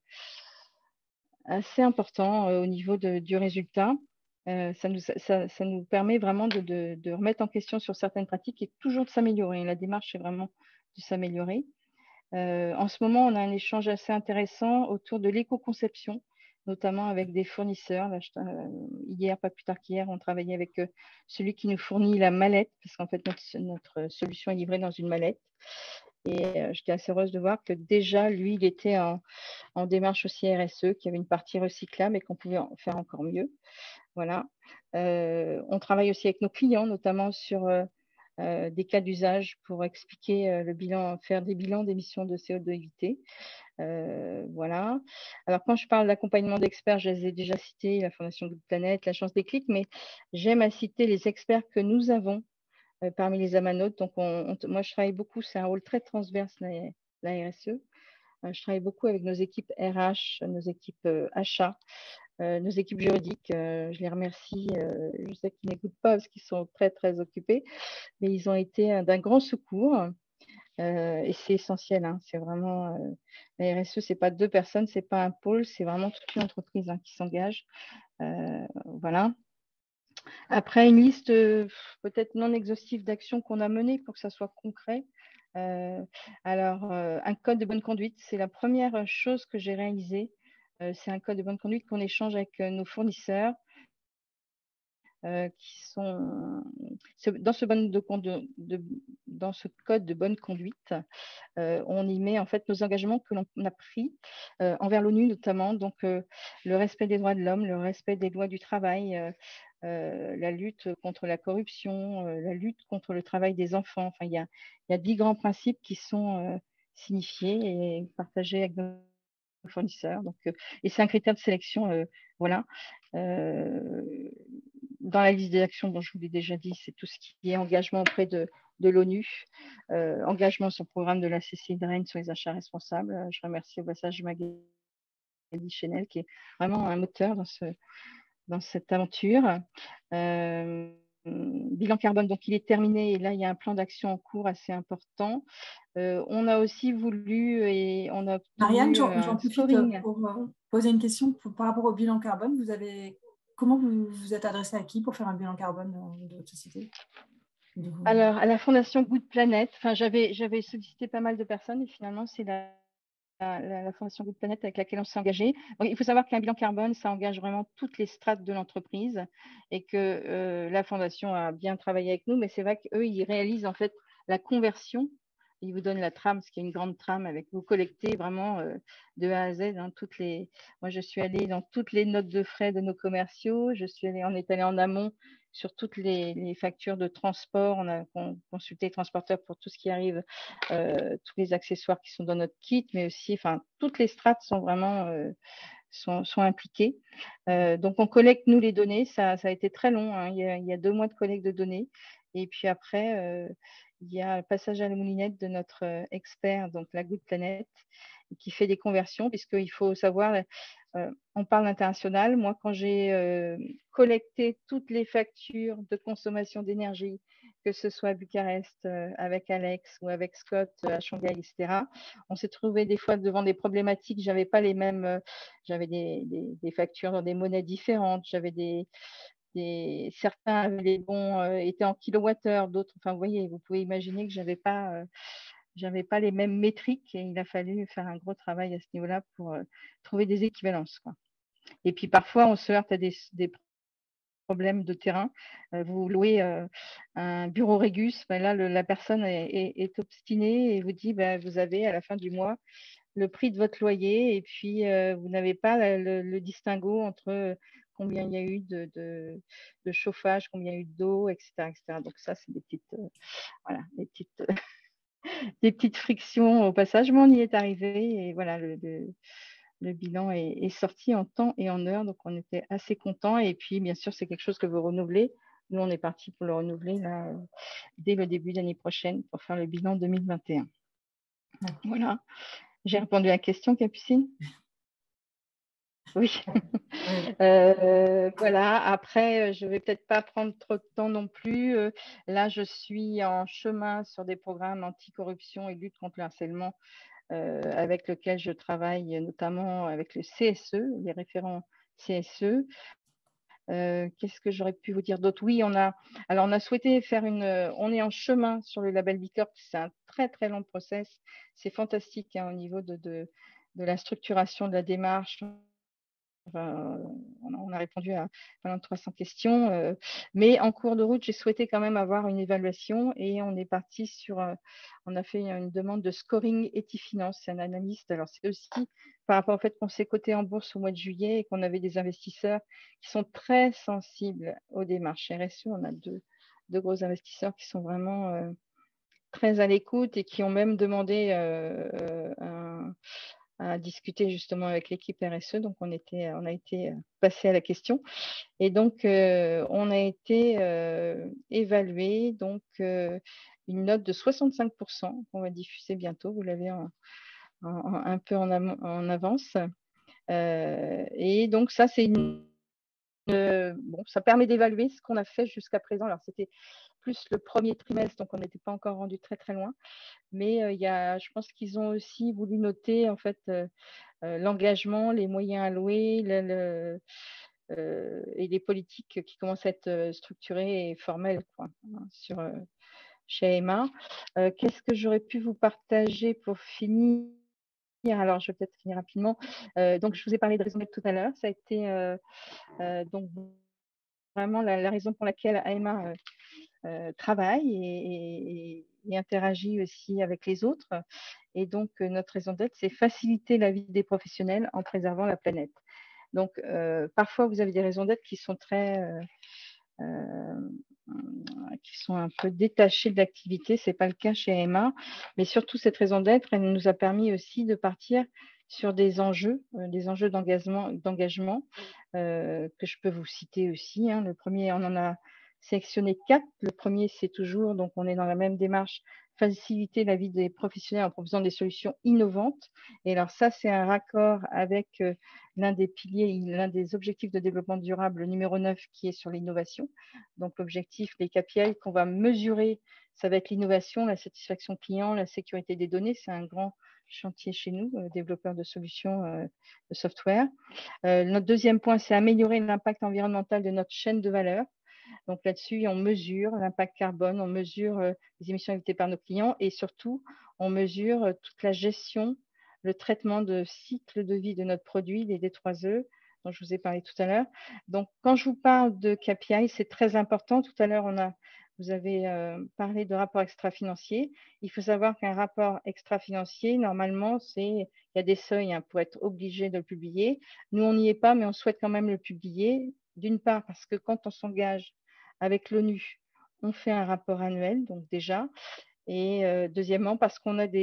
S5: important au niveau du résultat. Ça nous permet vraiment de remettre en question sur certaines pratiques et toujours de s'améliorer. La démarche est vraiment de s'améliorer. En ce moment, on a un échange assez intéressant autour de l'éco-conception, notamment avec des fournisseurs. Là, hier, pas plus tard qu'hier, on travaillait avec celui qui nous fournit la mallette, parce qu'en fait, notre solution est livrée dans une mallette. Et j'étais assez heureuse de voir que déjà, lui, il était en démarche aussi RSE, qu'il y avait une partie recyclable et qu'on pouvait en faire encore mieux. Voilà. On travaille aussi avec nos clients, notamment sur des cas d'usage pour expliquer le bilan, faire des bilans d'émissions de CO2 évitées. Voilà. Alors, quand je parle d'accompagnement d'experts, je les ai déjà cités, la Fondation Good Planet, l'agence Déclic, mais j'aime à citer les experts que nous avons parmi les amanotes. Donc, moi, je travaille beaucoup, c'est un rôle très transverse, la RSE. Je travaille beaucoup avec nos équipes RH, nos équipes achats, nos équipes juridiques. Je les remercie. Je sais qu'ils n'écoutent pas parce qu'ils sont très, très occupés, mais ils ont été d'un grand secours. Et c'est essentiel. Hein. C'est vraiment la RSE, c'est pas 2 personnes, c'est pas un pôle, c'est vraiment toute une entreprise qui s'engage. Voilà. Après, une liste peut-être non exhaustive d'actions qu'on a menées pour que ça soit concret. Alors, un code de bonne conduite, c'est la première chose que j'ai réalisée. C'est un code de bonne conduite qu'on échange avec nos fournisseurs qui sont dans ce code de bonne conduite. On y met en fait nos engagements que l'on a pris envers l'ONU notamment, donc le respect des droits de l'homme, le respect des lois du travail, la lutte contre la corruption, la lutte contre le travail des enfants. Enfin, il y a 10 grands principes qui sont signifiés et partagés avec nos fournisseurs. Donc, et c'est un critère de sélection, voilà. Dans la liste des actions dont je vous l'ai déjà dit, c'est tout ce qui est engagement auprès de l'ONU, engagement sur le programme de la CCIDRN sur les achats responsables. Je remercie au passage Magali Chenel qui est vraiment un moteur dans cette aventure. Bilan carbone, donc il est terminé et là il y a un plan d'action en cours assez important. On a aussi voulu et on a obtenu
S1: Marianne, j'en profite pour poser une question par rapport au bilan carbone. Comment vous vous êtes adressé à qui pour faire un bilan carbone de votre société?
S5: Alors, à la Fondation Good Planet, j'avais sollicité pas mal de personnes et finalement, c'est la Fondation Good Planet avec laquelle on s'est engagé. Donc, il faut savoir qu'un bilan carbone, ça engage vraiment toutes les strates de l'entreprise et que la Fondation a bien travaillé avec nous, mais c'est vrai qu'eux, ils réalisent en fait la conversion. Ils vous donnent la trame, ce qui est une grande trame avec vous collectez vraiment de A à Z. Hein, moi, je suis allée dans toutes les notes de frais de nos commerciaux. On est allé en amont sur toutes les factures de transport. On a consulté les transporteurs pour tout ce qui arrive, tous les accessoires qui sont dans notre kit, mais aussi, enfin, toutes les strates sont vraiment sont impliquées. Donc, on collecte, nous, les données. Ça a été très long. Hein. Il y a 2 mois de collecte de données. Et puis après, il y a le passage à la moulinette de notre expert, donc la Good Planet, qui fait des conversions, puisqu'il faut savoir, on parle international. Moi, quand j'ai collecté toutes les factures de consommation d'énergie, que ce soit à Bucarest avec Alex ou avec Scott à Shanghai, etc., on s'est trouvé des fois devant des problématiques. J'avais pas les mêmes, j'avais des factures dans des monnaies différentes, certains avaient les bons étaient en kilowattheures, d'autres, enfin, vous voyez, vous pouvez imaginer que j'avais pas les mêmes métriques et il a fallu faire un gros travail à ce niveau-là pour trouver des équivalences, quoi. Et puis parfois, on se heurte à des problèmes de terrain. Vous louez un bureau Régus, ben là, la personne est obstinée et vous dit, ben, vous avez à la fin du mois le prix de votre loyer et puis vous n'avez pas le distinguo entre combien il y a eu de chauffage, combien il y a eu d'eau, etc., etc. Donc ça, c'est des petites frictions au passage, mais on y est arrivé et voilà, le bilan est sorti en temps et en heure, donc on était assez contents. Et puis, bien sûr, c'est quelque chose que vous renouvelez. Nous, on est parti pour le renouveler là, dès le début de l'année prochaine pour faire le bilan 2021. Voilà. J'ai répondu à la question, Capucine? Oui. Voilà. Après, je ne vais peut-être pas prendre trop de temps non plus. Là, je suis en chemin sur des programmes anti-corruption et lutte contre le harcèlement avec lequel je travaille, notamment avec le CSE, les référents CSE. Qu'est-ce que j'aurais pu vous dire d'autre? Oui, on a souhaité faire on est en chemin sur le label Bicorp. C'est un très très long process. C'est fantastique hein, au niveau de la structuration de la démarche. On a répondu à pendant 300 questions, mais en cours de route, j'ai souhaité quand même avoir une évaluation et on est parti on a fait une demande de scoring Etifinance, c'est un analyste. Alors c'est aussi par rapport au fait qu'on s'est coté en bourse au mois de juillet et qu'on avait des investisseurs qui sont très sensibles aux démarches RSE. On a deux gros investisseurs qui sont vraiment très à l'écoute et qui ont même demandé à discuter justement avec l'équipe RSE. Donc, on a été passé à la question. Et donc, on a été évalué, donc une note de 65% qu'on va diffuser bientôt. Vous l'avez un peu en avance. Et donc, ça, c'est ça permet d'évaluer ce qu'on a fait jusqu'à présent. Alors, c'était plus le premier trimestre, donc on n'était pas encore rendu très, très loin. Mais je pense qu'ils ont aussi voulu noter en fait l'engagement, les moyens alloués et les politiques qui commencent à être structurées et formelles quoi, chez AMA. Qu'est-ce que j'aurais pu vous partager pour finir? Alors, je vais peut-être finir rapidement. Donc, je vous ai parlé de raison d'être tout à l'heure. Ça a été donc vraiment la raison pour laquelle AMA travaille et interagit aussi avec les autres. Et donc, notre raison d'être, c'est faciliter la vie des professionnels en préservant la planète. Donc, parfois, vous avez des raisons d'être qui sont qui sont un peu détachées de l'activité. Ce n'est pas le cas chez AMA. Mais surtout, cette raison d'être, elle nous a permis aussi de partir sur des enjeux d'engagement que je peux vous citer aussi. Hein. Le premier, on en a sélectionné 4. Le premier, c'est toujours, donc on est dans la même démarche, faciliter la vie des professionnels en proposant des solutions innovantes. Et alors ça, c'est un raccord avec l'un des piliers, l'un des objectifs de développement durable, le numéro 9, qui est sur l'innovation. Donc l'objectif, les KPI qu'on va mesurer, ça va être l'innovation, la satisfaction client, la sécurité des données. C'est un grand chantier chez nous, développeurs de solutions de software. Notre deuxième point, c'est améliorer l'impact environnemental de notre chaîne de valeur. Donc là-dessus, on mesure l'impact carbone, on mesure les émissions évitées par nos clients et surtout, on mesure toute la gestion, le traitement de cycle de vie de notre produit, les D3E, dont je vous ai parlé tout à l'heure. Donc, quand je vous parle de KPI, c'est très important. Tout à l'heure, vous avez parlé de rapport extra-financier. Il faut savoir qu'un rapport extra-financier, normalement, il y a des seuils pour être obligé de le publier. Nous, on n'y est pas, mais on souhaite quand même le publier. D'une part, parce que quand on s'engage avec l'ONU, on fait un rapport annuel, donc déjà. Et deuxièmement, parce qu'on a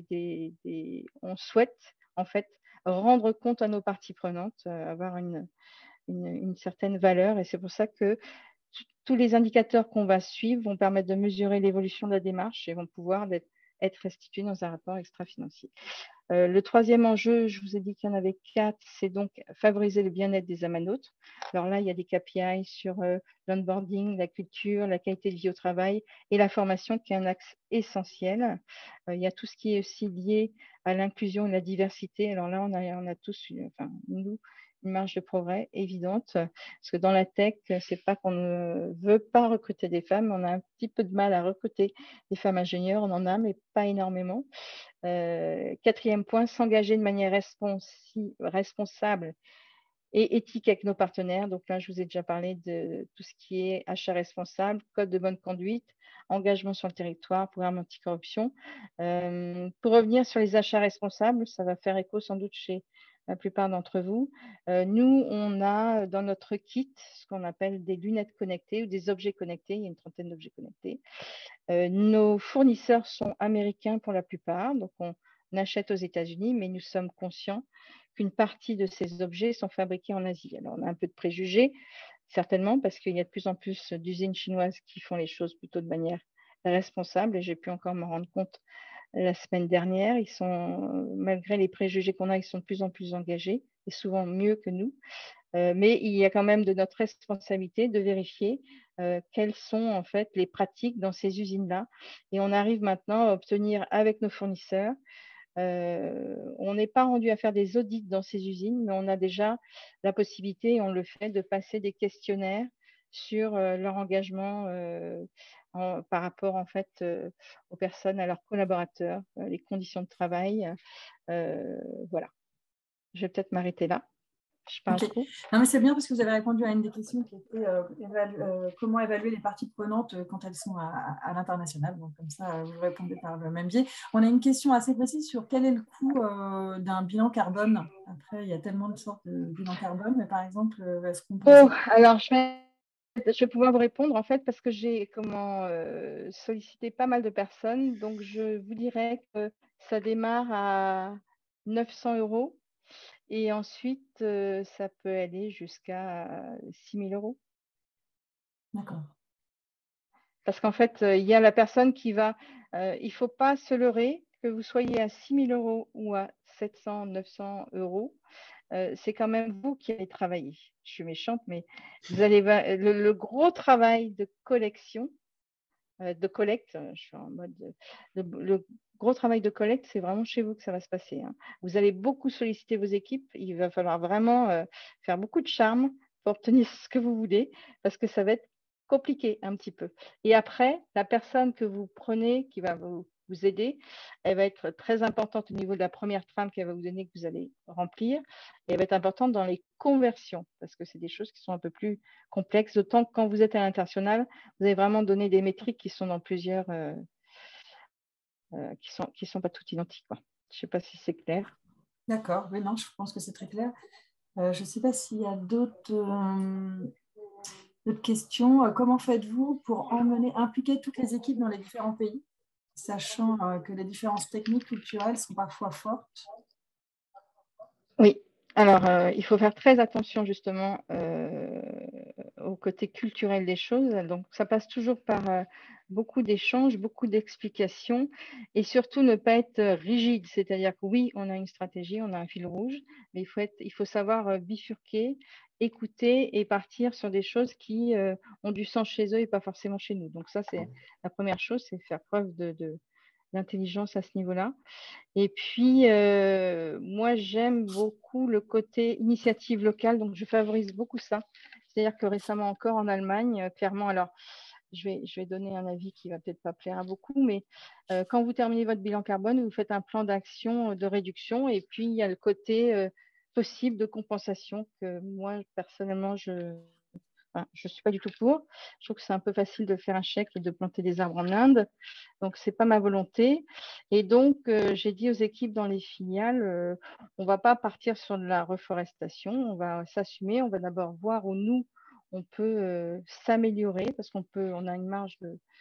S5: on souhaite en fait rendre compte à nos parties prenantes, avoir une certaine valeur. Et c'est pour ça que tous les indicateurs qu'on va suivre vont permettre de mesurer l'évolution de la démarche et vont pouvoir être restitués dans un rapport extra-financier. Le troisième enjeu, je vous ai dit qu'il y en avait 4, c'est donc favoriser le bien-être des amanotes. Alors là, il y a des KPI sur l'onboarding, la culture, la qualité de vie au travail et la formation qui est un axe essentiel. Il y a tout ce qui est aussi lié à l'inclusion et la diversité. Alors là, on a tous, nous, une marge de progrès évidente, parce que dans la tech, c'est pas qu'on ne veut pas recruter des femmes, on a un petit peu de mal à recruter des femmes ingénieurs, on en a, mais pas énormément. Quatrième point, s'engager de manière responsable et éthique avec nos partenaires. Donc là, je vous ai déjà parlé de tout ce qui est achat responsable, code de bonne conduite, engagement sur le territoire, programme anticorruption. Pour revenir sur les achats responsables, ça va faire écho sans doute chez la plupart d'entre vous. Nous, on a dans notre kit ce qu'on appelle des lunettes connectées ou des objets connectés. Il y a une trentaine d'objets connectés. Nos fournisseurs sont américains pour la plupart, donc on achète aux États-Unis, mais nous sommes conscients qu'une partie de ces objets sont fabriqués en Asie. Alors, on a un peu de préjugés, certainement, parce qu'il y a de plus en plus d'usines chinoises qui font les choses plutôt de manière responsable, et j'ai pu encore m'en rendre compte la semaine dernière. Ils sont, malgré les préjugés qu'on a, ils sont de plus en plus engagés, et souvent mieux que nous. Mais il y a quand même de notre responsabilité de vérifier quelles sont en fait les pratiques dans ces usines-là. Et on arrive maintenant à obtenir avec nos fournisseurs, on n'est pas rendu à faire des audits dans ces usines, mais on a déjà la possibilité, et on le fait, de passer des questionnaires sur leur engagement par rapport en fait aux personnes, à leurs collaborateurs, les conditions de travail. Voilà. Je vais peut-être m'arrêter là. Je parle trop.
S1: Non, mais c'est bien parce que vous avez répondu à une des questions qui était comment évaluer les parties prenantes quand elles sont à l'international. Donc, comme ça, vous répondez par le même biais. On a une question assez précise sur quel est le coût d'un bilan carbone. Après, il y a tellement de sortes de bilans carbone, mais par exemple, est-ce qu'on peut...
S5: Alors, je vais pouvoir vous répondre en fait parce que j'ai sollicité pas mal de personnes. Donc, je vous dirais que ça démarre à 900 €. Et ensuite, ça peut aller jusqu'à 6 000 €.
S1: D'accord.
S5: Parce qu'en fait, il y a la personne qui va… il ne faut pas se leurrer, que vous soyez à 6 000 € ou à 700, 900 €. C'est quand même vous qui allez travailler. Je suis méchante, mais vous allez le gros travail de collecte, je suis en mode… le gros travail de collecte, c'est vraiment chez vous que ça va se passer. Hein. Vous allez beaucoup solliciter vos équipes. Il va falloir vraiment faire beaucoup de charme pour obtenir ce que vous voulez, parce que ça va être compliqué un petit peu. Et après, la personne que vous prenez, qui va vous aider, elle va être très importante au niveau de la première trame qu'elle va vous donner, que vous allez remplir. Et elle va être importante dans les conversions, parce que c'est des choses qui sont un peu plus complexes, d'autant que quand vous êtes à l'international, vous avez vraiment donné des métriques qui sont dans plusieurs… qui sont pas toutes identiques. Quoi. Je ne sais pas si c'est clair.
S1: D'accord, oui, non, je pense que c'est très clair. Je ne sais pas s'il y a d'autres questions. Comment faites-vous pour impliquer toutes les équipes dans les différents pays, sachant que les différences techniques, culturelles sont parfois fortes?
S5: Oui, alors il faut faire très attention justement au côté culturel des choses. Donc ça passe toujours par beaucoup d'échanges, beaucoup d'explications et surtout ne pas être rigide. C'est-à-dire que oui, on a une stratégie, on a un fil rouge, mais il faut savoir bifurquer, écouter et partir sur des choses qui ont du sens chez eux et pas forcément chez nous. Donc ça, c'est la première chose, c'est faire preuve d'intelligence à ce niveau-là. Et puis, moi, j'aime beaucoup le côté initiative locale, donc je favorise beaucoup ça. C'est-à-dire que récemment encore en Allemagne, clairement, alors, je vais donner un avis qui ne va peut-être pas plaire à beaucoup, mais quand vous terminez votre bilan carbone, vous faites un plan d'action de réduction et puis il y a le côté possible de compensation que moi, personnellement, je ne suis pas du tout pour. Je trouve que c'est un peu facile de faire un chèque et de planter des arbres en Inde. Donc, ce n'est pas ma volonté. Et donc, j'ai dit aux équipes dans les filiales, on ne va pas partir sur de la reforestation. On va s'assumer. On va d'abord voir où nous, on peut s'améliorer parce on a une marge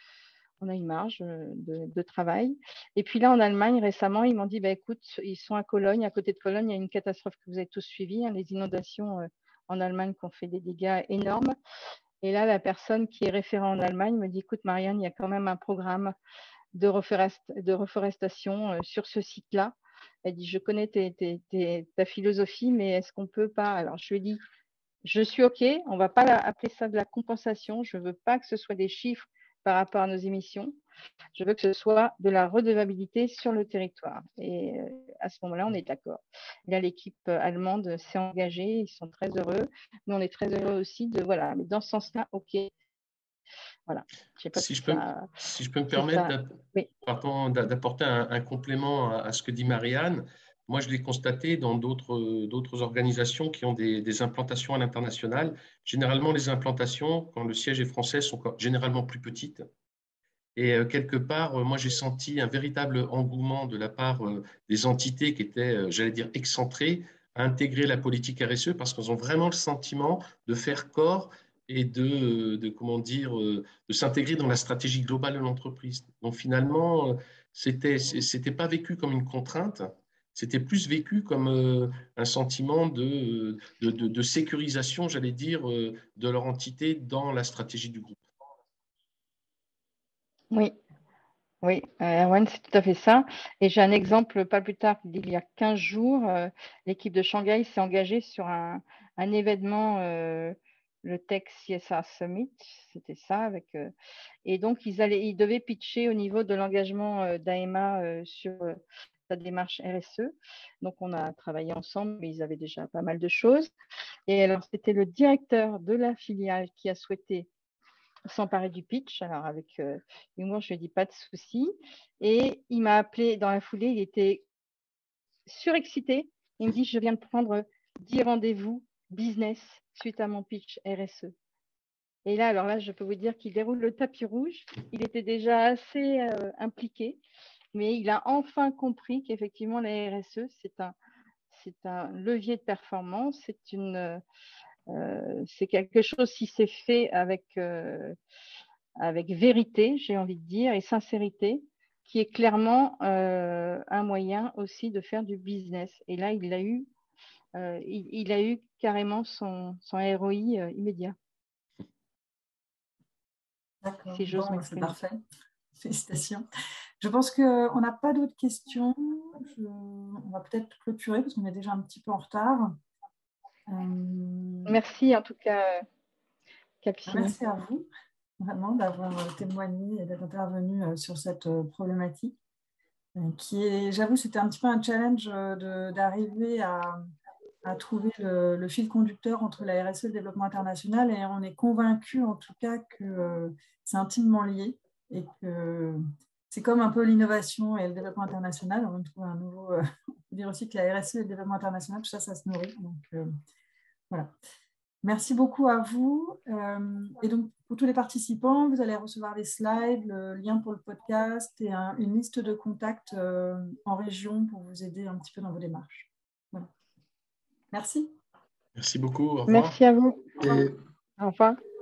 S5: de travail. Et puis là, en Allemagne, récemment, ils m'ont dit, écoute, ils sont à Cologne. À côté de Cologne, il y a une catastrophe que vous avez tous suivie, les inondations en Allemagne qui ont fait des dégâts énormes. Et là, la personne qui est référente en Allemagne me dit, écoute, Marianne, il y a quand même un programme de reforestation sur ce site-là. Elle dit, je connais ta philosophie, mais est-ce qu'on peut pas… Alors, je lui ai dit, je suis OK, on ne va pas appeler ça de la compensation. Je ne veux pas que ce soit des chiffres par rapport à nos émissions. Je veux que ce soit de la redevabilité sur le territoire. Et à ce moment-là, on est d'accord. Là, l'équipe allemande s'est engagée, ils sont très heureux. Nous, on est très heureux aussi voilà, mais dans ce sens-là, OK. Voilà.
S3: Si je peux me permettre d'apporter un complément à ce que dit Marianne, moi, je l'ai constaté dans d'autres organisations qui ont des implantations à l'international. Généralement, les implantations, quand le siège est français, sont généralement plus petites. Et quelque part, moi, j'ai senti un véritable engouement de la part des entités qui étaient, j'allais dire, excentrées à intégrer la politique RSE parce qu'elles ont vraiment le sentiment de faire corps et comment dire, de s'intégrer dans la stratégie globale de l'entreprise. Donc finalement, c'était pas vécu comme une contrainte, c'était plus vécu comme un sentiment de sécurisation, j'allais dire, de leur entité dans la stratégie du groupe.
S5: Oui, oui, Erwan, c'est tout à fait ça. Et j'ai un exemple pas plus tard d'il y a 15 jours. L'équipe de Shanghai s'est engagée sur un événement, le Tech CSR Summit, c'était ça. Et donc, ils devaient pitcher au niveau de l'engagement d'AEMA sur sa démarche RSE. Donc, on a travaillé ensemble, mais ils avaient déjà pas mal de choses. Et alors, c'était le directeur de la filiale qui a souhaité s'emparer du pitch. Alors, avec humour, je lui ai dit pas de souci. Et il m'a appelé dans la foulée. Il était surexcité. Il me dit, je viens de prendre 10 rendez-vous business suite à mon pitch RSE. Et là, alors là, je peux vous dire qu'il déroule le tapis rouge. Il était déjà assez impliqué, mais il a enfin compris qu'effectivement, la RSE, c'est un levier de performance. C'est quelque chose qui s'est fait avec vérité, j'ai envie de dire, et sincérité, qui est clairement un moyen aussi de faire du business. Et là, il a eu carrément son ROI immédiat.
S1: D'accord,
S5: si j'ose
S1: c'est parfait. Félicitations. Je pense qu'on n'a pas d'autres questions. On va peut-être clôturer parce qu'on est déjà un petit peu en retard.
S5: Merci en tout cas, Capucine.
S1: Merci à vous vraiment d'avoir témoigné et d'être intervenu sur cette problématique qui est, j'avoue, c'était un petit peu un challenge d'arriver à trouver le fil conducteur entre la RSE et le développement international et on est convaincu en tout cas que c'est intimement lié et que c'est comme un peu l'innovation et le développement international. On trouve un nouveau, on peut dire aussi que la RSE et le développement international, tout ça, ça se nourrit. Donc voilà. Merci beaucoup à vous. Et donc, pour tous les participants, vous allez recevoir les slides, le lien pour le podcast et une liste de contacts en région pour vous aider un petit peu dans vos démarches. Voilà. Merci.
S3: Merci beaucoup. Au revoir.
S5: Merci à vous. Au revoir.